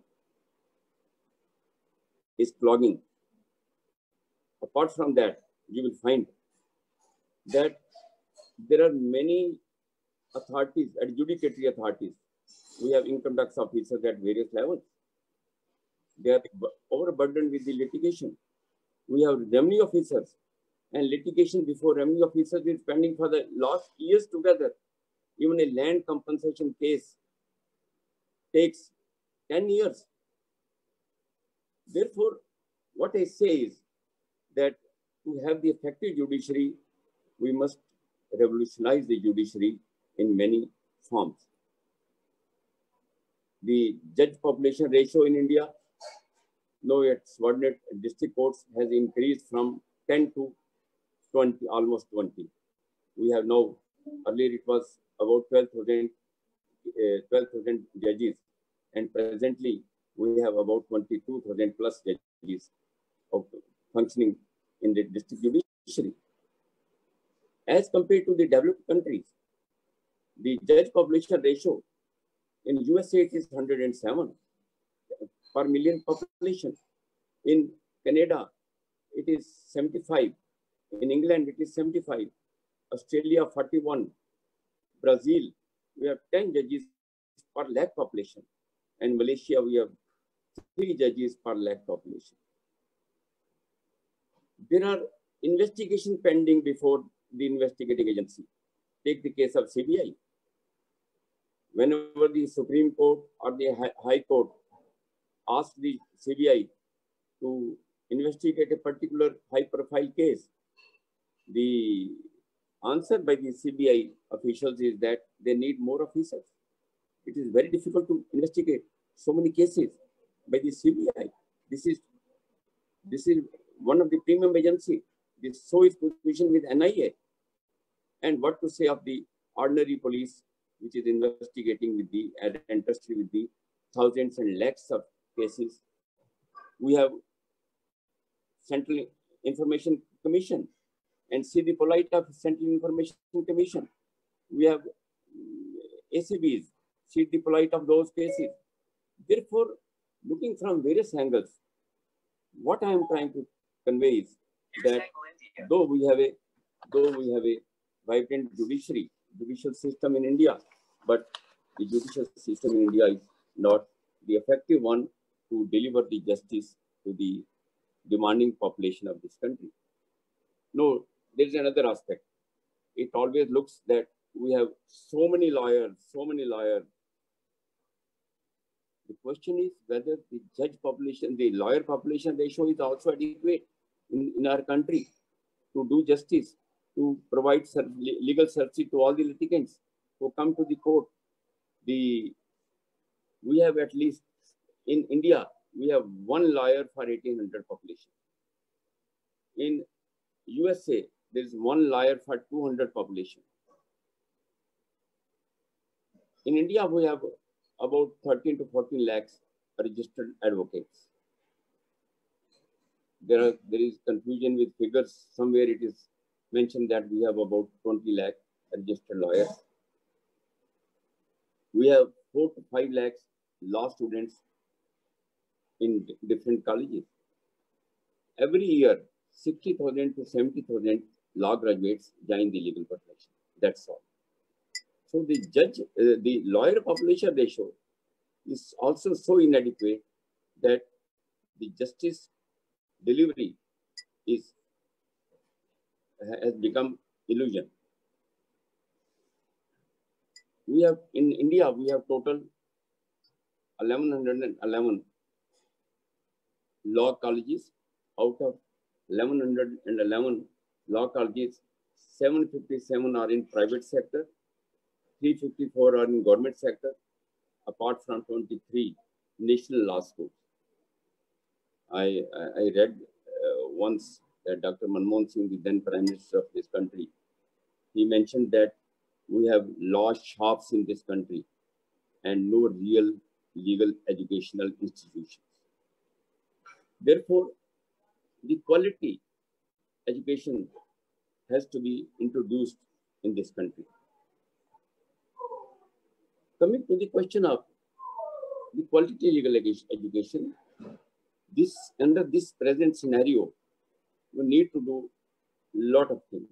is clogging. Apart from that, you will find that there are many authorities, adjudicatory authorities. We have income tax officers at various levels. They are overburdened with the litigation. We have revenue officers, and litigation before revenue officers is pending for the last years together. Even a land compensation case takes ten years. Therefore, what I say is that to have the effective judiciary, we must revolutionize the judiciary in many forms. The judge population ratio in India, though its subordinate district courts, has increased from ten to twenty, almost twenty. We have now, earlier it was about twelve thousand uh, twelve thousand judges, and presently we have about twenty-two thousand plus judges of functioning in the district judiciary. As compared to the developed countries, the judge population ratio in U S A it is one hundred seven per million population. In Canada, it is seventy-five. In England, it is seventy-five. Australia, forty-one. Brazil, we have ten judges per lakh population. And Malaysia, we have three judges per lakh population. There are investigations pending before the investigating agency. Take the case of C B I. Whenever the Supreme Court or the High Court asks the C B I to investigate a particular high-profile case, the answer by the C B I officials is that they need more officers. It is very difficult to investigate so many cases by the C B I. This is, this is one of the premium agency. This so is positioned with N I A. And what to say of the ordinary police, which is investigating with the industry with the thousands and lakhs of cases. We have Central Information Commission, and see the polite of Central Information Commission. We have A C Bs, see the polite of those cases. Therefore, looking from various angles, what I am trying to convey is that though we have a, though we have a vibrant judiciary, judicial system in India, but the judicial system in India is not the effective one to deliver the justice to the demanding population of this country. No, there is another aspect. It always looks that we have so many lawyers, so many lawyers. The question is whether the judge population, the lawyer population ratio is also adequate in, in our country to do justice, to provide legal services to all the litigants who come to the court. The, we have at least, in India, we have one lawyer for eighteen hundred population. In U S A, there is one lawyer for two hundred population. In India, we have about thirteen to fourteen lakhs registered advocates. There, are, there is confusion with figures. Somewhere it is mentioned that we have about twenty lakh registered lawyers. We have four to five lakhs law students in different colleges. Every year, sixty thousand to seventy thousand law graduates join the legal profession. That's all. So the judge, uh, the lawyer population ratio is also so inadequate that the justice delivery is has become illusion. We have in India, we have total eleven eleven law colleges. Out of eleven eleven law colleges, seven fifty-seven are in private sector, three fifty-four are in government sector, apart from twenty-three national law schools. I, I read uh, once that Doctor Manmohan Singh, the then Prime Minister of this country, he mentioned that we have law shops in this country and no real legal educational institutions. Therefore, the quality education has to be introduced in this country. Coming to the question of the quality legal education, this under this present scenario, we need to do a lot of things.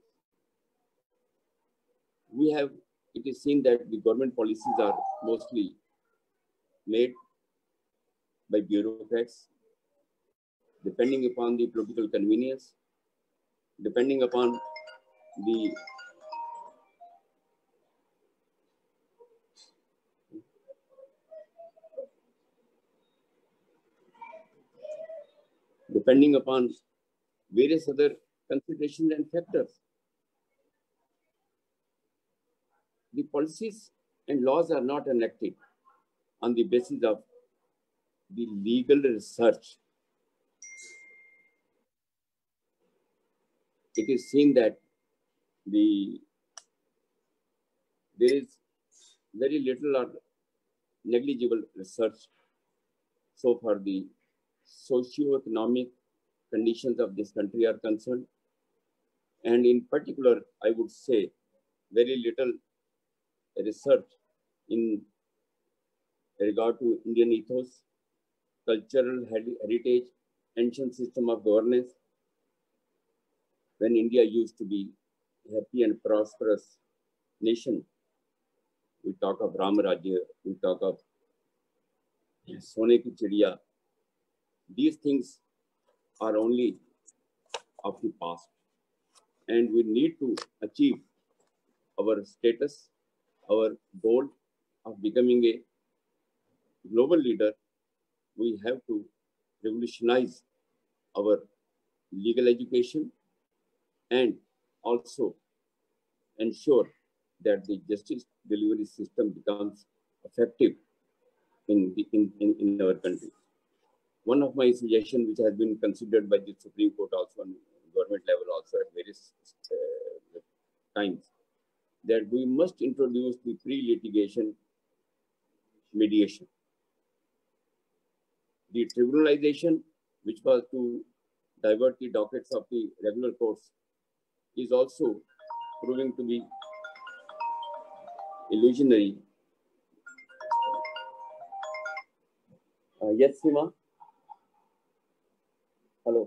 We have, it is seen that the government policies are mostly made by bureaucrats, depending upon the political convenience, depending upon the depending upon various other considerations and factors. The policies and laws are not enacted on the basis of the legal research. It is seen that the there is very little or negligible research so far the socio-economic conditions of this country are concerned. And in particular, I would say very little research in regard to Indian ethos, cultural heritage, ancient system of governance. When India used to be a happy and prosperous nation, we talk of Ram Rajya, we talk of Sone Ki Chidiya. These things are only of the past, and we need to achieve our status, our goal of becoming a global leader. We have to revolutionize our legal education and also ensure that the justice delivery system becomes effective in, the, in, in, in our country. One of my suggestions, which has been considered by the Supreme Court also on government level also at various uh, times, that we must introduce the pre-litigation mediation. The tribunalization, which was to divert the dockets of the regular courts, is also proving to be illusionary. Uh, yes, Seema? Hello.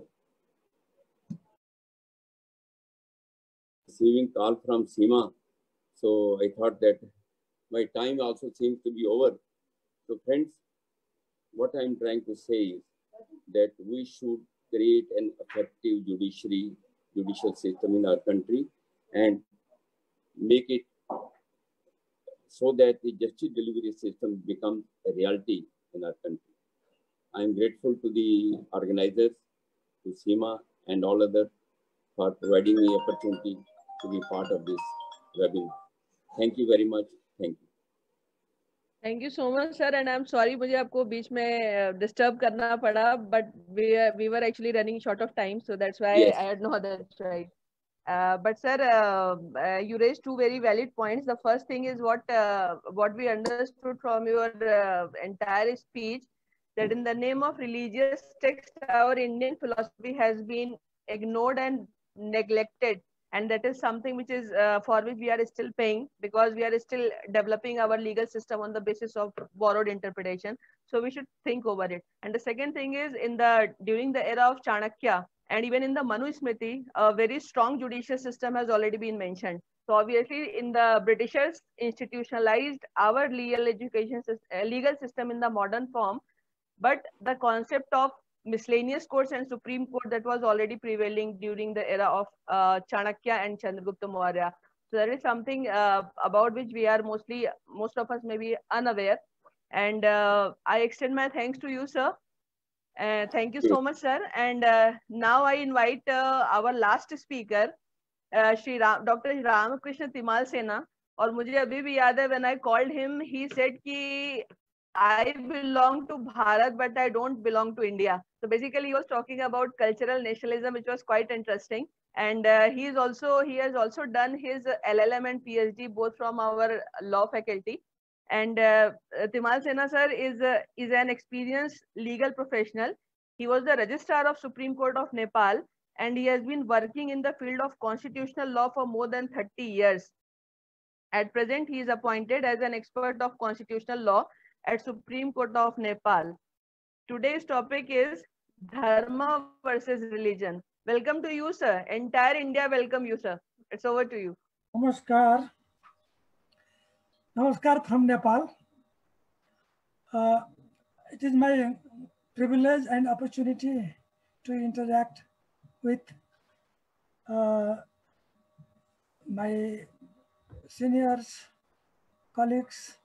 Receiving call from Seema. So I thought that my time also seems to be over. So friends, what I'm trying to say is that we should create an effective judiciary, judicial system in our country and make it so that the justice delivery system becomes a reality in our country. I'm grateful to the organizers, to Seema and all others for providing me opportunity to be part of this webinar. Thank you very much. Thank you. Thank you so much, sir. And I'm sorry मुझे आपको बीच में disturb करना पड़ा, but we we were actually running short of time, so that's why yes. I had no other choice. Uh, but sir, uh, uh, you raised two very valid points. The first thing is what uh, what we understood from your uh, entire speech, that in the name of religious text, our Indian philosophy has been ignored and neglected And that is something which is uh, for which we are still paying, because we are still developing our legal system on the basis of borrowed interpretation. So we should think over it. And the second thing is, in the during the era of Chanakya and even in the Manu Smriti, a very strong judicial system has already been mentioned. So obviously, in the Britishers institutionalized our legal education uh, legal system in the modern form, but the concept of miscellaneous courts and Supreme Court, that was already prevailing during the era of uh, Chanakya and Chandragupta Maurya. So that is something uh, about which we are mostly, most of us may be unaware. And uh, I extend my thanks to you, sir. Uh, thank you so much, sir. And uh, now I invite uh, our last speaker, uh, Shri Ram, Doctor Ramakrishna Timal Sena. और मुझे अभी भी याद है, when I called him, he said कि I belong to Bharat, but I don't belong to India. So basically, he was talking about cultural nationalism, which was quite interesting. And uh, he is also he has also done his L L M and PhD both from our law faculty. And uh, Timal Sena sir is uh, is an experienced legal professional. He was the registrar of Supreme Court of Nepal, and he has been working in the field of constitutional law for more than thirty years. At present, he is appointed as an expert of constitutional law at Supreme Court of Nepal. Today's topic is Dharma versus religion. Welcome to you, sir. Entire India welcome you, sir. It's over to you. Namaskar. Namaskar from Nepal. Uh, it is my privilege and opportunity to interact with uh, my seniors, colleagues,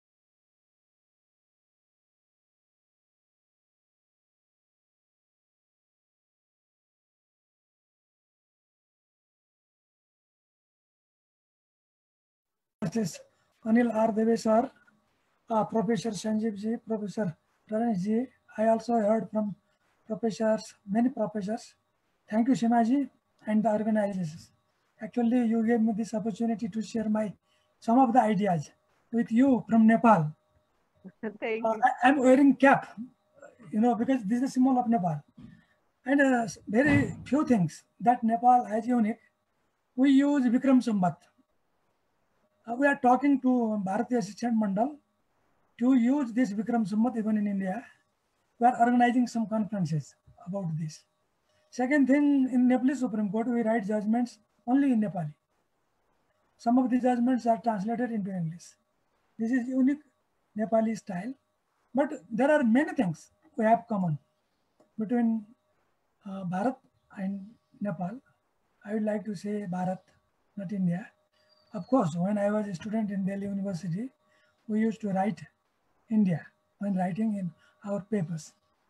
Justice Anil R. Deve sir, uh, Professor Sanjeev ji, Professor Ramesh ji. I also heard from professors, many professors. Thank you, Shimaji, and the organizers. Actually, you gave me this opportunity to share my some of the ideas with you from Nepal. Thank uh, you. I am wearing cap, you know, because this is a symbol of Nepal. And uh, very few things that Nepal has unique. We use Vikram Sambat. Uh, we are talking to Bharatiya Assistant Mandal to use this Vikram Sambat even in India. We are organizing some conferences about this. Second thing, in Nepali Supreme Court, we write judgments only in Nepali. Some of the judgments are translated into English. This is unique Nepali style, but there are many things we have common between uh, Bharat and Nepal. I would like to say Bharat, not India. Of course, when I was a student in Delhi University, we used to write India when writing in our papers.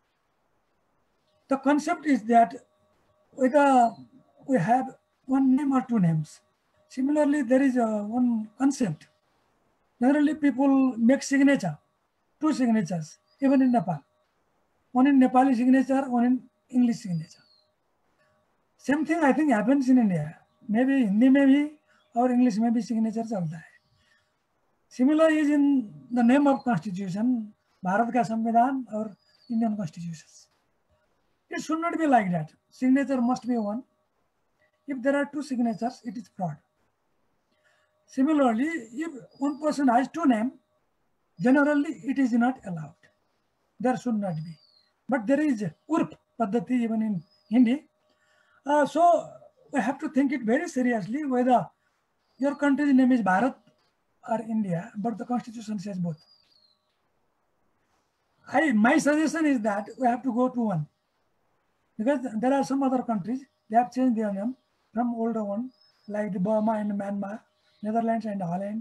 The concept is that whether we have one name or two names. Similarly, there is a one concept. Generally, people make signature, two signatures, even in Nepal. One in Nepali signature, one in English signature. Same thing I think happens in India. Maybe Hindi may be or English may be signature chalta hai. Similar is in the name of constitution, Bharat ka Samvidhan or Indian constitutions. It should not be like that. Signature must be one. If there are two signatures, it is fraud. Similarly, if one person has two names, generally it is not allowed. There should not be. But there is Urp Paddhati even in Hindi. Uh, so we have to think it very seriously whether your country's name is Bharat or India, but the constitution says both. I, my suggestion is that we have to go to one. Because there are some other countries, they have changed their name from older one, like the Burma and Myanmar, Netherlands and Holland,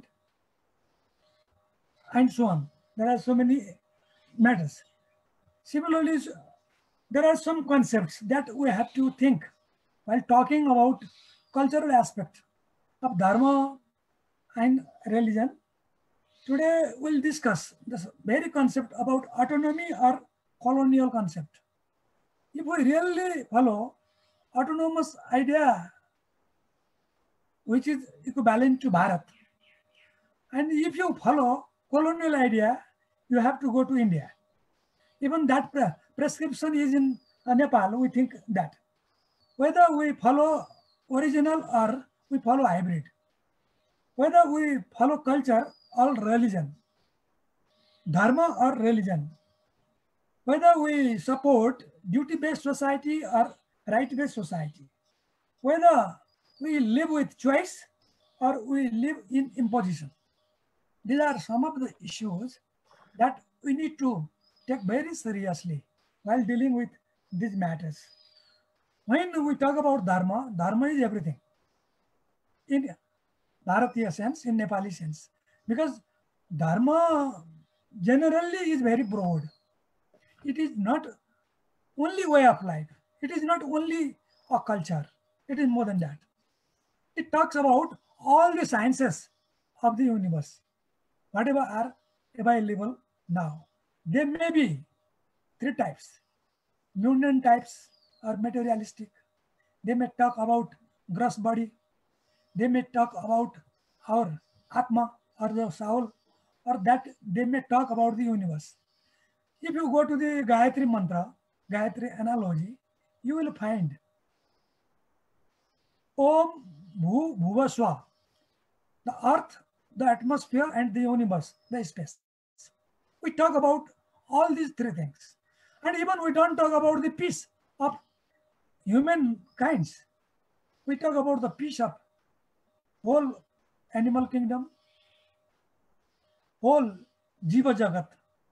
and so on. There are so many matters. Similarly, there are some concepts that we have to think while talking about cultural aspect of Dharma and religion. Today we'll discuss this very concept about autonomy or colonial concept. If we really follow autonomous idea, which is equivalent to Bharat, and if you follow colonial idea, you have to go to India. Even that pre prescription is in uh, Nepal, we think that. Whether we follow original or we follow hybrid, whether we follow culture or religion, dharma or religion, whether we support duty-based society or right-based society, whether we live with choice or we live in imposition. These are some of the issues that we need to take very seriously while dealing with these matters. When we talk about dharma, dharma is everything in Bharatiya sense, in Nepali sense, because dharma generally is very broad. It is not only way of life. It is not only a culture. It is more than that. It talks about all the sciences of the universe, whatever are available now. There may be three types: mundane types or materialistic. They may talk about gross body. They may talk about our Atma or the soul, or that they may talk about the universe. If you go to the Gayatri Mantra, Gayatri analogy, you will find Om Bhu Bhuva Swa, the earth, the atmosphere, and the universe, the space. We talk about all these three things. And even we don't talk about the peace of human kinds. We talk about the peace of whole animal kingdom, whole Jiva Jagat.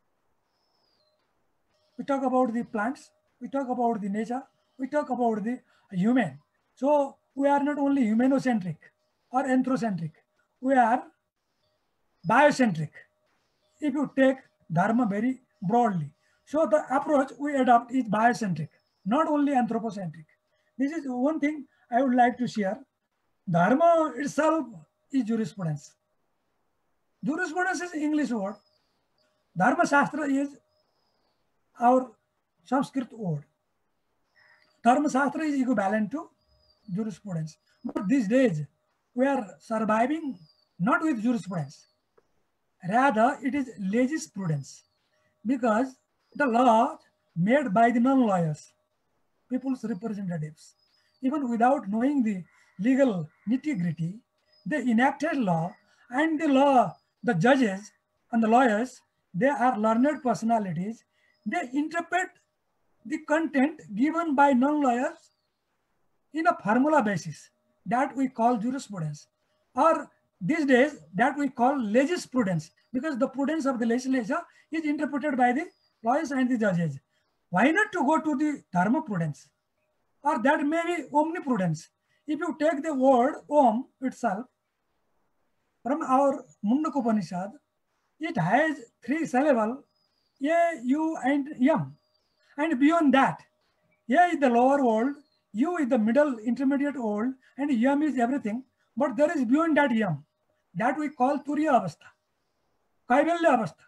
We talk about the plants, we talk about the nature, we talk about the human. So we are not only humanocentric or anthrocentric, we are biocentric, if you take dharma very broadly. So the approach we adopt is biocentric, not only anthropocentric. This is one thing I would like to share. Dharma itself is jurisprudence. Jurisprudence is English word. Dharma Shastra is our Sanskrit word. Dharma Shastra is equivalent to jurisprudence. But these days, we are surviving not with jurisprudence. Rather, it is legisprudence, because the law made by the non-lawyers, people's representatives, even without knowing the legal nitty-gritty, they enacted law, and the law, the judges and the lawyers, they are learned personalities. They interpret the content given by non-lawyers in a formula basis that we call jurisprudence, or these days that we call legisprudence, because the prudence of the legislature is interpreted by the lawyers and the judges. Why not to go to the dharma prudence, or that may be omniprudence? If you take the word Om itself from our Mundaka Upanishad, it has three syllables, A, U, and Yam. And beyond that, A is the lower world, U is the middle intermediate world, and Yam is everything. But there is beyond that Yam, that we call Turiya Avastha, Kaivalya Avastha,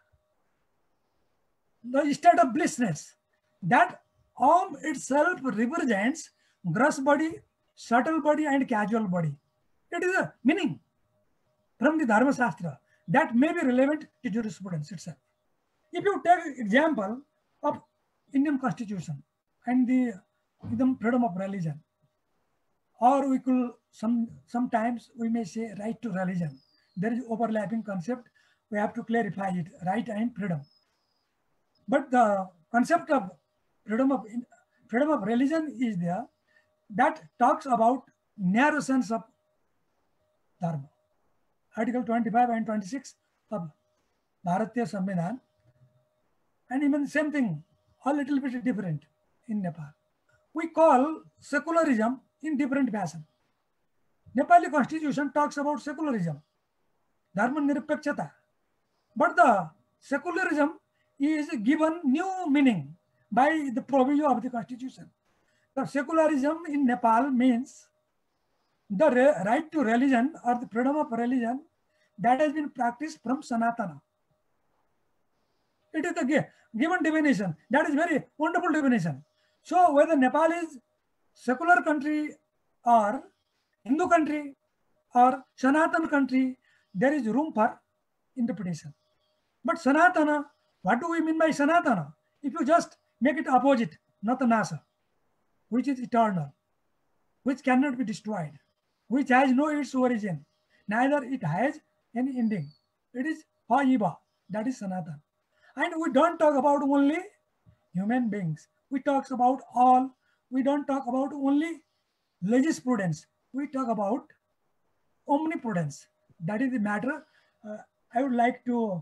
the state of blissness. That Om itself represents gross body, subtle body, and casual body. It is a meaning from the Dharma Shastra that may be relevant to jurisprudence itself. If you take example of Indian Constitution and the, the freedom of religion, or we could some sometimes we may say right to religion. There is overlapping concept. We have to clarify it, right and freedom. But the concept of freedom of freedom of religion is there, that talks about narrow sense of dharma. Article twenty-five and twenty-six of Bharatiya Samvidhan, and even same thing, a little bit different in Nepal. We call secularism in different fashion. Nepali constitution talks about secularism, dharma nirapekshata, but the secularism is given new meaning by the proviso of the constitution. The secularism in Nepal means the right to religion or the freedom of religion that has been practiced from Sanatana. It is the given definition. That is very wonderful definition. So whether Nepal is secular country or Hindu country or Sanatana country, there is room for interpretation. But Sanatana, what do we mean by Sanatana? If you just make it opposite, Natanasa, which is eternal. which cannot be destroyed, which has no its origin, neither it has any ending. It is forever. That is Sanatan. And we don't talk about only human beings. We talk about all. We don't talk about only legisprudence. We talk about omnipotence. That is the matter. Uh, I would like to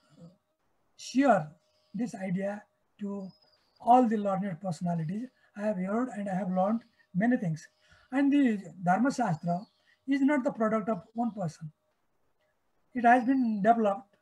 share this idea to all the learned personalities. I have heard and I have learned many things. And the Dharma Shastra is not the product of one person. It has been developed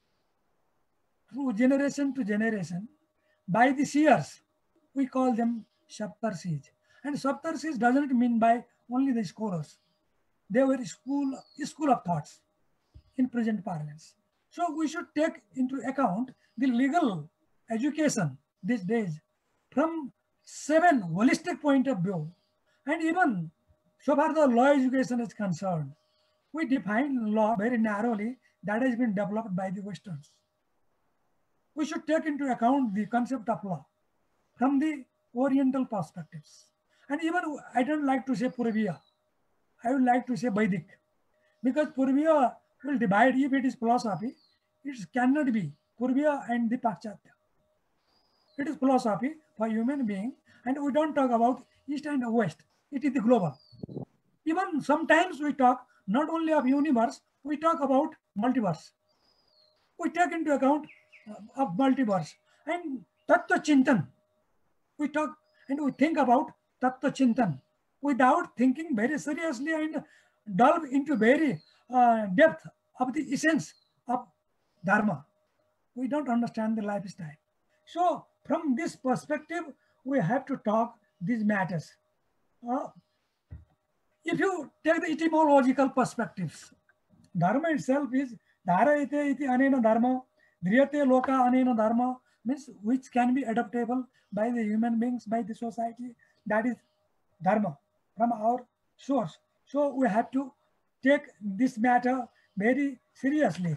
through generation to generation by the seers. We call them Saptarshis. And Saptarshis doesn't mean by only the scholars. They were school, school of thoughts in present parlance. So we should take into account the legal education these days from seven holistic point of view. And even so far the law education is concerned, we define law very narrowly. That has been developed by the Westerns. We should take into account the concept of law from the Oriental perspectives. And even I don't like to say Purviya. I would like to say Vedic. Because Purviya will divide, if it is philosophy, it cannot be Purviya and the Paschatya. It is philosophy for human being, and we don't talk about East and West. It is the global. Even sometimes we talk not only of universe, we talk about multiverse. We take into account of multiverse. And Tattva Chintan, we talk and we think about Tattva Chintan without thinking very seriously and delve into very uh, depth of the essence of Dharma. We don't understand the lifestyle. So from this perspective, we have to talk these matters. Uh, if you take the etymological perspectives, Dharma itself is Dharayate iti anena dharma, Dhriyate loka anena dharma, means which can be adaptable by the human beings, by the society. That is Dharma from our source. So we have to take this matter very seriously.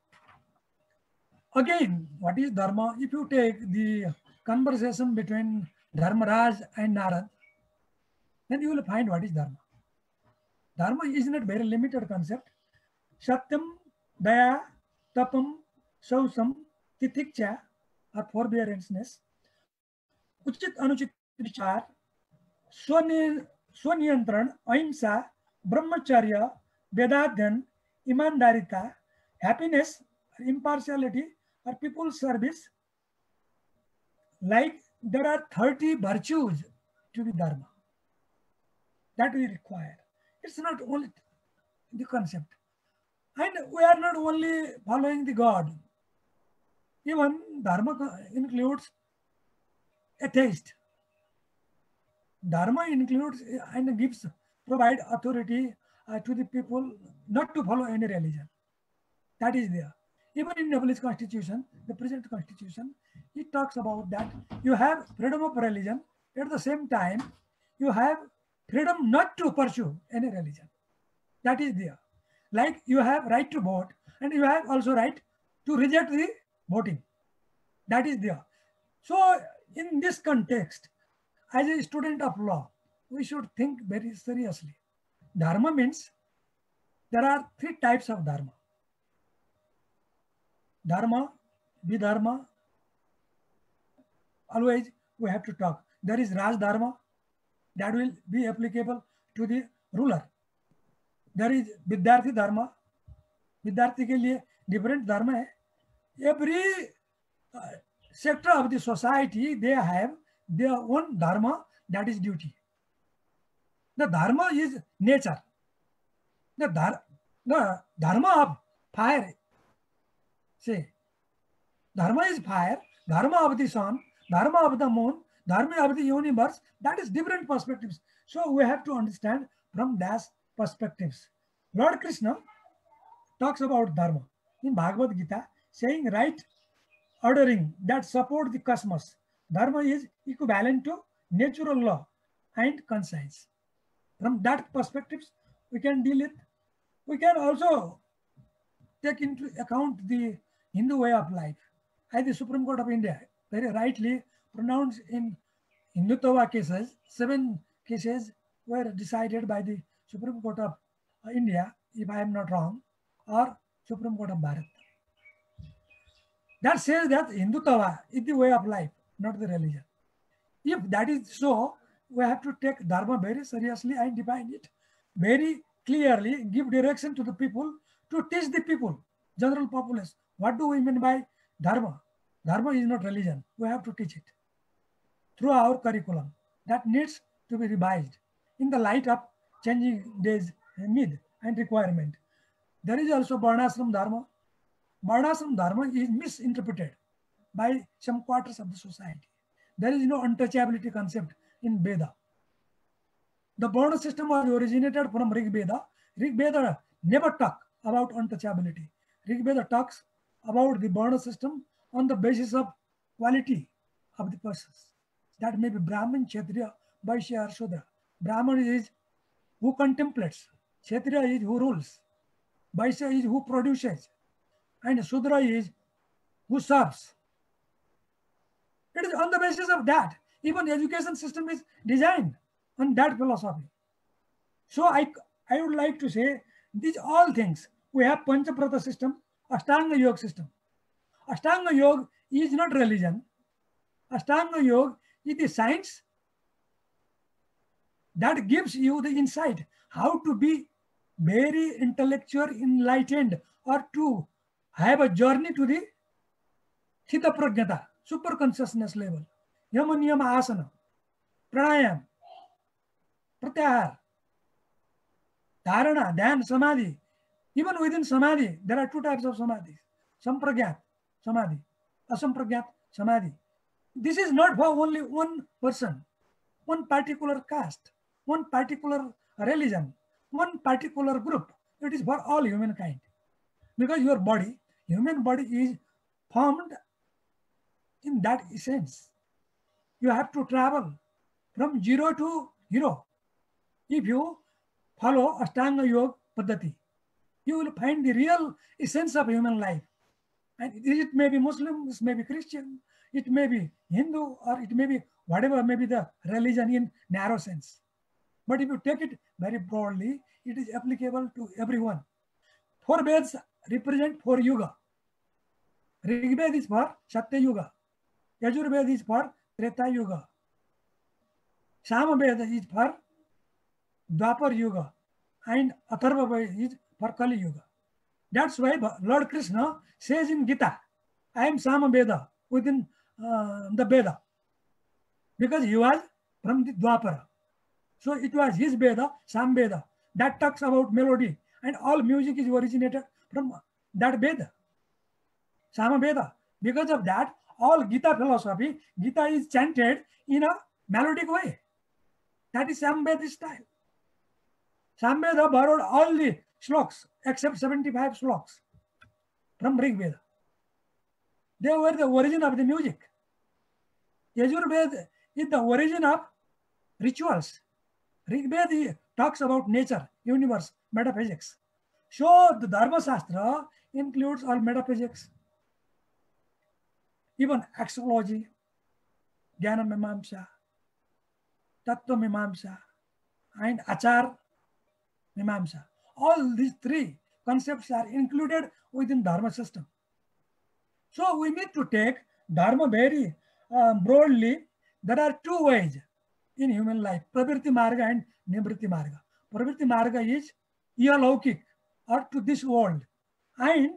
Again, what is Dharma? If you take the conversation between Dharmaraj and Narad, then you will find what is Dharma. Dharma is not very limited concept. Satyam, Daya, Tapam, Sausam, Titiksha, or forbearance, Uchit Anuchit Vichar, Swaniyantran, Ahimsa, Brahmacharya, Vedadhan, Imandarita, happiness, impartiality, or people's service. Like there are thirty virtues to be Dharma that we require. It's not only the concept. And we are not only following the God. Even Dharma includes atheist. Dharma includes and gives, provide authority uh, to the people not to follow any religion. That is there. Even in Nepalese constitution, the present constitution, it talks about that you have freedom of religion. At the same time, you have freedom not to pursue any religion. That is there. Like you have right to vote, and you have also right to reject the voting. That is there. So in this context, as a student of law, we should think very seriously. Dharma means there are three types of Dharma. Dharma, Vidharma, always we have to talk. There is Raj Dharma that will be applicable to the ruler. There is Vidyarthi Dharma. Vidyarthi ke liye different Dharma hai. Every uh, sector of the society, they have their own Dharma, that is duty. The Dharma is nature. The, dhar the Dharma of fire, say, Dharma is fire, Dharma of the sun, Dharma of the moon, Dharma of the universe, that is different perspectives. So we have to understand from those perspectives. Lord Krishna talks about Dharma in Bhagavad Gita, saying right ordering that support the cosmos. Dharma is equivalent to natural law and conscience. From that perspectives, we can deal it. We can also take into account the Hindu way of life. As the Supreme Court of India very rightly pronounced in Hindutva cases, seven cases were decided by the Supreme Court of India, if I am not wrong, or Supreme Court of Bharat. That says that Hindutva is the way of life, not the religion. If that is so, we have to take Dharma very seriously and define it very clearly, give direction to the people, to teach the people, general populace, what do we mean by Dharma? Dharma is not religion. We have to teach it through our curriculum. That needs to be revised in the light of changing days need and requirement. There is also Varnashram Dharma. Varnashram Dharma is misinterpreted by some quarters of the society. There is no untouchability concept in Veda. The Varna system was originated from Rig Veda. Rig Veda never talks about untouchability. Rig Veda talks about the Varna system on the basis of quality of the persons. That may be Brahmin, Kshatriya, Vaishya, or Shudra. Brahman is who contemplates. Kshatriya is who rules. Vaishya is who produces. And Shudra is who serves. It is on the basis of that. Even the education system is designed on that philosophy. So I, I would like to say these all things. We have Panchaprata system, Ashtanga Yoga system. Ashtanga Yoga is not religion. Ashtanga Yoga is the science that gives you the insight how to be very intellectual, enlightened, or to have a journey to the Chita Pragnata, super consciousness level. Yama Niyama Asana, Pranayam, Pratyahar, Dharana, Dhyan, Samadhi. Even within Samadhi, there are two types of Samadhi. Sampragyat Samadhi, Asampragyat Samadhi. This is not for only one person, one particular caste, one particular religion, one particular group. It is for all humankind. Because your body, human body is formed in that essence. You have to travel from zero to hero. If you follow Ashtanga Yoga Paddhati, you will find the real essence of human life. And it may be Muslim, it may be Christian, it may be Hindu, or it may be whatever may be the religion in narrow sense. But if you take it very broadly, it is applicable to everyone. Four Veds represent four yuga. Rig Veda is for Satya Yuga. Yajur Veda is for Treta Yuga. Sama Veda is for Dwapar Yuga. And Atharva Veda is for Kali Yuga. That's why Lord Krishna says in Gita, I am Sama Veda within uh, the Veda. Because he was from the Dwapara. So it was his Veda, Sam Veda, that talks about melody. And all music is originated from that Veda, Sama Veda. Because of that, all Gita philosophy, Gita is chanted in a melodic way. That is Sam Veda style. Sam Veda borrowed all the sloks except seventy-five sloks from Rig Veda. They were the origin of the music. Yajur Veda is the origin of rituals. Rig Veda talks about nature, universe, metaphysics. So the Dharma Shastra includes all metaphysics, even axiology, Jnana Mimamsa, Tattva Mimamsa, and Achar Mimamsa. All these three concepts are included within Dharma system. So we need to take Dharma very uh, broadly. There are two ways in human life, Pravritti Marga and Nivritti Marga. Pravritti Marga is Ialaukik, or to this world. And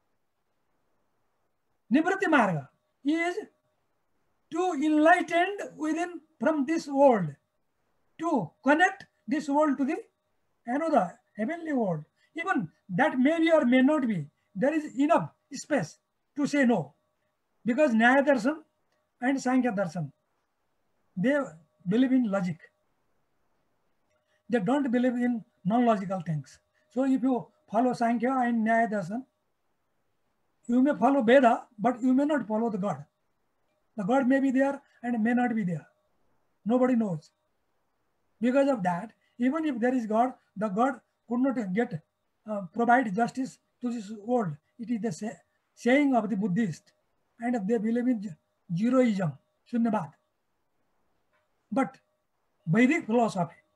Nivritti Marga is to enlighten within from this world, to connect this world to the another heavenly world. Even that may be or may not be. There is enough space to say no. Because Nyaya Darshan and Sankhya Darshan, they believe in logic. They don't believe in non-logical things. So if you follow Sankhya and Nyaya Darshan, you may follow Veda, but you may not follow the God. The God may be there and may not be there. Nobody knows. Because of that, even if there is God, the God could not get uh, provide justice to this world. It is the say, saying of the Buddhist, and they believe in zeroism, Shunyabad. But Vedic philosophy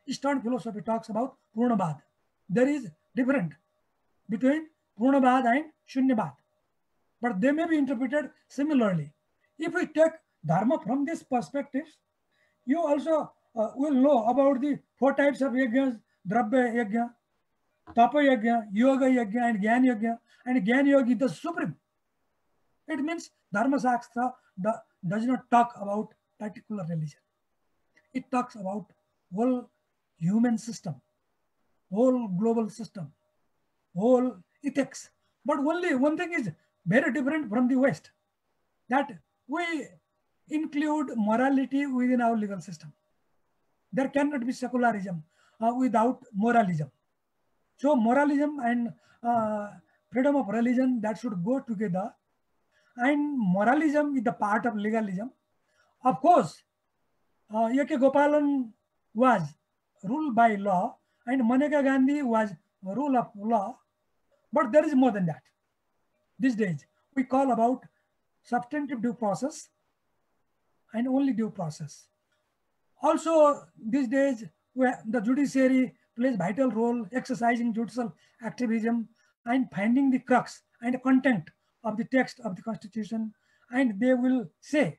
Eastern philosophy talks about Purnabad. There is difference between Purnabad and Shunyabad, but they may be interpreted similarly. If we take Dharma from this perspective, you also uh, will know about the four types of yajnas: Dravya yajna, Tapa yajna, Yoga yajna, and Jnana yajna. And Jnana yoga is the supreme. It means Dharma Shastra does not talk about particular religion. It talks about whole human system, whole global system, whole ethics. But only one thing is very different from the West, that we include morality within our legal system. There cannot be secularism uh, without moralism. So moralism and uh, freedom of religion, that should go together. And moralism is the part of legalism. Of course, uh, A K Gopalan was ruled by law and Maneka Gandhi was rule of law, but there is more than that. These days, we call about substantive due process and only due process. Also, these days, where the judiciary plays vital role exercising judicial activism and finding the crux and the content of the text of the Constitution, and they will say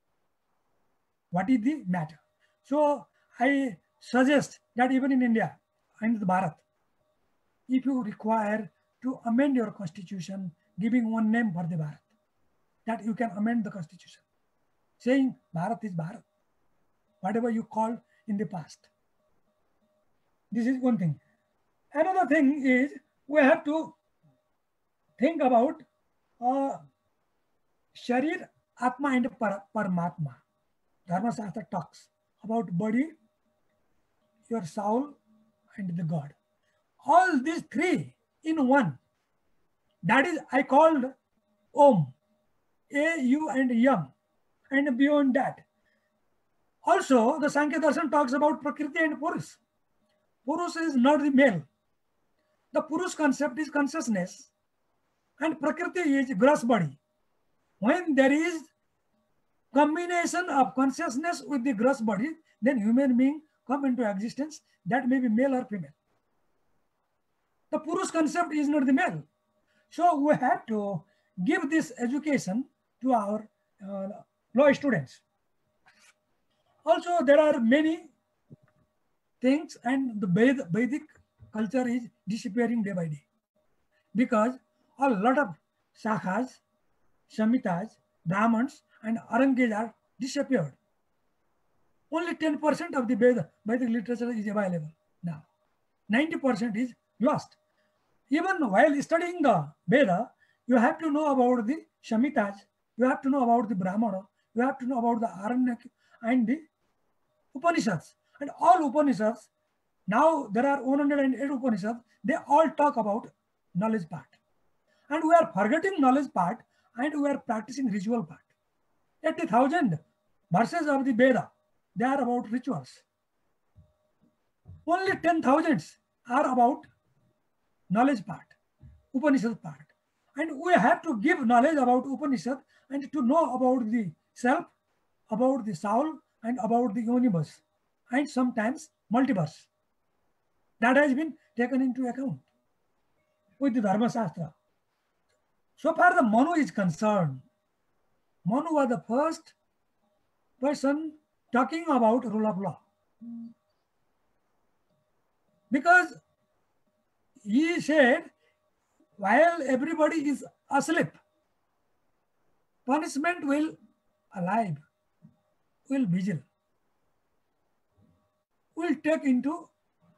what is the matter. So I suggest that even in India and the Bharat, if you require to amend your Constitution, giving one name for the Bharat, that you can amend the Constitution, saying Bharat is Bharat, whatever you called in the past. This is one thing. Another thing is we have to think about uh, Sharir, Atma and Par Paramatma. Dharma Shastra talks about body, your soul, and the God. All these three in one. That is, I called Om, A, U, and Yam, and beyond that. Also, the Sankhya Darshan talks about Prakriti and Purus. Purus is not the male. The Purus concept is consciousness, and Prakriti is gross body. When there is combination of consciousness with the gross body, then human being come into existence. That may be male or female. The Purus concept is not the male. So we have to give this education to our uh, law students. Also, there are many things, and the Vedic culture is disappearing day by day because a lot of shakhas, shamitas, brahmans, and arangas are disappeared. Only ten percent of the Vedic literature is available now. ninety percent is lost. Even while studying the Veda, you have to know about the shamitas, you have to know about the brahmana, you have to know about the Aranyak and the Upanishads. And all Upanishads, now there are one hundred eight Upanishads, they all talk about knowledge part. And we are forgetting knowledge part and we are practicing ritual part. eighty thousand verses of the Veda, they are about rituals. Only ten thousands are about knowledge part, Upanishad part. And we have to give knowledge about Upanishad and to know about the self, about the soul, and about the universe, and sometimes multiverse. That has been taken into account with the Dharma Shastra. So far the Manu is concerned, Manu was the first person talking about rule of law. Because he said, while everybody is asleep, punishment will alive, will vigil, will take into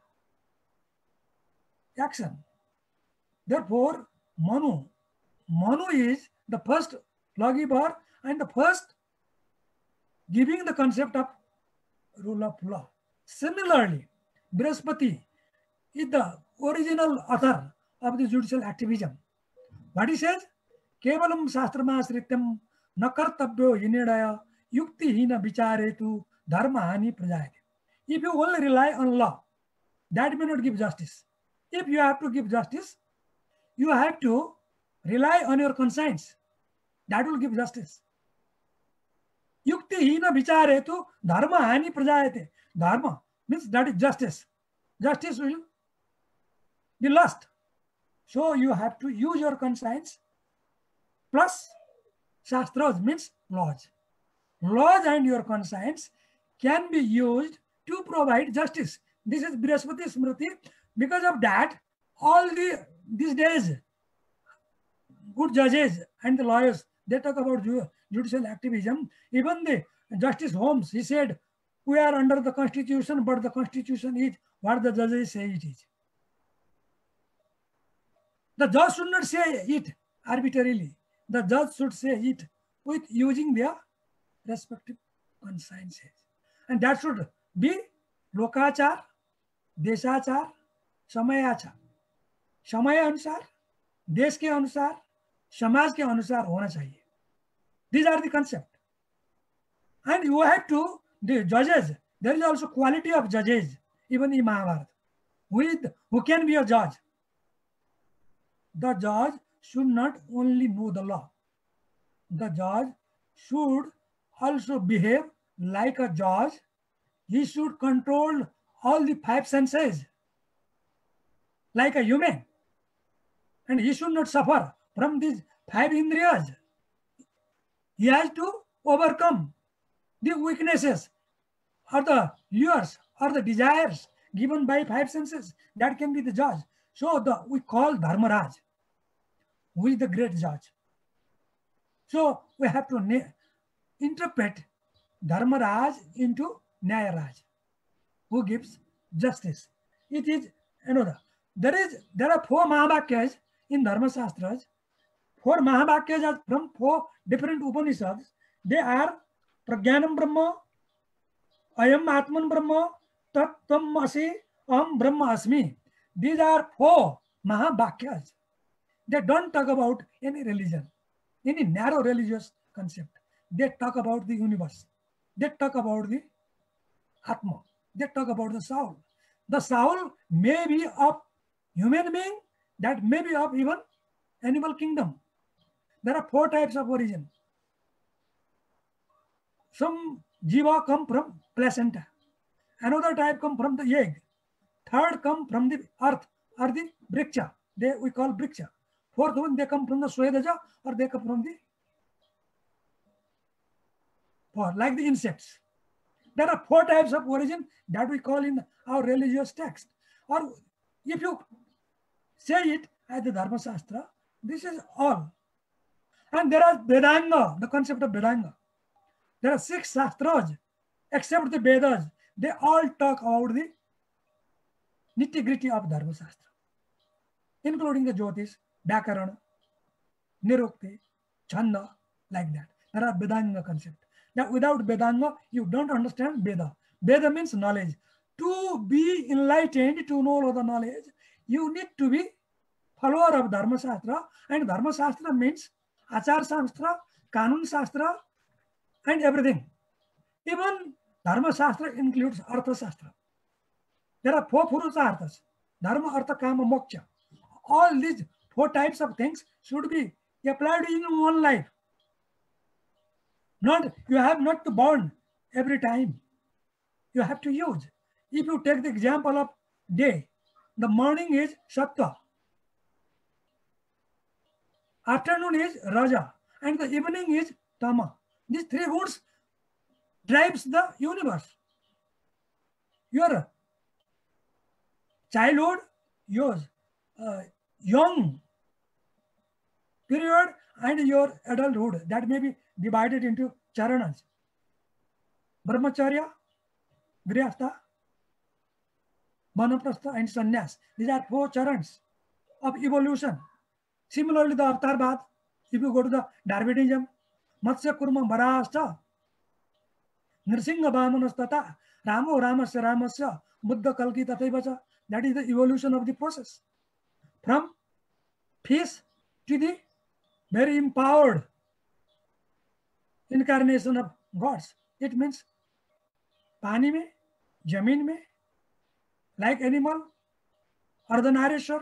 action. Therefore, Manu, Manu is the first lawgiver and the first giving the concept of rule of law. Similarly, Brihaspati is the original author of the judicial activism. What he says? Kevalam shastrama srityam nakartabhyo hinidaya yukti hina vicharetu dharma hani prajayate. If you only rely on law, that may not give justice. If you have to give justice, you have to rely on your conscience. That will give justice. Yukti hina vicharetu dharma hani prajayate. Dharma, means that is justice. Justice will be lost. So you have to use your conscience plus shastras means laws. Laws and your conscience can be used to provide justice. This is Brihaspati Smriti. Because of that, all the these days, good judges and the lawyers, they talk about judicial activism. Even the Justice Holmes, he said, we are under the constitution, but the constitution is what the judges say it is. The judge should not say it arbitrarily. The judge should say it with using their respective consciences. And that should be lokachar, desachar, samayachar. समय अनुसार, देश के अनुसार, समाज के अनुसार होना चाहिए. These are the concept. And you have to, the judges, there is also quality of judges, even in Mahabharata. With who can be a judge? The judge should not only know the law. The judge should also behave like a judge. He should control all the five senses like a human. And he should not suffer from these five indriyas. He has to overcome the weaknesses or the lures or the desires given by five senses. That can be the judge. So the we call Dharmaraj, who is the great judge. So we have to interpret Dharmaraj into Nyayaraj, who gives justice. It is another. There is there are four Mahabhakyas in Dharma Shastras. Four Mahabhakyas are from four different Upanishads. They are Pragyanam Brahma, Ayam Atman Brahma, Tat Tvam Asi, Aham Brahma Asmi. These are four Mahabhakyas. They don't talk about any religion, any narrow religious concept. They talk about the universe. They talk about the Atma. They talk about the soul. The soul may be of human being, that may be of even animal kingdom. There are four types of origin. Some jiva come from placenta. Another type come from the egg. Third come from the earth or the briksha. They we call briksha. Fourth one, they come from the Swedaja or they come from the, or like the insects. There are four types of origin that we call in our religious text. Or if you say it as the Dharma Shastra, this is all. And there are Vedanga, the concept of Vedanga. There are six Shastras, except the Vedas. They all talk about the nitty-gritty of Dharma Shastra, including the Jyotish, Vyakarana, Nirukti, Chanda, like that. There are Vedanga concept. Now, without Vedanga, you don't understand Veda. Veda means knowledge. To be enlightened, to know all the knowledge, you need to be follower of Dharma Shastra. And Dharma Shastra means Achar Shastra, Kanun Shastra, and everything. Even Dharma Shastra includes Artha Shastra. There are four Purusha Arthas: Dharma, Artha, Kama, Moksha. All these four types of things should be applied in one life. Not, you have not to burn every time. You have to use. If you take the example of day, the morning is Sattva, afternoon is Raja, and the evening is Tama. These three goods drives the universe. Your childhood, your uh, young period, and your adulthood, that may be divided into charanas. Brahmacharya, Grihastha, Vanaprastha, and Sannyas. These are four charans of evolution. Similarly, the Avatar Bhaat, if you go to the Darwinism, Matsya Kurma Varahasta, Nrsinga Bhamanastata, Ramo Ramasya Ramasya, Buddha Kalki Tataivacha. That is the evolution of the process. From peace to the very empowered incarnation of gods. It means Pani mein, Jamin mein, like animal, Ardhanarishwar,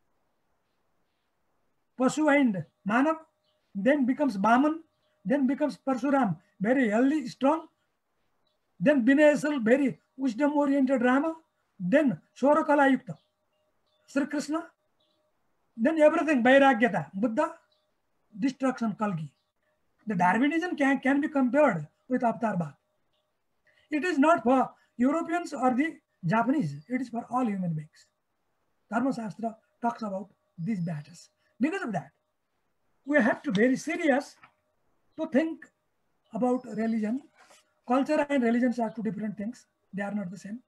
Pasu and Manav, then becomes Baman, then becomes Parshuram, very healthy, strong, then Binayasal, very wisdom-oriented Rama, then Shorakala Yukta, Sri Krishna, then everything, Vairagyata, Buddha, destruction, Kalgi. The Darwinism can, can be compared with Avatar Bhagat. It is not for Europeans or the Japanese, it is for all human beings. Dharma Shastra talks about these matters. Because of that, we have to be very serious to think about religion. Culture and religions are two different things. They are not the same.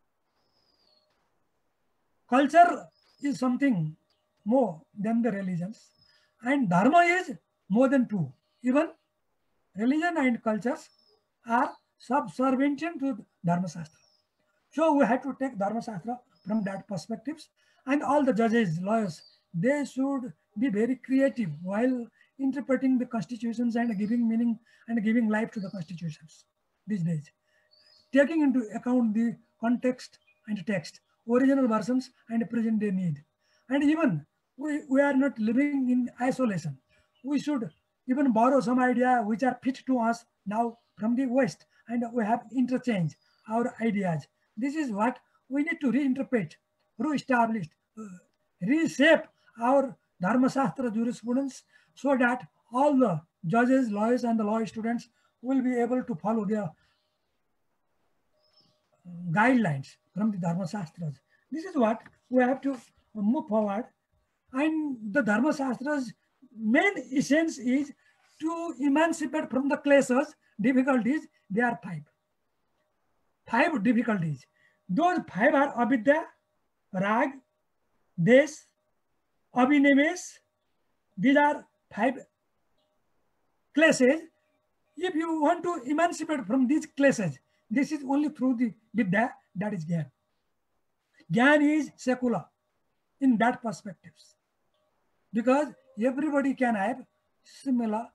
Culture is something more than the religions, and Dharma is more than two. Even religion and cultures are subservient to Dharma Shastra. So we have to take Dharma Shastra from that perspectives, and all the judges, lawyers, they should be very creative while interpreting the constitutions and giving meaning and giving life to the constitutions these days, taking into account the context and text, original versions and present day need. And even we, we are not living in isolation. We should even borrow some idea which are fit to us now from the West, and we have interchanged our ideas. This is what we need to reinterpret, re-establish, uh, reshape our Dharma Shastra jurisprudence so that all the judges, lawyers, and the law students will be able to follow their guidelines from the Dharma Shastras. This is what we have to move forward. And the Dharma Shastra's main essence is to emancipate from the classes, difficulties. There are five. Five difficulties. Those five are Avidya, Rag, Desh, Abhinivesh. These are five classes. If you want to emancipate from these classes, this is only through the Vidya, that is Gyan. Gyan is secular in that perspectives, because everybody can have similar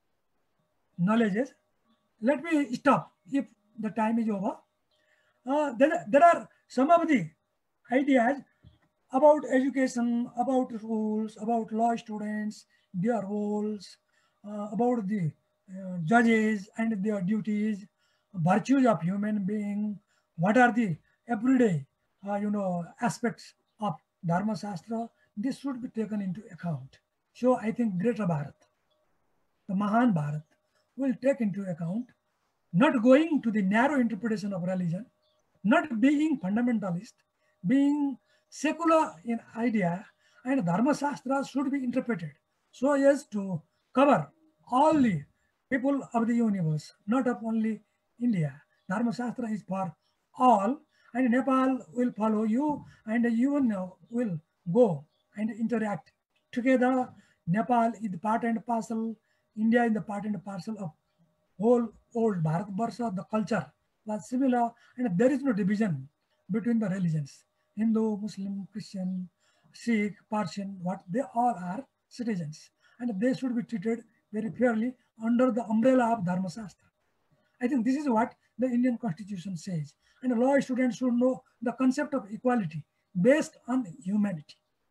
knowledges. Let me stop if the time is over. Uh, there, there are some of the ideas about education, about rules, about law students, their roles, uh, about the uh, judges and their duties, virtues of human being, what are the everyday, uh, you know, aspects of Dharma Shastra. This should be taken into account. So I think Greater Bharat, the Mahan Bharat, will take into account not going to the narrow interpretation of religion, not being fundamentalist, being secular in idea, and Dharma Shastra should be interpreted so as to cover all the people of the universe, not of only India. Dharma Shastra is for all, and Nepal will follow you, and you will go and interact together. Nepal is the part and parcel, India is the part and parcel of whole old Bharat Barsha. The culture was similar, and there is no division between the religions. Hindu, Muslim, Christian, Sikh, Persian, what they all are citizens, and they should be treated very fairly under the umbrella of Dharma Shastra. I think this is what the Indian Constitution says, and law students should know the concept of equality based on humanity.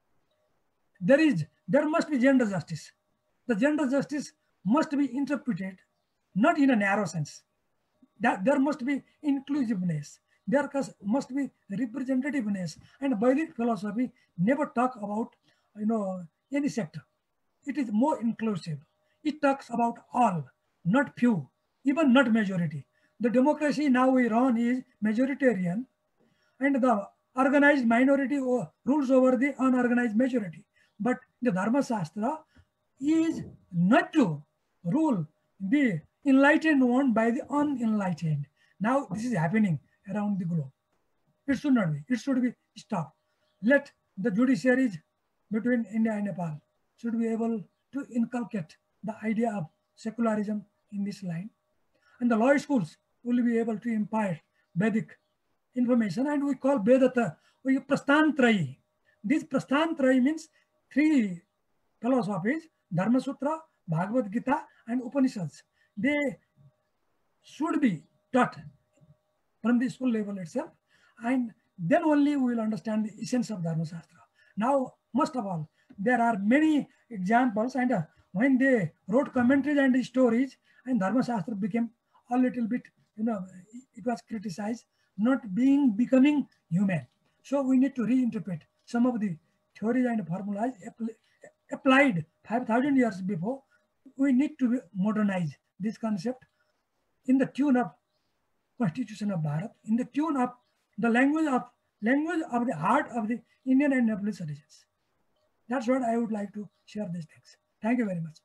There is, there must be gender justice. The gender justice must be interpreted not in a narrow sense. That there must be inclusiveness. There must be representativeness, and Vedic philosophy never talk about, you know, any sector. It is more inclusive. It talks about all, not few, even not majority. The democracy now we run is majoritarian, and the organized minority rules over the unorganized majority. But the Dharma Shastra is not to rule the enlightened one by the unenlightened. Now this is happening around the globe. It should not be. It should be stopped. Let the judiciaries between India and Nepal should be able to inculcate the idea of secularism in this line. And the law schools will be able to impart Vedic information, and we call Vedata, we Prasthantrayi. This Prasthantrayi means three philosophies, Dharma Sutra, Bhagavad Gita, and Upanishads. They should be taught from the school level itself, and then only we will understand the essence of Dharma Shastra. Now, most of all, there are many examples, and uh, when they wrote commentaries and stories, and Dharma Shastra became a little bit you know, it was criticized not being becoming human. So we need to reinterpret some of the theories and formulas applied five thousand years before. We need to modernize this concept in the tune of Constitution of Bharat, in the tune of the language of language of the heart of the Indian and Nepalese citizens. That's what I would like to share these things. Thank you very much.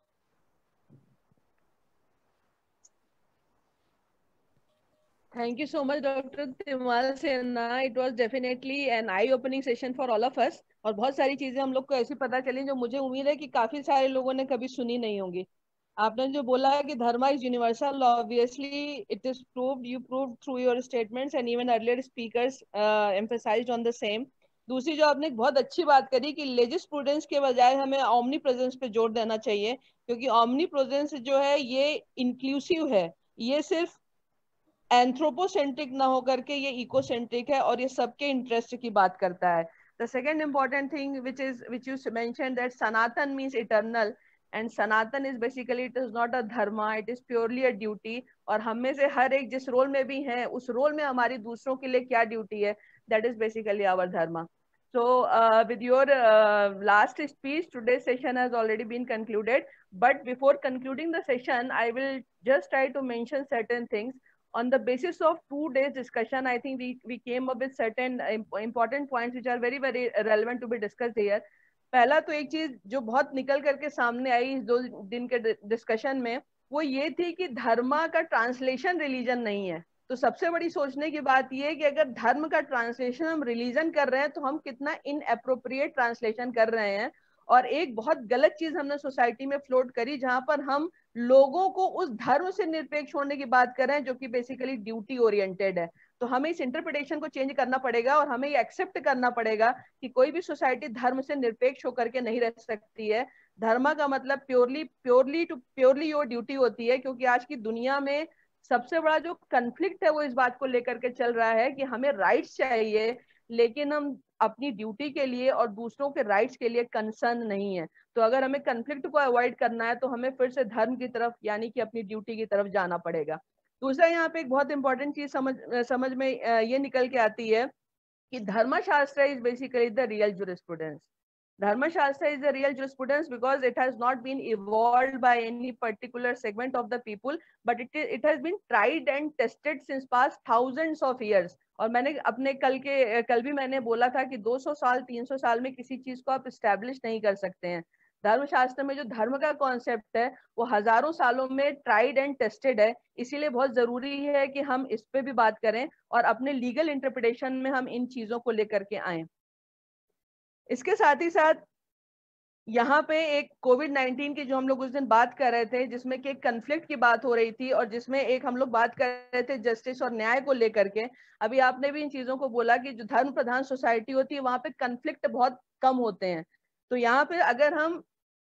Thank you so much, Doctor Timal Sena. It was definitely an eye-opening session for all of us. और बहुत सारी चीजें हम लोग को ऐसी पता चली जो मुझे उम्मीद है कि काफी सारे लोगों ने कभी सुनी नहीं होंगी. आपने जो बोला है कि dharma is universal, obviously it is proved, you proved through your statements and even earlier speakers emphasised on the same. दूसरी जो आपने बहुत अच्छी बात करी कि लेजिस प्रूडेंस के बजाय हमें ओमनी प्रेजेंस पे जोर देना चाहिए, क्योंकि ओमनी प्रेजेंस जो है ये इंक्लूसिव है, ये सिर्फ एंथ्रोपोसेंट्रिक ना होकर के ये इकोसेंट्रिक है और ये सबके इंटरेस्ट की बात करता है. The second important thing which is which you mentioned that Sanatan means eternal, and Sanatan is basically it is not a dharma, it is purely a duty. और हम में से हर एक जिस रोल में भी हैं उस रोल में हमारी दूसरों के लिए क्या ड्यूटी है, that is basically our dharma. So uh, with your uh, last speech, today's session has already been concluded. But before concluding the session, I will just try to mention certain things. On the basis of two days discussion, I think we, we came up with certain important points which are very, very relevant to be discussed here. पहला तो एक चीज जो बहुत निकल करके सामने आई इस दो दिन के डिस्कशन में, वो ये थी कि धर्मा का ट्रांसलेशन रिलीजन नहीं है. तो सबसे बड़ी सोचने की बात ये है कि अगर धर्म का ट्रांसलेशन हम रिलीजन कर रहे हैं तो हम कितना इनएप्रोप्रिएट ट्रांसलेशन कर रहे हैं. और एक बहुत गलत चीज हमने सोसाइटी में फ्लोट करी जहां पर हम लोगों को उस धर्म से निरपेक्ष होने की बात कर रहे हैं जो कि बेसिकली ड्यूटी ओरिएंटेड है. तो हमें इस इंटरप्रिटेशन को चेंज करना पड़ेगा और हमें ये एक्सेप्ट करना पड़ेगा कि कोई भी सोसाइटी धर्म से निरपेक्ष होकर के नहीं रह सकती है. धर्म का मतलब purely purely to purely your duty होती है, क्योंकि आज की दुनिया में सबसे बड़ा जो कन्फ्लिक्ट है वो इस बात को लेकर के चल रहा है कि हमें राइट्स चाहिए लेकिन हम अपनी ड्यूटी के लिए और दूसरों के राइट्स के लिए कंसर्न नहीं है. तो अगर हमें कन्फ्लिक्ट को अवॉइड करना है तो हमें फिर से धर्म की तरफ यानी कि अपनी ड्यूटी की तरफ जाना पड़ेगा. दूसरा यहाँ पे एक बहुत इंपॉर्टेंट चीज समझ समझ में ये निकल के आती है कि Dharmashastra is basically the real jurisprudence. Dharmashastra is the real jurisprudence because it has not been evolved by any particular segment of the people, but it it has been tried and tested since past thousands of years. और मैंने अपने कल के कल भी मैंने बोला था कि दो सौ साल तीन सौ साल में किसी चीज को आप एस्टेब्लिश नहीं कर सकते हैं. धर्मशास्त्र में जो धर्म का कॉन्सेप्ट है वो हजारों सालों में ट्राइड एंड टेस्टेड है. इसीलिए बहुत जरूरी है कि हम इस पे भी बात करें और अपने लीगल इंटरप्रिटेशन में हम इन चीजों को लेकर के आए. इसके साथ ही साथ यहाँ पे एक कोविड नाइनटीन की जो हम लोग उस दिन बात कर रहे थे जिसमें कि एक कन्फ्लिक्ट की बात हो रही थी और जिसमें एक हम लोग बात कर रहे थे जस्टिस और न्याय को लेकर के. अभी आपने भी इन चीजों को बोला कि जो धर्म प्रधान सोसाइटी होती है वहां पे कन्फ्लिक्ट बहुत कम होते हैं. तो यहाँ पे अगर हम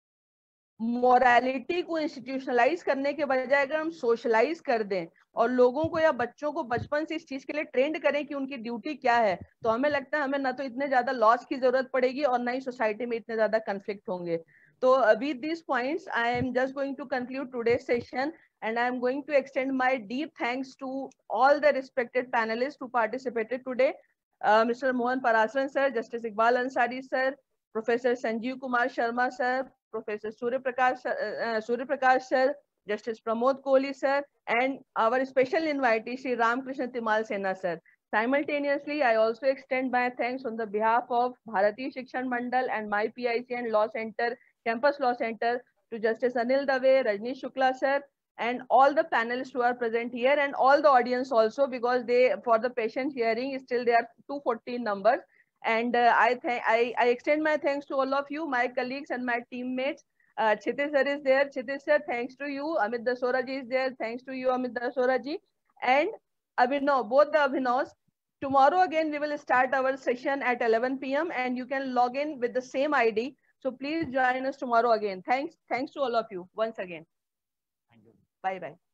मोरालिटी को इंस्टीट्यूशनलाइज करने के बजाय अगर हम सोशलाइज कर दें और लोगों को या बच्चों को बचपन से इस चीज के लिए ट्रेंड करें कि उनकी ड्यूटी क्या है, तो हमें लगता है हमें ना तो इतने ज्यादा लॉस की जरूरत पड़ेगी और ना ही सोसाइटी में इतने ज्यादा कन्फ्लिक्ट होंगे. तो with this points I am just going to conclude today session and I am going to extend my deep thanks to all the respected panelists who participated today. uh, Mister Mohan Parasaran sir, Justice Iqbal Ansari sir, Professor Sanjeev Kumar Sharma sir, Professor Surya Prakash uh, Surya Prakash sir, Justice Pramod Kohli sir, and our special invitee Shri Ramakrishna Timal Sena sir. Simultaneously, I also extend my thanks on the behalf of Bharatiya Shikshan Mandal and my P I C and Law Center, Campus Law Center, to Justice Anil Dave, Rajneesh Shukla sir, and all the panelists who are present here, and all the audience also, because they for the patient hearing still there are two hundred fourteen numbers. And uh, I, I I extend my thanks to all of you, my colleagues and my teammates. Uh, Kshitij sir is there. Kshitij sir, thanks to you. Amit Dasora ji is there. Thanks to you, Amit Dasora ji. And Abhinav, both the Abhinavs. Tomorrow again we will start our session at eleven p m and you can log in with the same I D. So please join us tomorrow again. Thanks. Thanks to all of you once again. Thank you. Bye bye.